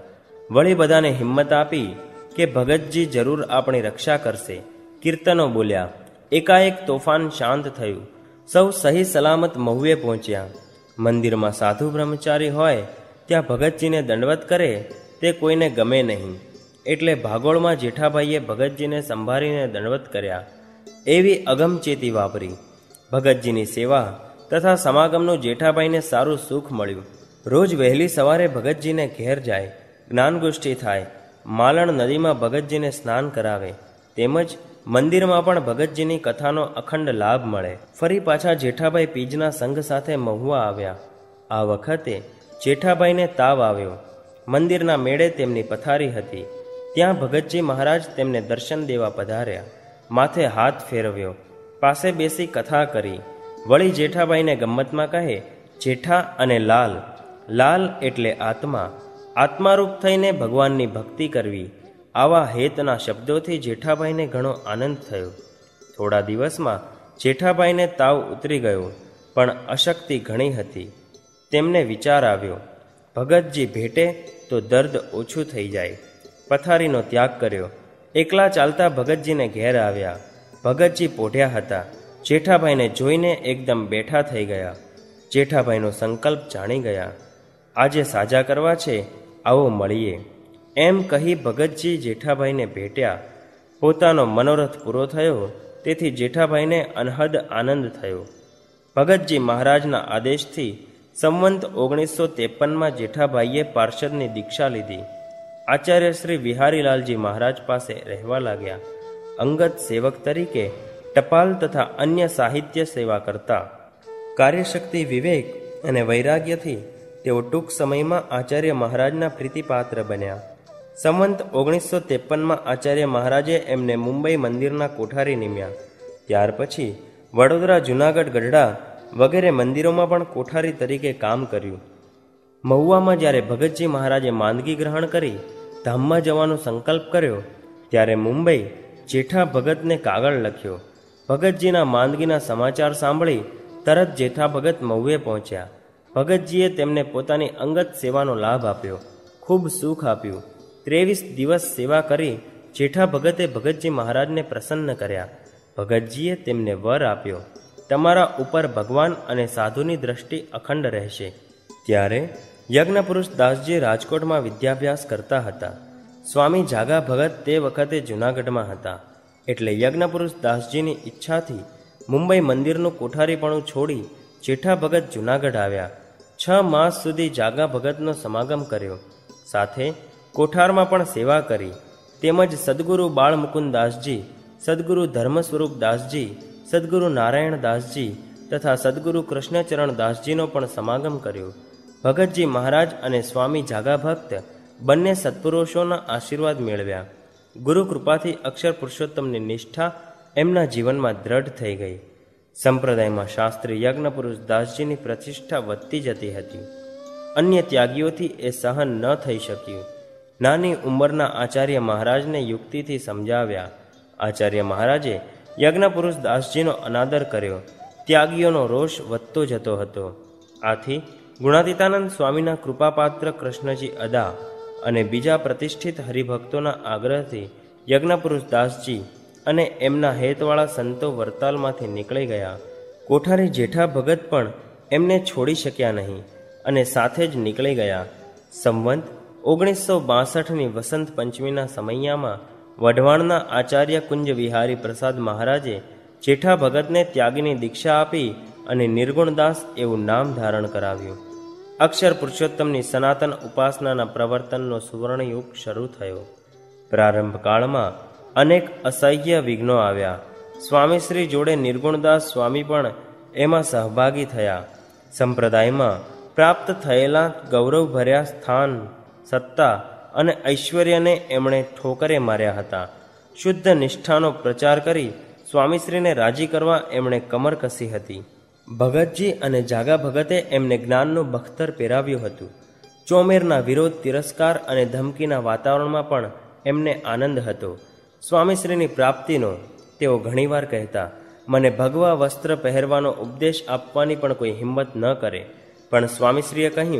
વળી બધાને હિંમત આપી કે ભગતજી જરૂર આપણી રક્ષા કરશે. કીર્તનો બોલ્યા. એકાએક તોફાન શાંત થયું. સૌ સહી સલામત મહુએ પહોંચ્યા. મંદિરમાં સાધુ બ્રહ્મચારી હોય ત્યાં ભગતજીને દંડવત કરે તે કોઈને ગમે નહીં, એટલે ભાગોળમાં જેઠાભાઈએ ભગતજીને સંભાળીને દંડવત કર્યા. એવી અગમચેતી વાપરી. ભગતજીની સેવા તથા સમાગમનું જેઠાભાઈને સારું સુખ મળ્યું. રોજ વહેલી સવારે ભગતજીને ઘેર જાય, જ્ઞાનગોષ્ઠી થાય, માલણ નદીમાં ભગતજીને સ્નાન કરાવે, તેમજ મંદિરમાં પણ ભગતજીની કથાનો અખંડ લાભ મળે. ફરી પાછા જેઠાભાઈ પીજના સંઘ સાથે મહુવા આવ્યા. આ વખતે જેઠાભાઈને તાવ આવ્યો. મંદિરના મેળે તેમની પથારી હતી. ત્યાં ભગતજી મહારાજ તેમને દર્શન દેવા પધાર્યા. માથે હાથ ફેરવ્યો, પાસે બેસી કથા કરી. વળી જેઠાભાઈને ગમ્મતમાં કહે, જેઠા અને લાલ. લાલ એટલે આત્મા, આત્મારૂપ થઈને ભગવાનની ભક્તિ કરવી. આવા હેતના શબ્દોથી જેઠાભાઈને ઘણો આનંદ થયો. થોડા દિવસમાં જેઠાભાઈને તાવ ઉતરી ગયો, પણ અશક્તિ ઘણી હતી. તેમને વિચાર આવ્યો, ભગતજી ભેટે તો દર્દ ઓછું થઈ જાય. પથારીનો ત્યાગ કર્યો. એકલા ચાલતા ભગતજીને ઘેર આવ્યા. ભગતજી પોઢ્યા હતા. જેઠાભાઈને જોઈને એકદમ બેઠા થઈ ગયા. જેઠાભાઈનો સંકલ્પ જાણી ગયા. આજે સાજા કરવા છે, આવો મળીએ. એમ કહી ભગતજી જેઠાભાઈને ભેટ્યા. પોતાનો મનોરથ પૂરો થયો, તેથી જેઠાભાઈને અનહદ આનંદ થયો. ભગતજી મહારાજના આદેશથી સંવંત ઓગણીસો ત્રેપનમાં જેઠાભાઈએ પાર્ષદની દીક્ષા લીધી. આચાર્ય શ્રી વિહારીલાલજી મહારાજ પાસે રહેવા લાગ્યા. અંગત સેવક તરીકે ટપાલ તથા અન્ય સાહિત્ય સેવા કરતા. કાર્યશક્તિ, વિવેક અને વૈરાગ્યથી તેઓ ટૂંક સમયમાં આચાર્ય મહારાજના પ્રીતિપાત્ર બન્યા. સંવંત ઓગણીસો ત્રેપનમાં આચાર્ય મહારાજે એમને મુંબઈ મંદિરના કોઠારી નિમ્યા. ત્યાર પછી વડોદરા, જૂનાગઢ, ગઢડા વગેરે મંદિરોમાં પણ કોઠારી તરીકે કામ કર્યું. મહુવામાં જ્યારે ભગતજી મહારાજે માંદગી ગ્રહણ કરી ધામમાં જવાનો સંકલ્પ કર્યો, ત્યારે મુંબઈ જેઠા ભગતને કાગળ લખ્યો. ભગતજીના માંદગીના સમાચાર સાંભળી તરત જેઠા ભગત મહુએ પહોંચ્યા. ભગતજીએ તેમને પોતાની અંગત સેવાનો લાભ આપ્યો. ખૂબ સુખ આપ્યું. ત્રેવીસ દિવસ સેવા કરી જેઠા ભગતે ભગતજી મહારાજને પ્રસન્ન કર્યા. ભગતજીએ તેમને વર આપ્યો, તમારા ઉપર ભગવાન અને સાધુની દ્રષ્ટિ અખંડ રહેશે. ત્યારે યજ્ઞપુરુષ દાસજી રાજકોટમાં વિદ્યાભ્યાસ કરતા હતા. સ્વામી જાગા ભગત તે વખતે જૂનાગઢમાં હતા. એટલે યજ્ઞપુરુષ દાસજીની ઈચ્છાથી મુંબઈ મંદિરનું કોઠારીપણું છોડી જેઠા ભગત જૂનાગઢ આવ્યા. છ માસ સુધી જાગા ભગતનો સમાગમ કર્યો. સાથે કોઠારમાં પણ સેવા કરી. તેમજ સદગુરુ બાળમુકુંદ દાસજી, સદગુરુ ધર્મ સ્વરૂપ દાસજી, સદગુરુ નારાયણ દાસજી તથા સદગુરુ કૃષ્ણચરણ દાસજીનો પણ સમાગમ કર્યો. ભગતજી મહારાજ અને સ્વામી જાગા ભક્ત બંને સત્પુરુષોના આશીર્વાદ મેળવ્યા. ગુરુ કૃપાથી અક્ષર પુરુષોત્તમની નિષ્ઠા એમના જીવનમાં દ્રઢ થઈ ગઈ. સંપ્રદાયમાં શાસ્ત્રી યજ્ઞપુરુષ દાસજીની પ્રતિષ્ઠા વધતી જતી હતી. અન્ય ત્યાગીઓથી એ સહન ન થઈ શક્યું. નાની ઉંમરના આચાર્ય મહારાજને યુક્તિથી સમજાવ્યા. આચાર્ય મહારાજે યજ્ઞપુરુષ દાસજીનો અનાદર કર્યો. ત્યાગીઓનો રોષ વધતો જતો હતો. આથી ગુણાતીતાનંદ સ્વામીના કૃપાપાત્ર કૃષ્ણજી અદા અને બીજા પ્રતિષ્ઠિત હરિભક્તોના આગ્રહથી યજ્ઞપુરુષ દાસજી અને એમના હેતવાળા સંતો વરતાલમાંથી નીકળી ગયા. કોઠારી જેઠા ભગત પણ એમને છોડી શક્યા નહીં અને સાથે જ નીકળી ગયા. સંવંત ઓગણીસો બાસઠની વસંત પંચમીના સમયમાં વઢવાણના આચાર્ય કુંજ વિહારી પ્રસાદ મહારાજે જેઠા ભગતને ત્યાગીની દીક્ષા આપી અને નિર્ગુણદાસ એવું નામ ધારણ કરાવ્યું. અક્ષર પુરુષોત્તમની સનાતન ઉપાસનાના પ્રવર્તનનો સુવર્ણયુગ શરૂ થયો. પ્રારંભ કાળમાં અનેક અસહ્ય વિઘ્નો આવ્યા. સ્વામીશ્રી જોડે નિર્ગુણદાસ સ્વામી પણ એમાં સહભાગી થયા. સંપ્રદાયમાં પ્રાપ્ત થયેલા ગૌરવભર્યા સ્થાન, સત્તા અને ઐશ્વર્યને એમણે ઠોકરે માર્યા હતા. શુદ્ધ નિષ્ઠાનો પ્રચાર કરી સ્વામીશ્રીને રાજી કરવા એમણે કમર કસી હતી. ભગતજી અને જાગા ભગતે એમને જ્ઞાનનું બખ્તર પહેરાવ્યું હતું. ચોમેરના વિરોધ, તિરસ્કાર અને ધમકીના વાતાવરણમાં પણ એમને આનંદ હતો. સ્વામીશ્રીની પ્રાપ્તિનો તેઓ ઘણીવાર કહેતા, મને ભગવા વસ્ત્ર પહેરવાનો ઉપદેશ આપવાની પણ કોઈ હિંમત ન કરે. પણ સ્વામીશ્રીએ કહ્યું,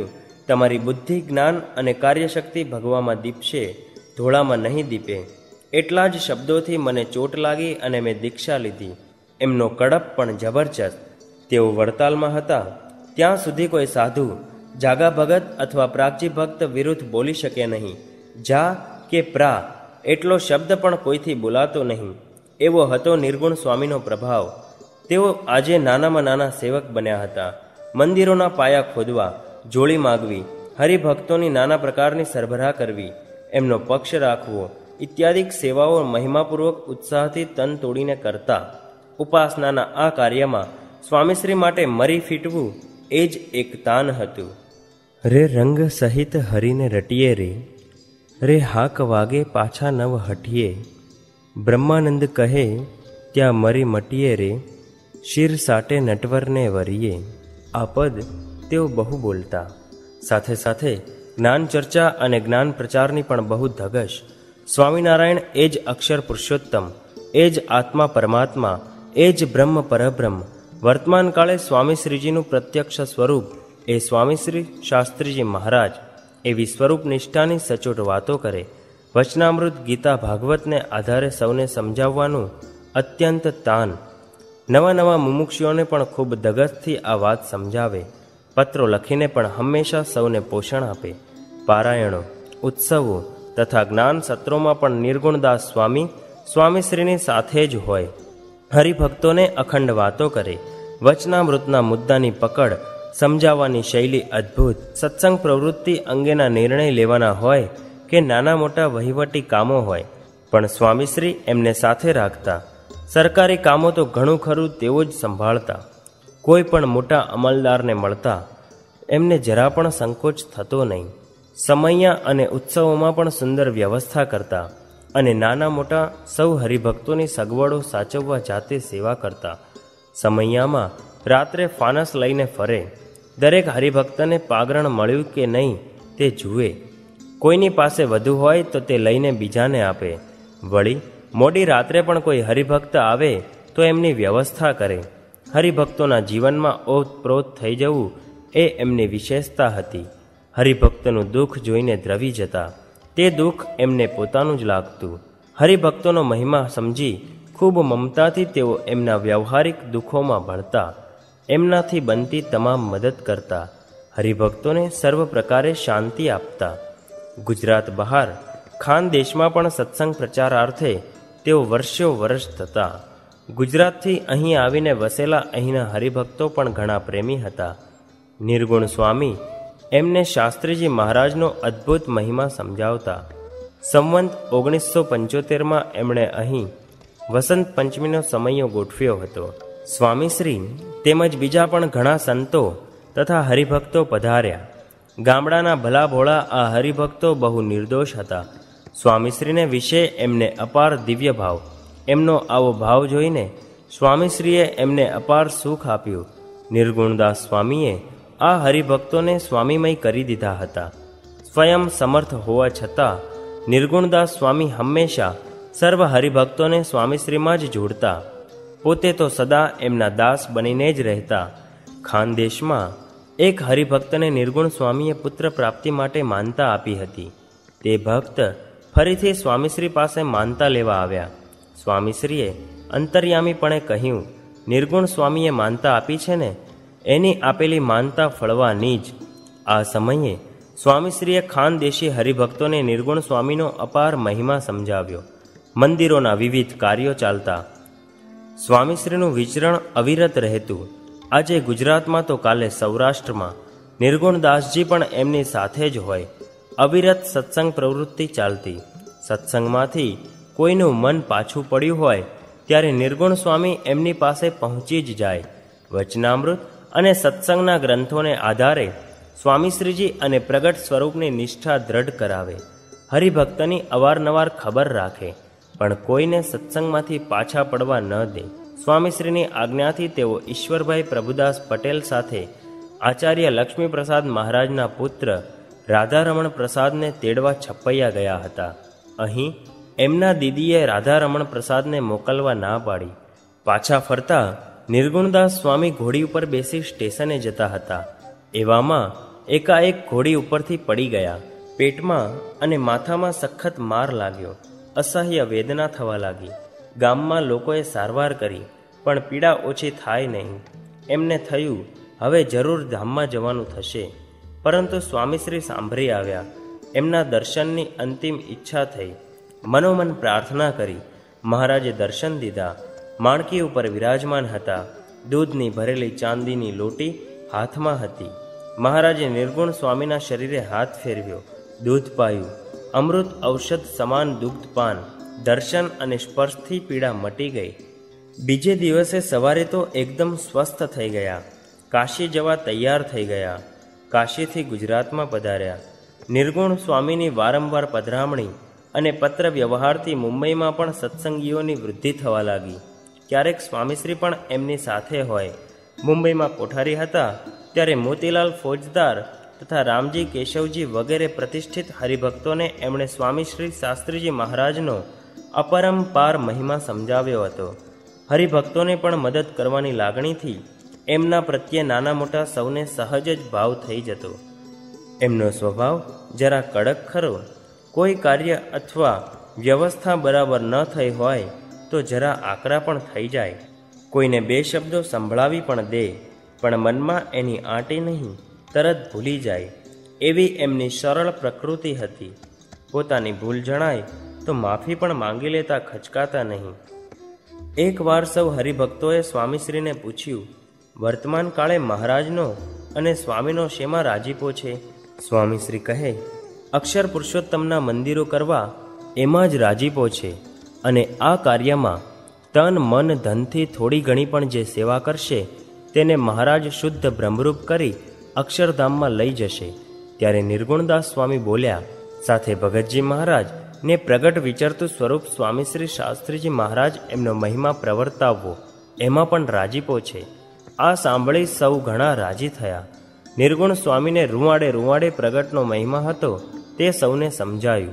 તમારી બુદ્ધિ, જ્ઞાન અને કાર્યશક્તિ ભગવામાં દીપશે, ધોળામાં નહીં દીપે. એટલા જ શબ્દોથી મને ચોટ લાગી અને મેં દીક્ષા લીધી. એમનો કડપ પણ જબરજસ્ત. તેઓ વડતાલમાં હતા ત્યાં સુધી કોઈ સાધુ, જાગા ભગત અથવા પ્રાગજી ભક્ત વિરુદ્ધ બોલી શકે નહીં. જા કે પ્રા એટલો શબ્દ પણ કોઈથી બોલાતો નહીં. એવો હતો નિર્ગુણ સ્વામીનો પ્રભાવ. તેઓ આજે નાનામાં નાના સેવક બન્યા હતા. મંદિરોના પાયા ખોદવા, જોડી માગવી, હરિભક્તોની નાના પ્રકારની સરભરા કરવી, એમનો પક્ષ રાખવો ઇત્યાદિક સેવાઓ મહિમાપૂર્વક ઉત્સાહથી તન તોડીને કરતા. ઉપાસનાના આ કાર્યમાં સ્વામીશ્રી માટે મરી ફીટવું એ જ એક તાન હતું. રે રંગ સહિત હરીને રટીએ રે, રે હાક વાગે પાછા નવ હટીએ. બ્રહ્માનંદ કહે ત્યાં મરી મટીએ રે, શિર સાટે નટવરને વરીએ. આ પદ તેઓ બહુ બોલતા. સાથે સાથે જ્ઞાન ચર્ચા અને જ્ઞાન પ્રચારની પણ બહુ ધગશ. સ્વામિનારાયણ એ જ અક્ષર પુરુષોત્તમ, એ જ આત્મા પરમાત્મા, એ જ બ્રહ્મ પરબ્રહ્મ. વર્તમાન કાળે સ્વામીશ્રીજીનું પ્રત્યક્ષ સ્વરૂપ એ સ્વામીશ્રી શાસ્ત્રીજી મહારાજ એવી સ્વરૂપ નિષ્ઠાની સચોટ વાતો કરે. વચનામૃત ગીતા ભાગવતને આધારે સૌને સમજાવવાનું અત્યંત તાન. નવા નવા મુમુક્ષુઓને પણ ખૂબ ધગશથી આ વાત સમજાવે. પત્રો લખીને પણ હંમેશા સૌને પોષણ આપે. પારાયણો, ઉત્સવો તથા જ્ઞાન સત્રોમાં પણ નિર્ગુણદાસ સ્વામી સ્વામીશ્રીની સાથે જ હોય. હરિભક્તોને અખંડ વાતો કરે. વચનામૃતના મુદ્દાની પકડ, સમજાવવાની શૈલી અદ્ભુત. સત્સંગ પ્રવૃત્તિ અંગેના નિર્ણય લેવાના હોય કે નાના મોટા વહીવટી કામો હોય, પણ સ્વામીશ્રી એમને સાથે રાખતા. સરકારી કામો તો ઘણું ખરું તેઓ જ સંભાળતા. કોઈ પણ મોટા અમલદારને મળતા એમને જરા પણ સંકોચ થતો નહીં. સમૈયા અને ઉત્સવોમાં પણ સુંદર વ્યવસ્થા કરતા અને નાના મોટા સૌ હરિભક્તોની સગવડો સાચવવા જાતે સેવા કરતા. સમૈયામાં રાત્રે ફાનસ લઈને ફરે. દરેક હરિભક્તને પાગરણ મળ્યું કે નહીં તે જુએ. કોઈની પાસે વધુ હોય તો તે લઈને બીજાને આપે. વળી મોડી રાત્રે પણ કોઈ હરિભક્ત આવે તો એમની વ્યવસ્થા કરે. હરિભક્તોના જીવનમાં ઓતપ્રોત થઈ જવું એ એમની વિશેષતા હતી. હરિભક્તનું દુઃખ જોઈને દ્રવી જતા. તે દુઃખ એમને પોતાનું જ લાગતું. હરિભક્તોનો મહિમા સમજી ખૂબ મમતાથી તેઓ એમના વ્યવહારિક દુઃખોમાં ભળતા. એમનાથી બનતી તમામ મદદ કરતા. હરિભક્તોને સર્વ પ્રકારે શાંતિ આપતા. ગુજરાત બહાર ખાન દેશમાં પણ સત્સંગ પ્રચારાર્થે તેઓ વર્ષો વર્ષ થતા. ગુજરાતથી અહીં આવીને વસેલા અહીંના હરિભક્તો પણ ઘણા પ્રેમી હતા. નિર્ગુણ સ્વામી એમને શાસ્ત્રીજી મહારાજનો અદ્ભુત મહિમા સમજાવતા. સંવંત ઓગણીસો પંચોતેરમાં એમણે અહીં વસંત પંચમીનો સમયો ગોઠવ્યો હતો. સ્વામીશ્રી તેમજ બીજા પણ ઘણા સંતો તથા હરિભક્તો પધાર્યા. ગામડાના ભલા ભોળા આ હરિભક્તો બહુ નિર્દોષ હતા. સ્વામીશ્રીને વિશે એમને અપાર દિવ્ય ભાવ. એમનો આવો ભાવ જોઈને સ્વામીશ્રીએ એમને અપાર સુખ આપ્યું. નિર્ગુણદાસ સ્વામીએ આ હરિભક્તોને સ્વામીમય કરી દીધા હતા. સ્વયં સમર્થ હોવા છતાં નિર્ગુણદાસ સ્વામી હંમેશા સર્વ હરિભક્તોને સ્વામીશ્રીમાં જ જોડતા. પોતે તો સદા એમના દાસ બનીને જ રહેતા. ખાનદેશમાં એક હરિભક્તને નિર્ગુણ સ્વામીએ પુત્ર પ્રાપ્તિ માટે માનતા આપી હતી. તે ભક્ત ફરીથી સ્વામીશ્રી પાસે માનતા લેવા આવ્યા. સ્વામીશ્રીએ અંતર્યામીપણે કહ્યું, નિર્ગુણ સ્વામીએ માનતા આપી છે ને, એની આપેલી માનતા ફળવાની જ. આ સમયે સ્વામીશ્રીએ ખાનદેશી હરિભક્તોને નિર્ગુણ સ્વામીનો અપાર મહિમા સમજાવ્યો. મંદિરોના વિવિધ કાર્યો ચાલતા. સ્વામીશ્રીનું વિચરણ અવિરત રહેતું. આજે ગુજરાતમાં તો કાલે સૌરાષ્ટ્રમાં. નિર્ગુણદાસજી પણ એમની સાથે જ હોય. અવિરત સત્સંગ પ્રવૃત્તિ ચાલતી. સત્સંગમાંથી કોઈનું મન પાછું પડ્યું હોય ત્યારે નિર્ગુણ સ્વામી એમની પાસે પહોંચી જ જાય. વચનામૃત અને સત્સંગના ગ્રંથોને આધારે સ્વામીશ્રીજી અને પ્રગટ સ્વરૂપની નિષ્ઠા દ્રઢ કરાવે. હરિભક્તની અવારનવાર ખબર રાખે, પણ કોઈને સત્સંગમાંથી પાછા પડવા ન દે. સ્વામીશ્રીની આજ્ઞાથી તેઓ ઈશ્વરભાઈ પ્રભુદાસ પટેલ સાથે આચાર્ય લક્ષ્મીપ્રસાદ મહારાજના પુત્ર રાધારમણ પ્રસાદને તેડવા છપૈયા ગયા હતા. અહીં એમના દીદીએ રાધારમણ પ્રસાદને મોકલવા ના પાડી. પાછા ફરતા નિર્ગુણદાસ સ્વામી ઘોડી ઉપર બેસી સ્ટેશને જતા હતા. એવામાં એકાએક ઘોડી ઉપરથી પડી ગયા. પેટમાં અને માથામાં સખત માર લાગ્યો. અસહ્ય વેદના થવા લાગી. ગામમાં લોકોએ સારવાર કરી, પણ પીડા ઓછી થાય નહીં. એમને થયું હવે જરૂર ધામમાં જવાનું થશે. પરંતુ સ્વામીશ્રી સાંભળી આવ્યા. એમના દર્શનની અંતિમ ઈચ્છા થઈ. મનોમન પ્રાર્થના કરી. મહારાજે દર્શન દીધા. માણકી ઉપર વિરાજમાન હતા. દૂધની ભરેલી ચાંદીની લોટી હાથમાં હતી. મહારાજે નિર્ગુણ સ્વામીના શરીરે હાથ ફેરવ્યો. દૂધ પાયું. અમૃત ઔષધ સમાન દુગ્ધપાન. દર્શન અને સ્પર્શથી પીડા મટી ગઈ. બીજે દિવસે સવારે તો એકદમ સ્વસ્થ થઈ ગયા. કાશી જવા તૈયાર થઈ ગયા. કાશીથી ગુજરાતમાં પધાર્યા. નિર્ગુણ સ્વામીની વારંવાર પધરામણી અને પત્ર વ્યવહારથી મુંબઈમાં પણ સત્સંગીઓની વૃદ્ધિ થવા લાગી. ક્યારેક સ્વામીશ્રી પણ એમની સાથે હોય. મુંબઈમાં કોઠારી હતા ત્યારે મોતીલાલ ફોજદાર તથા રામજી કેશવજી વગેરે પ્રતિષ્ઠિત હરિભક્તોને એમણે સ્વામીશ્રી શાસ્ત્રીજી મહારાજનો અપરંપાર મહિમા સમજાવ્યો હતો. હરિભક્તોને પણ મદદ કરવાની લાગણીથી એમના પ્રત્યે નાના મોટા સૌને સહજ જ ભાવ થઈ જતો. એમનો સ્વભાવ જરા કડક ખરો. કોઈ કાર્ય અથવા વ્યવસ્થા બરાબર ન થઈ હોય તો જરા આકરા પણ થઈ જાય. કોઈને બે શબ્દો સંભળાવી પણ દે, પણ મનમાં એની આંટી નહીં, તરત ભૂલી જાય. એવી એમની સરળ પ્રકૃતિ હતી. પોતાની ભૂલ જણાય તો માફી પણ માંગી લેતા ખચકાતા નહીં. એકવાર સૌ હરિભક્તોએ સ્વામીશ્રીને પૂછ્યું, વર્તમાન કાળે મહારાજનો અને સ્વામીનો શેમાં રાજીપો છે? સ્વામીશ્રી કહે, અક્ષર પુરુષોત્તમના મંદિરો કરવા એમાં જ રાજીપો છે. અને આ કાર્યમાં તન મન ધનથી થોડી ઘણી પણ જે સેવા કરશે તેને મહારાજ શુદ્ધ બ્રહ્મરૂપ કરી અક્ષરધામમાં લઈ જશે. ત્યારે નિર્ગુણદાસ સ્વામી બોલ્યા, સાથે ભગતજી મહારાજ ને પ્રગટ વિચરતું સ્વરૂપ સ્વામીશ્રી શાસ્ત્રીજી મહારાજ એમનો મહિમા પ્રવર્તાવવો એમાં પણ રાજીપો છે. આ સાંભળી સૌ ઘણા રાજી થયા. નિર્ગુણ સ્વામીને રૂવાડે રૂવાડે પ્રગટનો મહિમા હતો તે સૌને સમજાયું.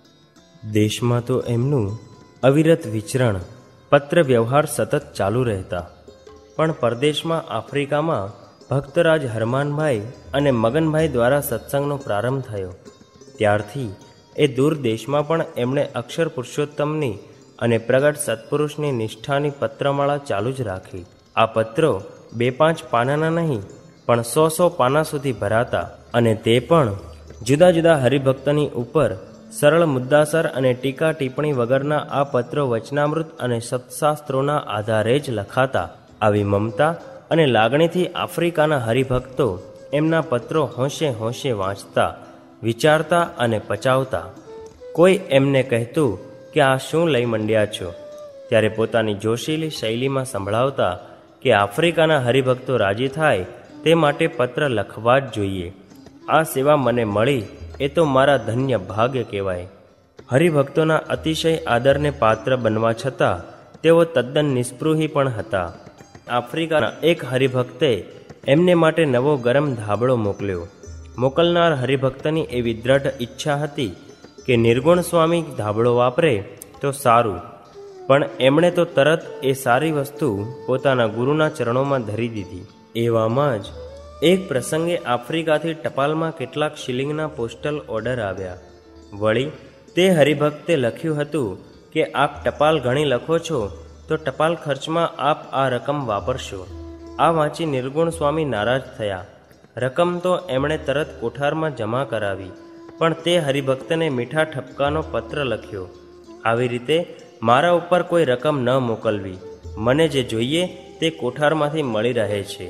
દેશમાં તો એમનું અવિરત વિચરણ, પત્ર વ્યવહાર સતત ચાલુ રહેતા. પણ પરદેશમાં આફ્રિકામાં ભક્તરાજ હરમાનભાઈ અને મગનભાઈ દ્વારા સત્સંગનો પ્રારંભ થયો. ત્યારથી એ દૂર દેશમાં પણ એમણે અક્ષર પુરુષોત્તમની અને પ્રગટ સત્પુરુષની નિષ્ઠાની પત્રમાળા ચાલુ જ રાખી. આ પત્રો બે પાંચ પાનાના નહીં પણ સો સો પાના સુધી ભરાતા, અને તે પણ જુદા જુદા હરિભક્તની ઉપર સરળ મુદ્દાસર અને ટીકા ટિપ્પણી વગરના આ પત્રો વચનામૃત અને સત્શાસ્ત્રોના આધારે જ લખાતા. આવી મમતા અને લાગણીથી આફ્રિકાના હરિભક્તો એમના પત્રો હોંશે હોંશે વાંચતા, વિચારતા અને પચાવતા. કોઈ એમને કહેતું કે આ શું લઈ મંડ્યા છો, ત્યારે પોતાની જોશીલી શૈલીમાં સંભળાવતા કે આફ્રિકાના હરિભક્તો રાજી થાય તે માટે પત્ર લખવા જ જોઈએ. આ સેવા મને મળી એ તો મારા ધન્ય ભાગ્ય કહેવાય. હરિભક્તોના અતિશય આદરને પાત્ર બનવા છતાં તેઓ તદ્દન નિસ્પૃહી પણ હતા. આફ્રિકાના એક હરિભક્તે એમને માટે નવો ગરમ ધાબળો મોકલ્યો. મોકલનાર હરિભક્તની એવી દ્રઢ ઈચ્છા હતી કે નિર્ગુણ સ્વામી ધાબળો વાપરે તો સારું, પણ એમણે તો તરત એ સારી વસ્તુ પોતાના ગુરુના ચરણોમાં ધરી દીધી. એવામાં જ એક પ્રસંગે આફ્રિકાથી ટપાલમાં કેટલાક શિલિંગના પોસ્ટલ ઓર્ડર આવ્યા. વળી તે હરિભક્તે લખ્યું હતું કે આપ ટપાલ ઘણી લખો છો તો ટપાલ ખર્ચમાં આપ આ રકમ વાપરશો. આ વાંચી નિર્ગુણ સ્વામી નારાજ થયા. રકમ તો એમણે તરત કોઠારમાં જમા કરાવી, પણ તે હરિભક્તને મીઠા ઠપકાનો પત્ર લખ્યો, આવી રીતે મારા ઉપર કોઈ રકમ ન મોકલવી, મને જે જોઈએ તે કોઠારમાંથી મળી રહે છે.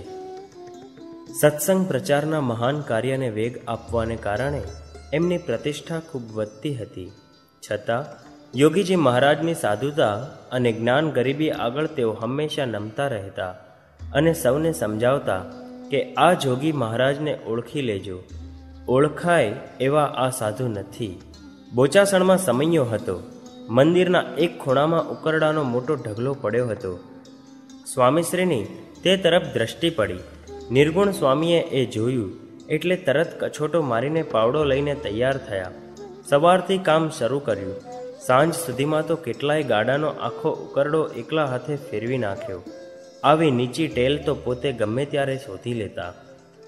સત્સંગ પ્રચારના મહાન કાર્યને વેગ આપવાને કારણે એમની પ્રતિષ્ઠા ખૂબ વધતી હતી. છતાં યોગીજી મહારાજની સાધુતા અને જ્ઞાન ગરીબી આગળ તેઓ હંમેશા નમતા રહેતા અને સૌને સમજાવતા કે આ જોગી મહારાજને ઓળખી લેજો. ઓળખાય એવા આ સાધુ નથી. બોચાસણમાં સમયો હતો. મંદિરના એક ખૂણામાં ઉકરડાનો મોટો ઢગલો પડ્યો હતો. સ્વામીશ્રીની તે તરફ દ્રષ્ટિ પડી. નિર્ગુણ સ્વામીએ એ જોયું એટલે તરત કછોટો મારીને પાવડો લઈને તૈયાર થયા. સવારથી કામ શરૂ કર્યું. સાંજ સુધીમાં તો કેટલાય ગાડાનો આખો ઉકરડો એકલા હાથે ફેરવી નાખ્યો. આવી નીચી ટેલ તો પોતે ગમે ત્યારે શોધી લેતા.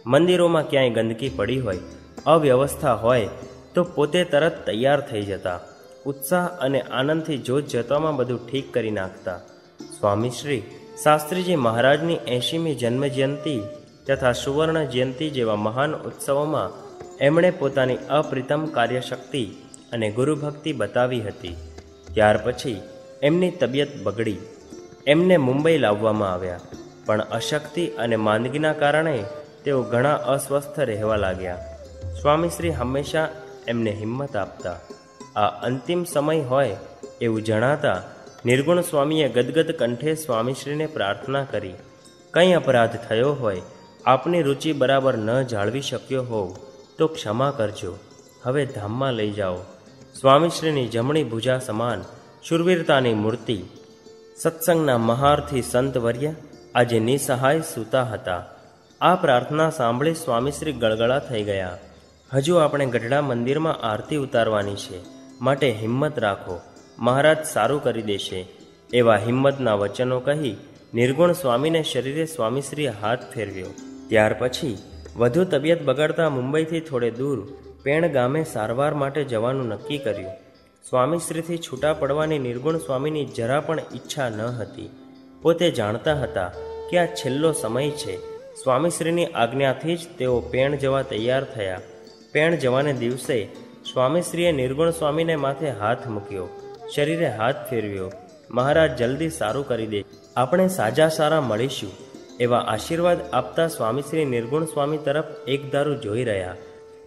મંદિરોમાં ક્યાંય ગંદકી પડી હોય, અવ્યવસ્થા હોય તો પોતે તરત તૈયાર થઈ જતા. ઉત્સાહ અને આનંદથી જોત જતામાં બધું ઠીક કરી નાખતા. સ્વામી શ્રી શાસ્ત્રીજી મહારાજની એંશીમી જન્મજયંતિ તથા સુવર્ણ જયંતિ જેવા મહાન ઉત્સવોમાં એમણે પોતાની અપ્રિતમ કાર્યશક્તિ અને ગુરુભક્તિ બતાવી હતી. ત્યાર પછી એમની તબિયત બગડી. એમને મુંબઈ લાવવામાં આવ્યા, પણ અશક્તિ અને માંદગીના કારણે તેઓ ઘણા અસ્વસ્થ રહેવા લાગ્યા. સ્વામીશ્રી હંમેશા એમને હિંમત આપતા. આ અંતિમ સમય હોય એવું જણાતા નિર્ગુણ સ્વામીએ ગદગદ કંઠે સ્વામીશ્રીને પ્રાર્થના કરી, કંઈ અપરાધ થયો હોય, આપની રુચિ બરાબર ન જાળવી શક્યો હોવ તો ક્ષમા કરજો, હવે ધામમાં લઈ જાઓ. સ્વામીશ્રીની જમણી ભુજા સમાન શૂરવીરતાની મૂર્તિ, સત્સંગના મહારથી સંતવર્ય આજે નિસહાય સૂતા હતા. આ પ્રાર્થના સાંભળી સ્વામીશ્રી ગળગળા થઈ ગયા. હજુ આપણે ગઢડા મંદિરમાં આરતી ઉતારવાની છે, માટે હિંમત રાખો, મહારાજ સારું કરી દેશે, એવા હિંમતના વચનો કહી નિર્ગુણ સ્વામીને શરીરે સ્વામીશ્રીએ હાથ ફેરવ્યો. ત્યાર પછી વધુ તબિયત બગડતા મુંબઈથી થોડે દૂર પેણ ગામે સારવાર માટે જવાનું નક્કી કર્યું. સ્વામીશ્રીથી છૂટા પડવાની નિર્ગુણ સ્વામીની જરા પણ ઈચ્છા ન હતી. પોતે જાણતા હતા કે આ છેલ્લો સમય છે. સ્વામીશ્રીની આજ્ઞાથી જ તેઓ પેણ જવા તૈયાર થયા. પેણ જવાને દિવસે સ્વામીશ્રીએ નિર્ગુણ સ્વામીને માથે હાથ મૂક્યો, શરીરે હાથ ફેરવ્યો. મહારાજ જલ્દી સારું કરી દે, આપણે સાજા સારા મળીશું, એવા આશીર્વાદ આપતા સ્વામીશ્રી નિર્ગુણ સ્વામી તરફ એક ધારું જોઈ રહ્યા.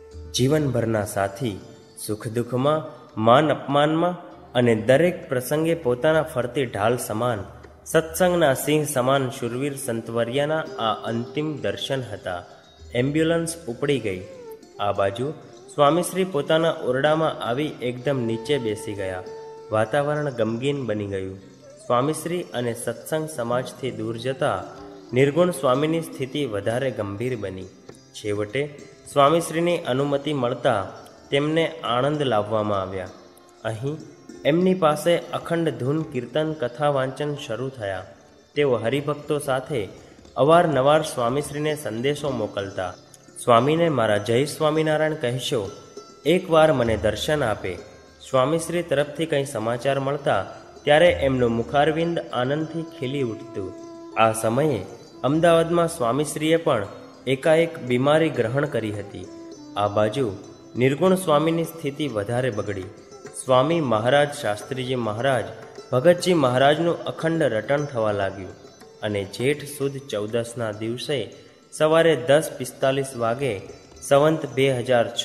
જીવનભરના સાથી, સુખ દુઃખમાં, માન અપમાનમાં અને દરેક પ્રસંગે પોતાના ફરતી ઢાલ સમાન, સત્સંગના સિંહ સમાન શૂરવીર સંતવર્યાના આ અંતિમ દર્શન હતા. એમ્બ્યુલન્સ ઉપડી ગઈ. આ બાજુ સ્વામીશ્રી પોતાના ઓરડામાં આવી એકદમ નીચે બેસી ગયા. વાતાવરણ ગમગીન બની ગયું. સ્વામીશ્રી અને સત્સંગ સમાજથી દૂર જતા નિર્ગુણ સ્વામીની સ્થિતિ વધારે ગંભીર બની. છેવટે સ્વામીશ્રીની અનુમતિ મળતા તેમને આણંદ લાવવામાં આવ્યા. અહીં એમની પાસે અખંડ ધૂન કીર્તન કથા વાંચન શરૂ થયા. તેઓ હરિભક્તો સાથે અવારનવાર સ્વામીશ્રીને સંદેશો મોકલતા. સ્વામીને મારા જય સ્વામિનારાયણ કહેશો, એકવાર મને દર્શન આપે. સ્વામીશ્રી તરફથી કંઈ સમાચાર મળતા ત્યારે એમનું મુખારવિંદ આનંદથી ખીલી ઉઠતું. આ સમયે અમદાવાદમાં સ્વામીશ્રીએ પણ એકાએક બીમારી ગ્રહણ કરી હતી. આ બાજુ નિર્ગુણ સ્વામીની સ્થિતિ વધારે બગડી. સ્વામી મહારાજ શાસ્ત્રીજી મહારાજ ભગતજી મહારાજનું અખંડ રટણ થવા લાગ્યું અને જેઠ સુદ ચૌદસના દિવસે સવારે દસ પિસ્તાલીસ વાગે સંવંત બે હજાર છ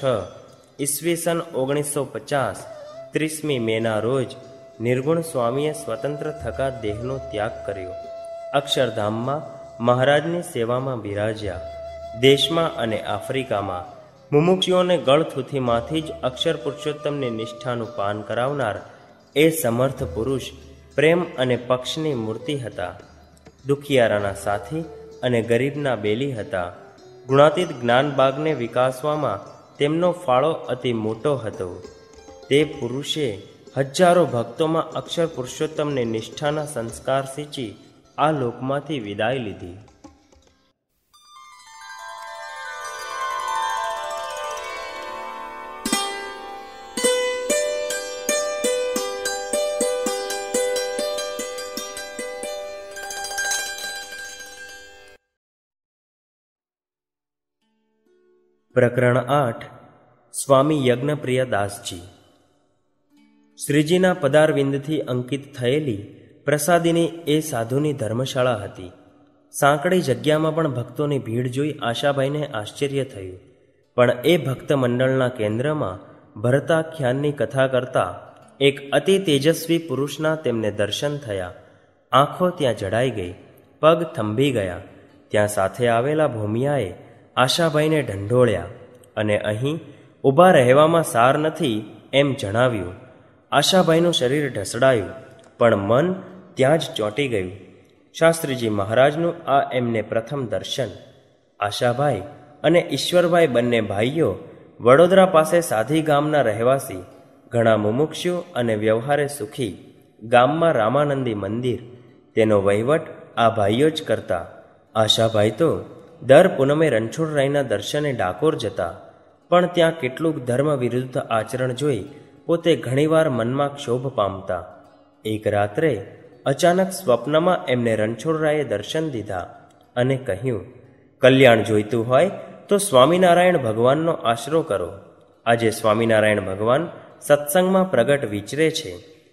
ઈસવીસન ઓગણીસો પચાસ ત્રીસમી મેના રોજ નિર્ગુણ સ્વામીએ સ્વતંત્ર થકા દેહનો ત્યાગ કર્યો. અક્ષરધામમાં મહારાજની સેવામાં બિરાજ્યા. દેશમાં અને આફ્રિકામાં મુમુક્ષુઓને ગળથુથીમાંથી જ અક્ષર પુરુષોત્તમની નિષ્ઠાનું પાન કરાવનાર એ સમર્થ પુરુષ પ્રેમ અને પક્ષની મૂર્તિ હતા. દુખિયારાના સાથી અને ગરીબના બેલી હતા. ગુણાતીત જ્ઞાનબાગને વિકાસવામાં તેમનો ફાળો અતિ મોટો હતો. તે પુરુષે હજારો ભક્તોમાં અક્ષર પુરુષોત્તમને નિષ્ઠાના સંસ્કાર સિંચી આ લોકમાંથી વિદાય લીધી. પ્રકરણ આઠ. સ્વામી યજ્ઞપ્રિય દાસજી. શ્રીજીના પદારવિંદથી અંકિત થયેલી પ્રસાદીની એ સાધુની ધર્મશાળા હતી. સાંકડી જગ્યામાં પણ ભક્તોની ભીડ જોઈ આશાભાઈને આશ્ચર્ય થયું. પણ એ ભક્ત મંડળના કેન્દ્રમાં ભરતાખ્યાનની કથા કરતા એક અતિ તેજસ્વી પુરુષના તેમને દર્શન થયા. આંખો ત્યાં જડાઈ ગઈ, પગ થંભી ગયા. ત્યાં સાથે આવેલા ભૂમિયાએ આશાભાઈને ઢંઢોળ્યા અને અહીં ઊભા રહેવામાં સાર નથી એમ જણાવ્યું. આશાભાઈનું શરીર ઢસડાયું, પણ મન ત્યાં જ ચોંટી ગયું. શાસ્ત્રીજી મહારાજનું આ એમને પ્રથમ દર્શન. આશાભાઈ અને ઈશ્વરભાઈ બંને ભાઈઓ વડોદરા પાસે સાધી ગામના રહેવાસી, ઘણા મુમુક્ષુ અને વ્યવહારે સુખી. ગામમાં રામાનંદી મંદિર, તેનો વહીવટ આ ભાઈઓ જ કરતા. આશાભાઈ તો દર પૂનમે રણછોડરાયના દર્શને ડાકોર જતા, પણ ત્યાં કેટલુંક ધર્મ વિરુદ્ધ આચરણ જોઈ પોતે ઘણીવાર મનમાં ક્ષોભ પામતા. એક રાત્રે અચાનક સ્વપ્નમાં એમને રણછોડરાયે દર્શન દીધા અને કહ્યું, કલ્યાણ જોઈતું હોય તો સ્વામિનારાયણ ભગવાનનો આશરો કરો. આજે સ્વામિનારાયણ ભગવાન સત્સંગમાં પ્રગટ વિચરે છે.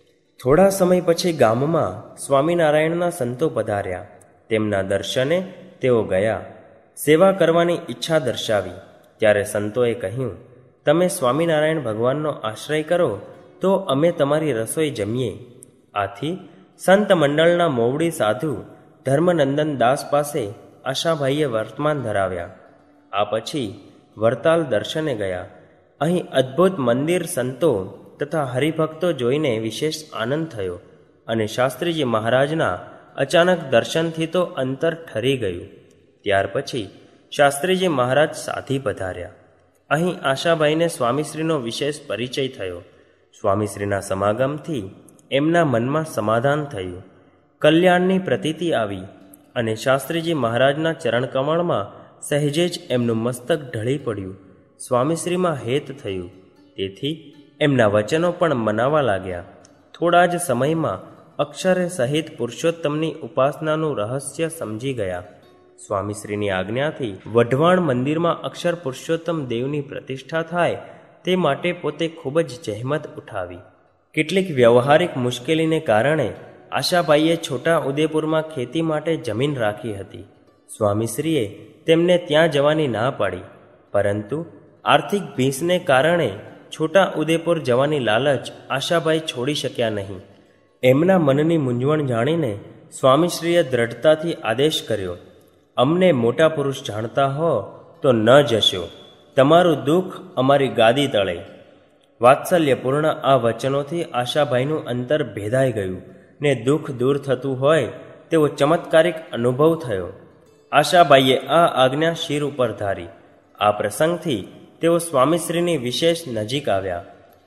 થોડા સમય પછી ગામમાં સ્વામિનારાયણના સંતો પધાર્યા. તેમના દર્શને તેઓ ગયા. સેવા કરવાની ઈચ્છા દર્શાવી. ત્યારે સંતોએ કહ્યું, તમે સ્વામિનારાયણ ભગવાનનો આશ્રય કરો તો અમે તમારી રસોઈ જમીએ. આથી સંત મંડળના મોવડી સાધુ ધર્મનંદન દાસ પાસે આશાભાઈએ વર્તમાન ધરાવ્યા. આ પછી વરતાલ દર્શને ગયા. અહીં અદ્ભુત મંદિર, સંતો તથા હરિભક્તો જોઈને વિશેષ આનંદ થયો અને શાસ્ત્રીજી મહારાજના અચાનક દર્શનથી તો અંતર ઠરી ગયું. ત્યાર પછી શાસ્ત્રીજી મહારાજ સાધી પધાર્યા. અહીં આશાભાઈને સ્વામીશ્રીનો વિશેષ પરિચય થયો. સ્વામીશ્રીના સમાગમથી એમના મનમાં સમાધાન થયું. કલ્યાણની પ્રતીતિ આવી અને શાસ્ત્રીજી મહારાજના ચરણકમળમાં સહેજે જ એમનું મસ્તક ઢળી પડ્યું. સ્વામીશ્રીમાં હેત થયું. તેથી એમના વચનો પણ મનાવા લાગ્યા. થોડા જ સમયમાં અક્ષરે સહિત પુરુષોત્તમની ઉપાસનાનું રહસ્ય સમજી ગયા. સ્વામીશ્રીની આજ્ઞાથી વઢવાણ મંદિરમાં અક્ષર પુરુષોત્તમ દેવની પ્રતિષ્ઠા થાય તે માટે પોતે ખૂબ જ જહેમત ઉઠાવી. કેટલીક વ્યવહારિક મુશ્કેલીને કારણે આશાભાઈએ છોટા ઉદેપુરમાં ખેતી માટે જમીન રાખી હતી. સ્વામીશ્રીએ તેમને ત્યાં જવાની ના પાડી, પરંતુ આર્થિક ભીંસને કારણે છોટા ઉદેપુર જવાની લાલચ આશાભાઈ છોડી શક્યા નહીં. એમના મનની મૂંઝવણ જાણીને સ્વામીશ્રીએ દ્રઢતાથી આદેશ કર્યો, અમને મોટા પુરુષ જાણતા હો તો ન જશો. તમારું દુઃખ અમારી ગાદી તળે. વાત્સલ્યપૂર્ણ આ વચનોથી આશાભાઈનું અંતર ભેદાઈ ગયું ને દુઃખ દૂર થતું હોય તેવો ચમત્કારિક અનુભવ થયો. આશાભાઈએ આ આજ્ઞા શિર ઉપર ધારી. આ પ્રસંગથી તેઓ સ્વામીશ્રીની વિશેષ નજીક આવ્યા.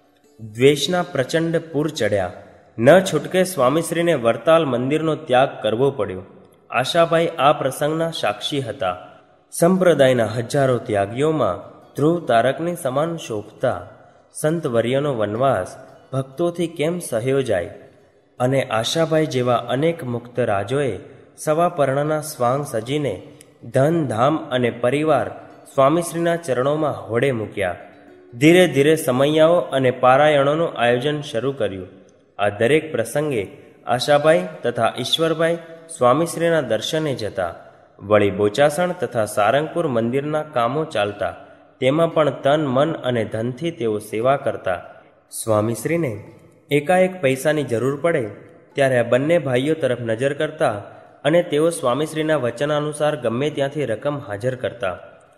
દ્વેષના પ્રચંડ પૂર ચડ્યા. ન છૂટકે સ્વામીશ્રીને વરતાલ મંદિરનો ત્યાગ કરવો પડ્યો. આશાભાઈ આ પ્રસંગના સાક્ષી હતા. સંપ્રદાયના હજારો ત્યાગીઓમાં ધ્રુવ તારકની સમાન શોભતા સંતવર્યનો વનવાસ ભક્તોથી કેમ સહ્યો જાય? અને આશાભાઈ જેવા અનેક મુક્ત રાજોએ સવા પર્ણના સ્વાંગ સજીને ધન, ધામ અને પરિવાર સ્વામીશ્રીના ચરણોમાં હોડે મૂક્યા. ધીરે ધીરે સમૈયાઓ અને પારાયણોનું આયોજન શરૂ કર્યું. આ દરેક પ્રસંગે આશાભાઈ તથા ઈશ્વરભાઈ સ્વામીશ્રીના દર્શને જતા. વળી બોચાસણ તથા સારંગપુર મંદિરના કામો ચાલતા. તેમાં પણ તન, મન અને ધનથી તેઓ સેવા કરતા. સ્વામીશ્રીને એકાએક પૈસાની જરૂર પડે ત્યારે આ બંને ભાઈઓ તરફ નજર કરતા અને તેઓ સ્વામીશ્રીના વચનાનુસાર ગમે ત્યાંથી રકમ હાજર કરતા.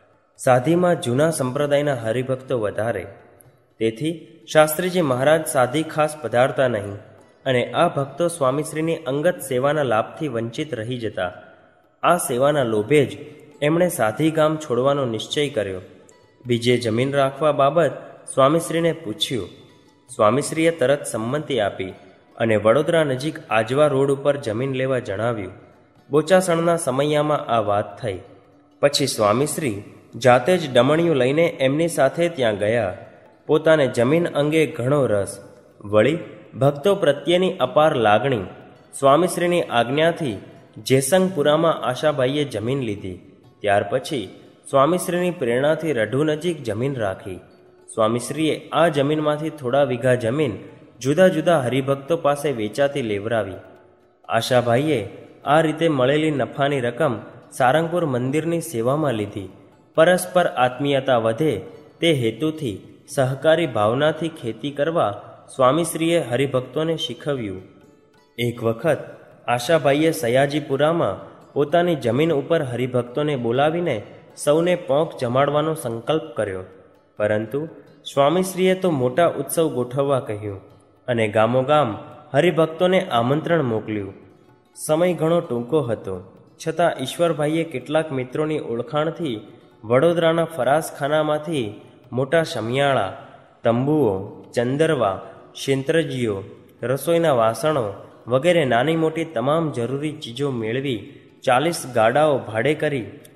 સાધીમાં જૂના સંપ્રદાયના હરિભક્તો વધારે, તેથી શાસ્ત્રીજી મહારાજ સાધી ખાસ પધારતા નહીં અને આ ભક્તો સ્વામીશ્રીની અંગત સેવાના લાભથી વંચિત રહી જતા. આ સેવાના લોભે જ એમણે સાધી ગામ છોડવાનો નિશ્ચય કર્યો. બીજે જમીન રાખવા બાબત સ્વામીશ્રીને પૂછ્યું. સ્વામીશ્રીએ તરત સંમતિ આપી અને વડોદરા નજીક આજવા રોડ ઉપર જમીન લેવા જણાવ્યું. બોચાસણના સમયમાં આ વાત થઈ. પછી સ્વામીશ્રી જાતે જ ડમણિયું લઈને એમની સાથે ત્યાં ગયા. પોતાને જમીન અંગે ઘણો રસ, વળી ભક્તો પ્રત્યેની અપાર લાગણી. સ્વામીશ્રીની આજ્ઞાથી જેસંગપુરામાં આશાભાઈએ જમીન લીધી. ત્યાર પછી સ્વામીશ્રીની પ્રેરણાથી રઢુ નજીક જમીન રાખી. સ્વામીશ્રીએ આ જમીનમાંથી થોડા વીઘા જમીન જુદા જુદા હરિભક્તો પાસે વેચાતી લેવરાવી. આશાભાઈએ આ રીતે મળેલી નફાની રકમ સારંગપુર મંદિરની સેવામાં લીધી. પરસ્પર આત્મીયતા વધે તે હેતુથી સહકારી ભાવનાથી ખેતી કરવા સ્વામીશ્રીએ હરિભક્તોને શીખવ્યું. એક વખત આશાભાઈએ સયાજીપુરામાં પોતાની જમીન ઉપર હરિભક્તોને બોલાવીને સૌને પોંખ જમાડવાનો સંકલ્પ કર્યો. પરંતુ સ્વામીશ્રીએ તો મોટા ઉત્સવ ગોઠવવા કહ્યું અને ગામોગામ હરિભક્તોને આમંત્રણ મોકલ્યું. સમય ઘણો ટૂંકો હતો, છતાં ઈશ્વરભાઈએ કેટલાક મિત્રોની ઓળખાણથી વડોદરાના ફરાસખાનામાંથી મોટા શમિયાળા, તંબુઓ, ચંદરવા, શેંત્રજીઓ, રસોઈના વાસણો વગેરે નાની મોટી તમામ જરૂરી ચીજો મેળવી ચાલીસ ગાડાઓ ભાડે કરી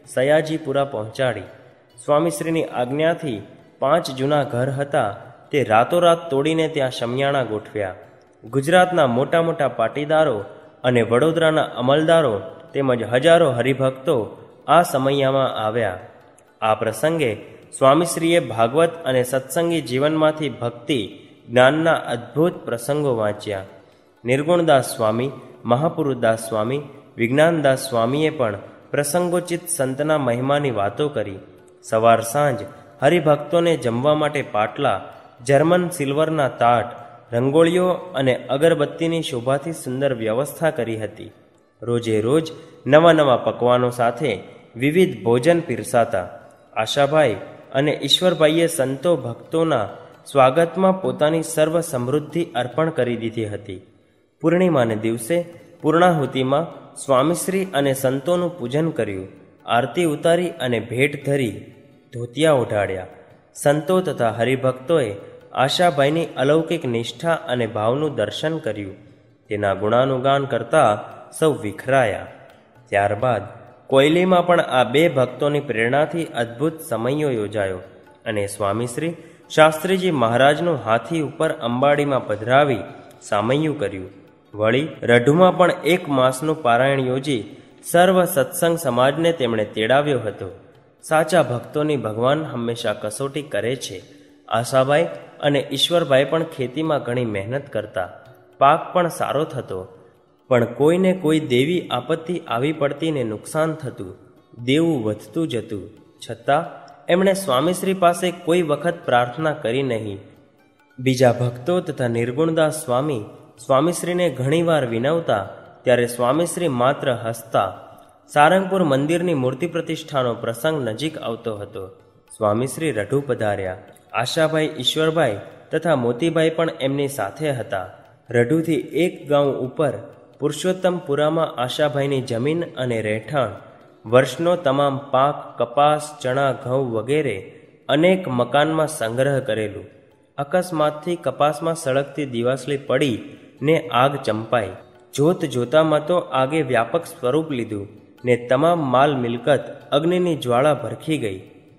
સયાજીપુરા પહોંચાડી. સ્વામીશ્રીની આજ્ઞાથી પાંચ જૂના ઘર હતા તે રાતોરાત તોડીને ત્યાં શમિયાણા ગોઠવ્યા. ગુજરાતના મોટા મોટા પાટીદારો અને વડોદરાના અમલદારો તેમજ હજારો હરિભક્તો આ સમયમાં આવ્યા. આ પ્રસંગે સ્વામીશ્રીએ ભાગવત અને સત્સંગી જીવનમાંથી ભક્તિ જ્ઞાનના અદ્ભુત પ્રસંગો વાંચ્યા. નિર્ગુણદાસ સ્વામી, મહાપુરુદાસ સ્વામી, વિજ્ઞાનદાસ સ્વામીએ પણ પ્રસંગોચિત સંતના મહિમાની વાતો કરી. સવાર સાંજ હરિભક્તોને જમવા માટે પાટલા, જર્મન સિલ્વરના તાટ, રંગોળીઓ અને અગરબત્તીની શોભાથી સુંદર વ્યવસ્થા કરી હતી. રોજે રોજ નવા નવા પકવાનો સાથે વિવિધ ભોજન પીરસાતા. આશાભાઈ અને ઈશ્વરભાઈએ સંતો ભક્તોના સ્વાગતમાં પોતાની સર્વ સમૃદ્ધિ અર્પણ કરી દીધી હતી. પૂર્ણિમાને દિવસે પૂર્ણાહુતિમાં સ્વામીશ્રી અને સંતોનું પૂજન કર્યું. આરતી ઉતારી અને ભેટ ધરી ધોતિયા ઓઢાડ્યા. સંતો તથા હરિભક્તોએ આશાભાઈની અલૌકિક નિષ્ઠા અને ભાવનું દર્શન કર્યું. તેના ગુણાનુગાન કરતા સૌ વિખરાયા. ત્યારબાદ કોયલીમાં પણ આ બે ભક્તોની પ્રેરણાથી અદ્ભુત સમયો યોજાયો અને સ્વામીશ્રી શાસ્ત્રીજી મહારાજનું હાથી ઉપર અંબાડીમાં પધરાવી સામૈયું કર્યું. વળી રઢુમાં પણ એક માસનું પારાયણ યોજી સર્વ સત્સંગ સમાજને તેમણે તેડાવ્યો હતો. સાચા ભક્તોની ભગવાન હંમેશા કસોટી કરે છે. આશાભાઈ અને ઈશ્વરભાઈ પણ ખેતીમાં ઘણી મહેનત કરતા. પાક પણ સારો થતો, પણ કોઈને કોઈ દેવી આપત્તિ આવી પડતીને નુકસાન થતું, દેવું વધતું જતું. છતાં એમણે સ્વામીશ્રી પાસે કોઈ વખત પ્રાર્થના કરી નહીં. બીજા ભક્તો તથા નિર્ગુણદાસ સ્વામી સ્વામીશ્રીને ઘણીવાર વિનવતા ત્યારે સ્વામીશ્રી માત્ર હસતા. સારંગપુર મંદિરની મૂર્તિ પ્રતિષ્ઠાનો પ્રસંગ નજીક આવતો હતો. સ્વામીશ્રી રઢુ પધાર્યા. આશાભાઈ, ઈશ્વરભાઈ તથા મોતીભાઈ પણ એમની સાથે હતા. રઢુથી એક ગાંવ ઉપર પુરુષોત્તમપુરામાં આશાભાઈની જમીન અને રહેઠાણ, વર્ષનો તમામ પાક, કપાસ, ચણા, ઘઉં વગેરે અનેક મકાનમાં સંગ્રહ કરેલું. અકસ્માતથી કપાસમાં સળગતી દિવાસળી પડી ને આગ ચંપાઈ. જોત જોતામાં તો આગે વ્યાપક સ્વરૂપ લીધું ને તમામ માલ મિલકત અગ્નિની જ્વાળા ભરખી ગઈ.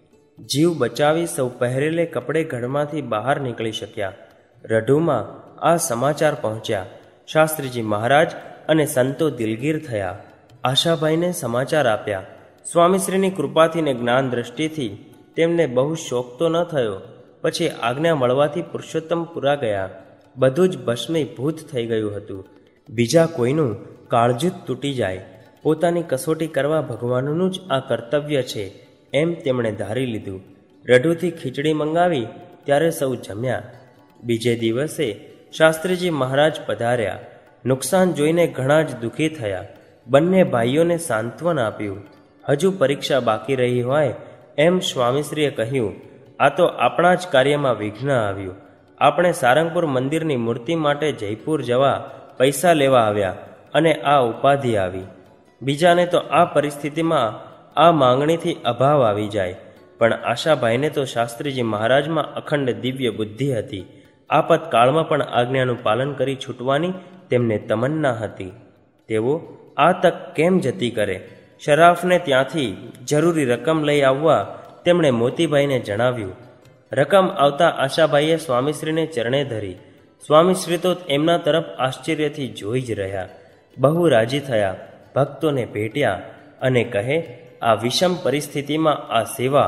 જીવ બચાવી સૌ પહેરેલે કપડે ઘરમાંથી બહાર નીકળી શક્યા. રઢુમાં આ સમાચાર પહોંચ્યા. શાસ્ત્રીજી મહારાજ અને સંતો દિલગીર થયા. આશાભાઈને સમાચાર આપ્યા. સ્વામીશ્રીની કૃપાથી ને જ્ઞાન દ્રષ્ટિથી તેમને બહુ શોક તો ન થયો. પછી આજ્ઞા મળવાથી પુરુષોત્તમપુરા ગયા. બધું જ ભસ્મીભૂત થઈ ગયું હતું. બીજા કોઈનું કાળજું તૂટી જાય. પોતાની કસોટી કરવા ભગવાનનું જ આ કર્તવ્ય છે એમ તેમણે ધારી લીધું. રઢુથી ખીચડી મંગાવી ત્યારે સૌ જમ્યા. બીજે દિવસે શાસ્ત્રીજી મહારાજ પધાર્યા. નુકસાન જોઈને ઘણા જ દુઃખી થયા. બંને ભાઈઓને સાંત્વન આપ્યું. હજુ પરીક્ષા બાકી રહી હોય એમ સ્વામીશ્રીએ કહ્યું, આ તો આપણા જ કાર્યમાં વિઘ્ન આવ્યું. આપણે સારંગપુર મંદિરની મૂર્તિ માટે જયપુર જવા પૈસા લેવા આવ્યા અને આ ઉપાધિ આવી. બીજાને તો આ પરિસ્થિતિમાં આ માંગણીથી અભાવ આવી જાય, પણ આશાભાઈને તો શાસ્ત્રીજી મહારાજમાં અખંડ દિવ્ય બુદ્ધિ હતી. આપતકાળમાં પણ આજ્ઞાનું પાલન કરી છૂટવાની તેમને તમન્ના હતી. તેઓ આ તક કેમ જતી કરે? શરાફને ત્યાંથી જરૂરી રકમ લઈ આવવા તેમણે મોતીભાઈને જણાવ્યું. રકમ આવતા આશાભાઈએ સ્વામીશ્રીને ચરણે ધરી. સ્વામીશ્રી તો એમના તરફ આશ્ચર્યથી જોઈ જ રહ્યા. બહુ રાજી થયા. ભક્તોને ભેટ્યા અને કહે, આ વિષમ પરિસ્થિતિમાં આ સેવા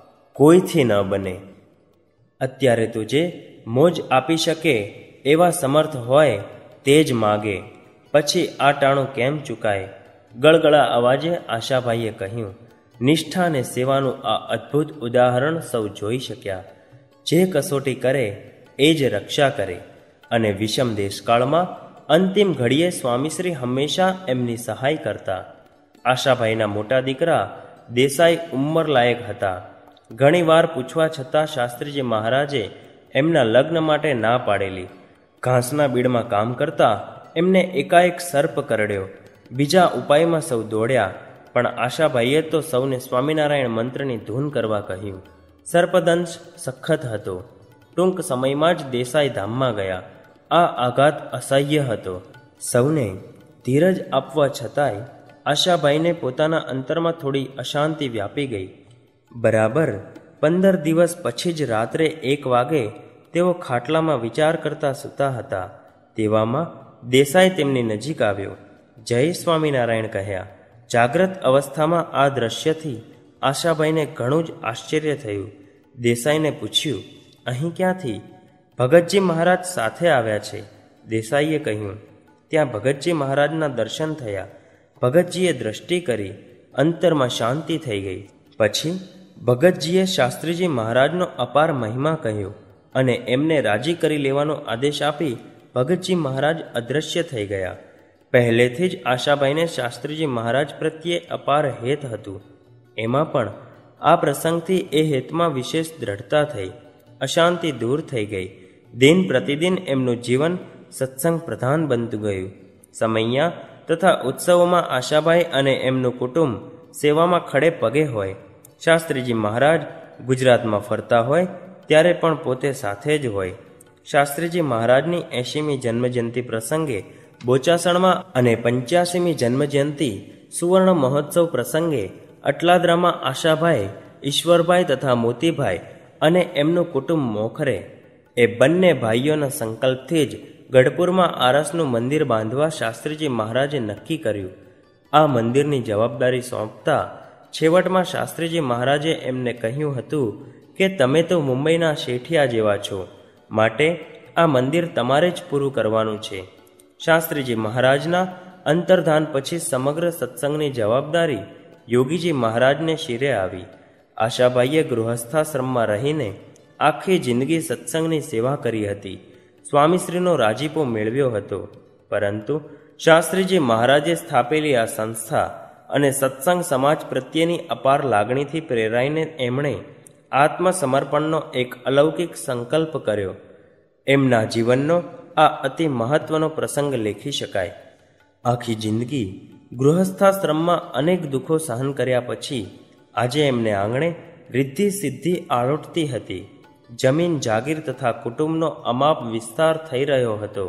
કોઈથી ન બને. અત્યારે તો જે મોજ આપી શકે એવા સમર્થ હોય તે જ માગે, પછી આ ટાણું કેમ ચૂકાય? ગળગળા અવાજે આશાભાઈએ કહ્યું. નિષ્ઠા અને સેવાનું આ અદ્ભુત ઉદાહરણ સૌ જોઈ શક્યા. જે કસોટી કરે એ જ રક્ષા કરે. અને વિષમ દેશકાળમાં અંતિમ ઘડીએ સ્વામીશ્રી હંમેશા એમની સહાય કરતા. આશાભાઈના મોટા દીકરા દેસાઈ ઉંમર લાયક હતા. ઘણીવાર પૂછવા છતાં શાસ્ત્રીજી મહારાજે એમના લગ્ન માટે ના પાડેલી. ઘાસના બીડમાં કામ કરતા એમને એકાએક સર્પ કરડ્યો. બીજા ઉપાયમાં સૌ દોડ્યા, પણ આશાભાઈએ તો સૌને સ્વામિનારાયણ મંત્રની ધૂન કરવા કહ્યું. સર્પદંશ સખત હતો. ટૂંક સમયમાં જ દેસાઈ ધામમાં ગયા. આ આઘાત અસહ્ય હતો. સૌને ધીરજ આપવા છતાંય આશાભાઈને પોતાના અંતરમાં થોડી અશાંતિ વ્યાપી ગઈ. બરાબર પંદર દિવસ પછી જ રાત્રે એક વાગે તેઓ ખાટલામાં વિચાર કરતા સૂતા હતા. તેવામાં દેસાઈ તેમની નજીક આવ્યો. જય સ્વામિનારાયણ કહ્યા. જાગ્રત અવસ્થામાં આ દ્રશ્યથી આશાભાઈને ઘણું જ આશ્ચર્ય થયું. દેસાઈને પૂછ્યું, અહીં ક્યાંથી? ભગતજી મહારાજ સાથે આવ્યા છે, દેસાઈએ કહ્યું. ત્યાં ભગતજી મહારાજના દર્શન થયા. ભગતજીએ દ્રષ્ટિ કરી. અંતરમાં શાંતિ થઈ ગઈ. પછી ભગતજીએ શાસ્ત્રીજી મહારાજનો અપાર મહિમા કહ્યો અને એમને રાજી કરી લેવાનો આદેશ આપી ભગતજી મહારાજ અદૃશ્ય થઈ ગયા. પહેલેથી જ આશાભાઈને શાસ્ત્રીજી મહારાજ પ્રત્યે અપાર હેત હતું. એમાં પણ આ પ્રસંગથી એ હેતમાં વિશેષ દ્રઢતા થઈ. અશાંતિ દૂર થઈ ગઈ. દિન પ્રતિદિન એમનું જીવન સત્સંગ પ્રધાન બનતું ગયું. સમૈયા તથા ઉત્સવોમાં આશાભાઈ અને એમનું કુટુંબ સેવામાં ખડે પગે હોય. શાસ્ત્રીજી મહારાજ ગુજરાતમાં ફરતા હોય ત્યારે પણ પોતે સાથે જ હોય. શાસ્ત્રીજી મહારાજની એંશીમી જન્મજયંતિ પ્રસંગે બોચાસણમાં અને પંચ્યાસીમી જન્મજયંતિ સુવર્ણ મહોત્સવ પ્રસંગે અટલાદરામાં આશાભાઈ, ઈશ્વરભાઈ તથા મોતીભાઈ અને એમનું કુટુંબ મોખરે. એ બંને ભાઈઓના સંકલ્પથી જ ગઢપુરમાં આરસનું મંદિર બાંધવા શાસ્ત્રીજી મહારાજે નક્કી કર્યું. આ મંદિરની જવાબદારી સોંપતા છેવટમાં શાસ્ત્રીજી મહારાજે એમને કહ્યું હતું કે તમે તો મુંબઈના શેઠિયા જેવા છો, માટે આ મંદિર તમારે જ પૂરું કરવાનું છે. શાસ્ત્રીજી મહારાજના અંતર્ધાન પછી સમગ્ર સત્સંગની જવાબદારી યોગીજી મહારાજને શિરે આવી. આશાભાઈએ ગૃહસ્થાશ્રમમાં રહીને આખી જિંદગી સત્સંગની સેવા કરી હતી. સ્વામીશ્રીનો રાજીપો મેળવ્યો હતો. પરંતુ શાસ્ત્રીજી મહારાજે સ્થાપેલી આ સંસ્થા અને સત્સંગ સમાજ પ્રત્યેની અપાર લાગણીથી પ્રેરાઈને એમણે આત્મસમર્પણનો એક અલૌકિક સંકલ્પ કર્યો. એમના જીવનનો આ અતિ મહત્વનો પ્રસંગ લેખી શકાય. આખી જિંદગી ગૃહસ્થાશ્રમમાં અનેક દુઃખો સહન કર્યા પછી આજે એમને આંગણે રિદ્ધિ સિદ્ધિ આળોટતી હતી. જમીન જાગીર તથા કુટુંબનો અમાપ વિસ્તાર થઈ રહ્યો હતો.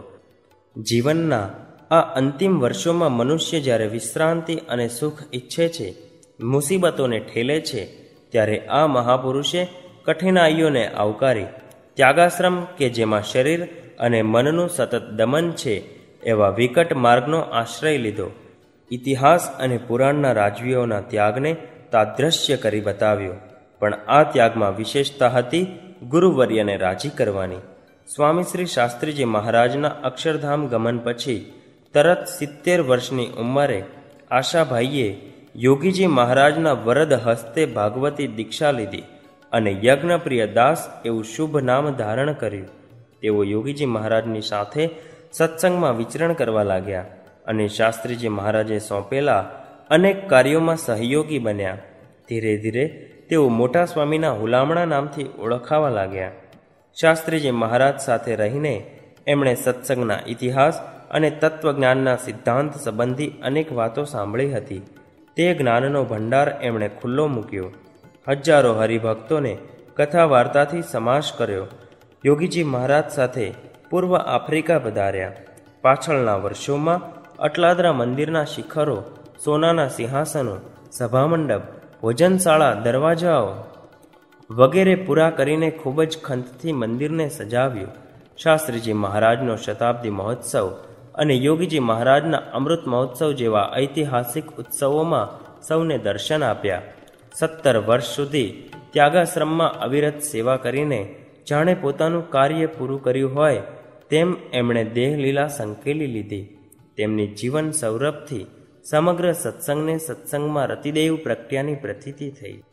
જીવનના આ અંતિમ વર્ષોમાં મનુષ્ય જ્યારે વિશ્રાંતિ અને સુખ ઈચ્છે છે, મુસીબતોને ઠેલે છે, ત્યારે આ મહાપુરુષે કઠિનાઈઓને આવકારી ત્યાગાશ્રમ કે જેમાં શરીર અને મનનું સતત દમન છે એવા વિકટ માર્ગનો આશ્રય લીધો. ઇતિહાસ અને પુરાણના રાજવીઓના ત્યાગને તાદ્રશ્ય કરી બતાવ્યો. પણ આ ત્યાગમાં વિશેષતા હતી ગુરુવર્યને રાજી કરવાની. સ્વામી શ્રી શાસ્ત્રીજી મહારાજના અક્ષરધામ ગમન પછી તરત સિત્તેર વર્ષની ઉંમરે આશાભાઈએ યોગીજી મહારાજના વરદ હસ્તે ભાગવતી દીક્ષા લીધી અને યજ્ઞપ્રિય દાસ એવું શુભ નામ ધારણ કર્યું. તેઓ યોગીજી મહારાજની સાથે સત્સંગમાં વિચરણ કરવા લાગ્યા અને શાસ્ત્રીજી મહારાજે સોંપેલા અનેક કાર્યોમાં સહયોગી બન્યા. ધીરે ધીરે તેઓ મોટા સ્વામીના હુલામણા નામથી ઓળખાવા લાગ્યા. શાસ્ત્રીજી મહારાજ સાથે રહીને એમણે સત્સંગના ઇતિહાસ અને તત્વજ્ઞાનના સિદ્ધાંત સંબંધી અનેક વાતો સાંભળી હતી. તે જ્ઞાનનો ભંડાર એમણે ખુલ્લો મૂક્યો. હજારો હરિભક્તોને કથા વાર્તાથી સમાશ કર્યો. યોગીજી મહારાજ સાથે પૂર્વ આફ્રિકા પધાર્યા. પાછળના વર્ષોમાં અટલાદરા મંદિરના શિખરો, સોનાના સિંહાસનો, સભામંડપ, ભોજનશાળા, દરવાજાઓ વગેરે પૂરા કરીને ખૂબ જ ખંતથી મંદિરને સજાવ્યું. શાસ્ત્રીજી મહારાજનો શતાબ્દી મહોત્સવ અને યોગીજી મહારાજના અમૃત મહોત્સવ જેવા ઐતિહાસિક ઉત્સવોમાં સૌને દર્શન આપ્યા. સત્તર વર્ષ સુધી ત્યાગાશ્રમમાં અવિરત સેવા કરીને જાણે પોતાનું કાર્ય પૂરું કર્યું હોય તેમ એમણે દેહલીલા સંકેલી લીધી. તેમની જીવન સૌરભથી સમગ્ર સત્સંગને સત્સંગમાં રતિદેવ પ્રગટ્યાની પ્રતીતિ થઈ.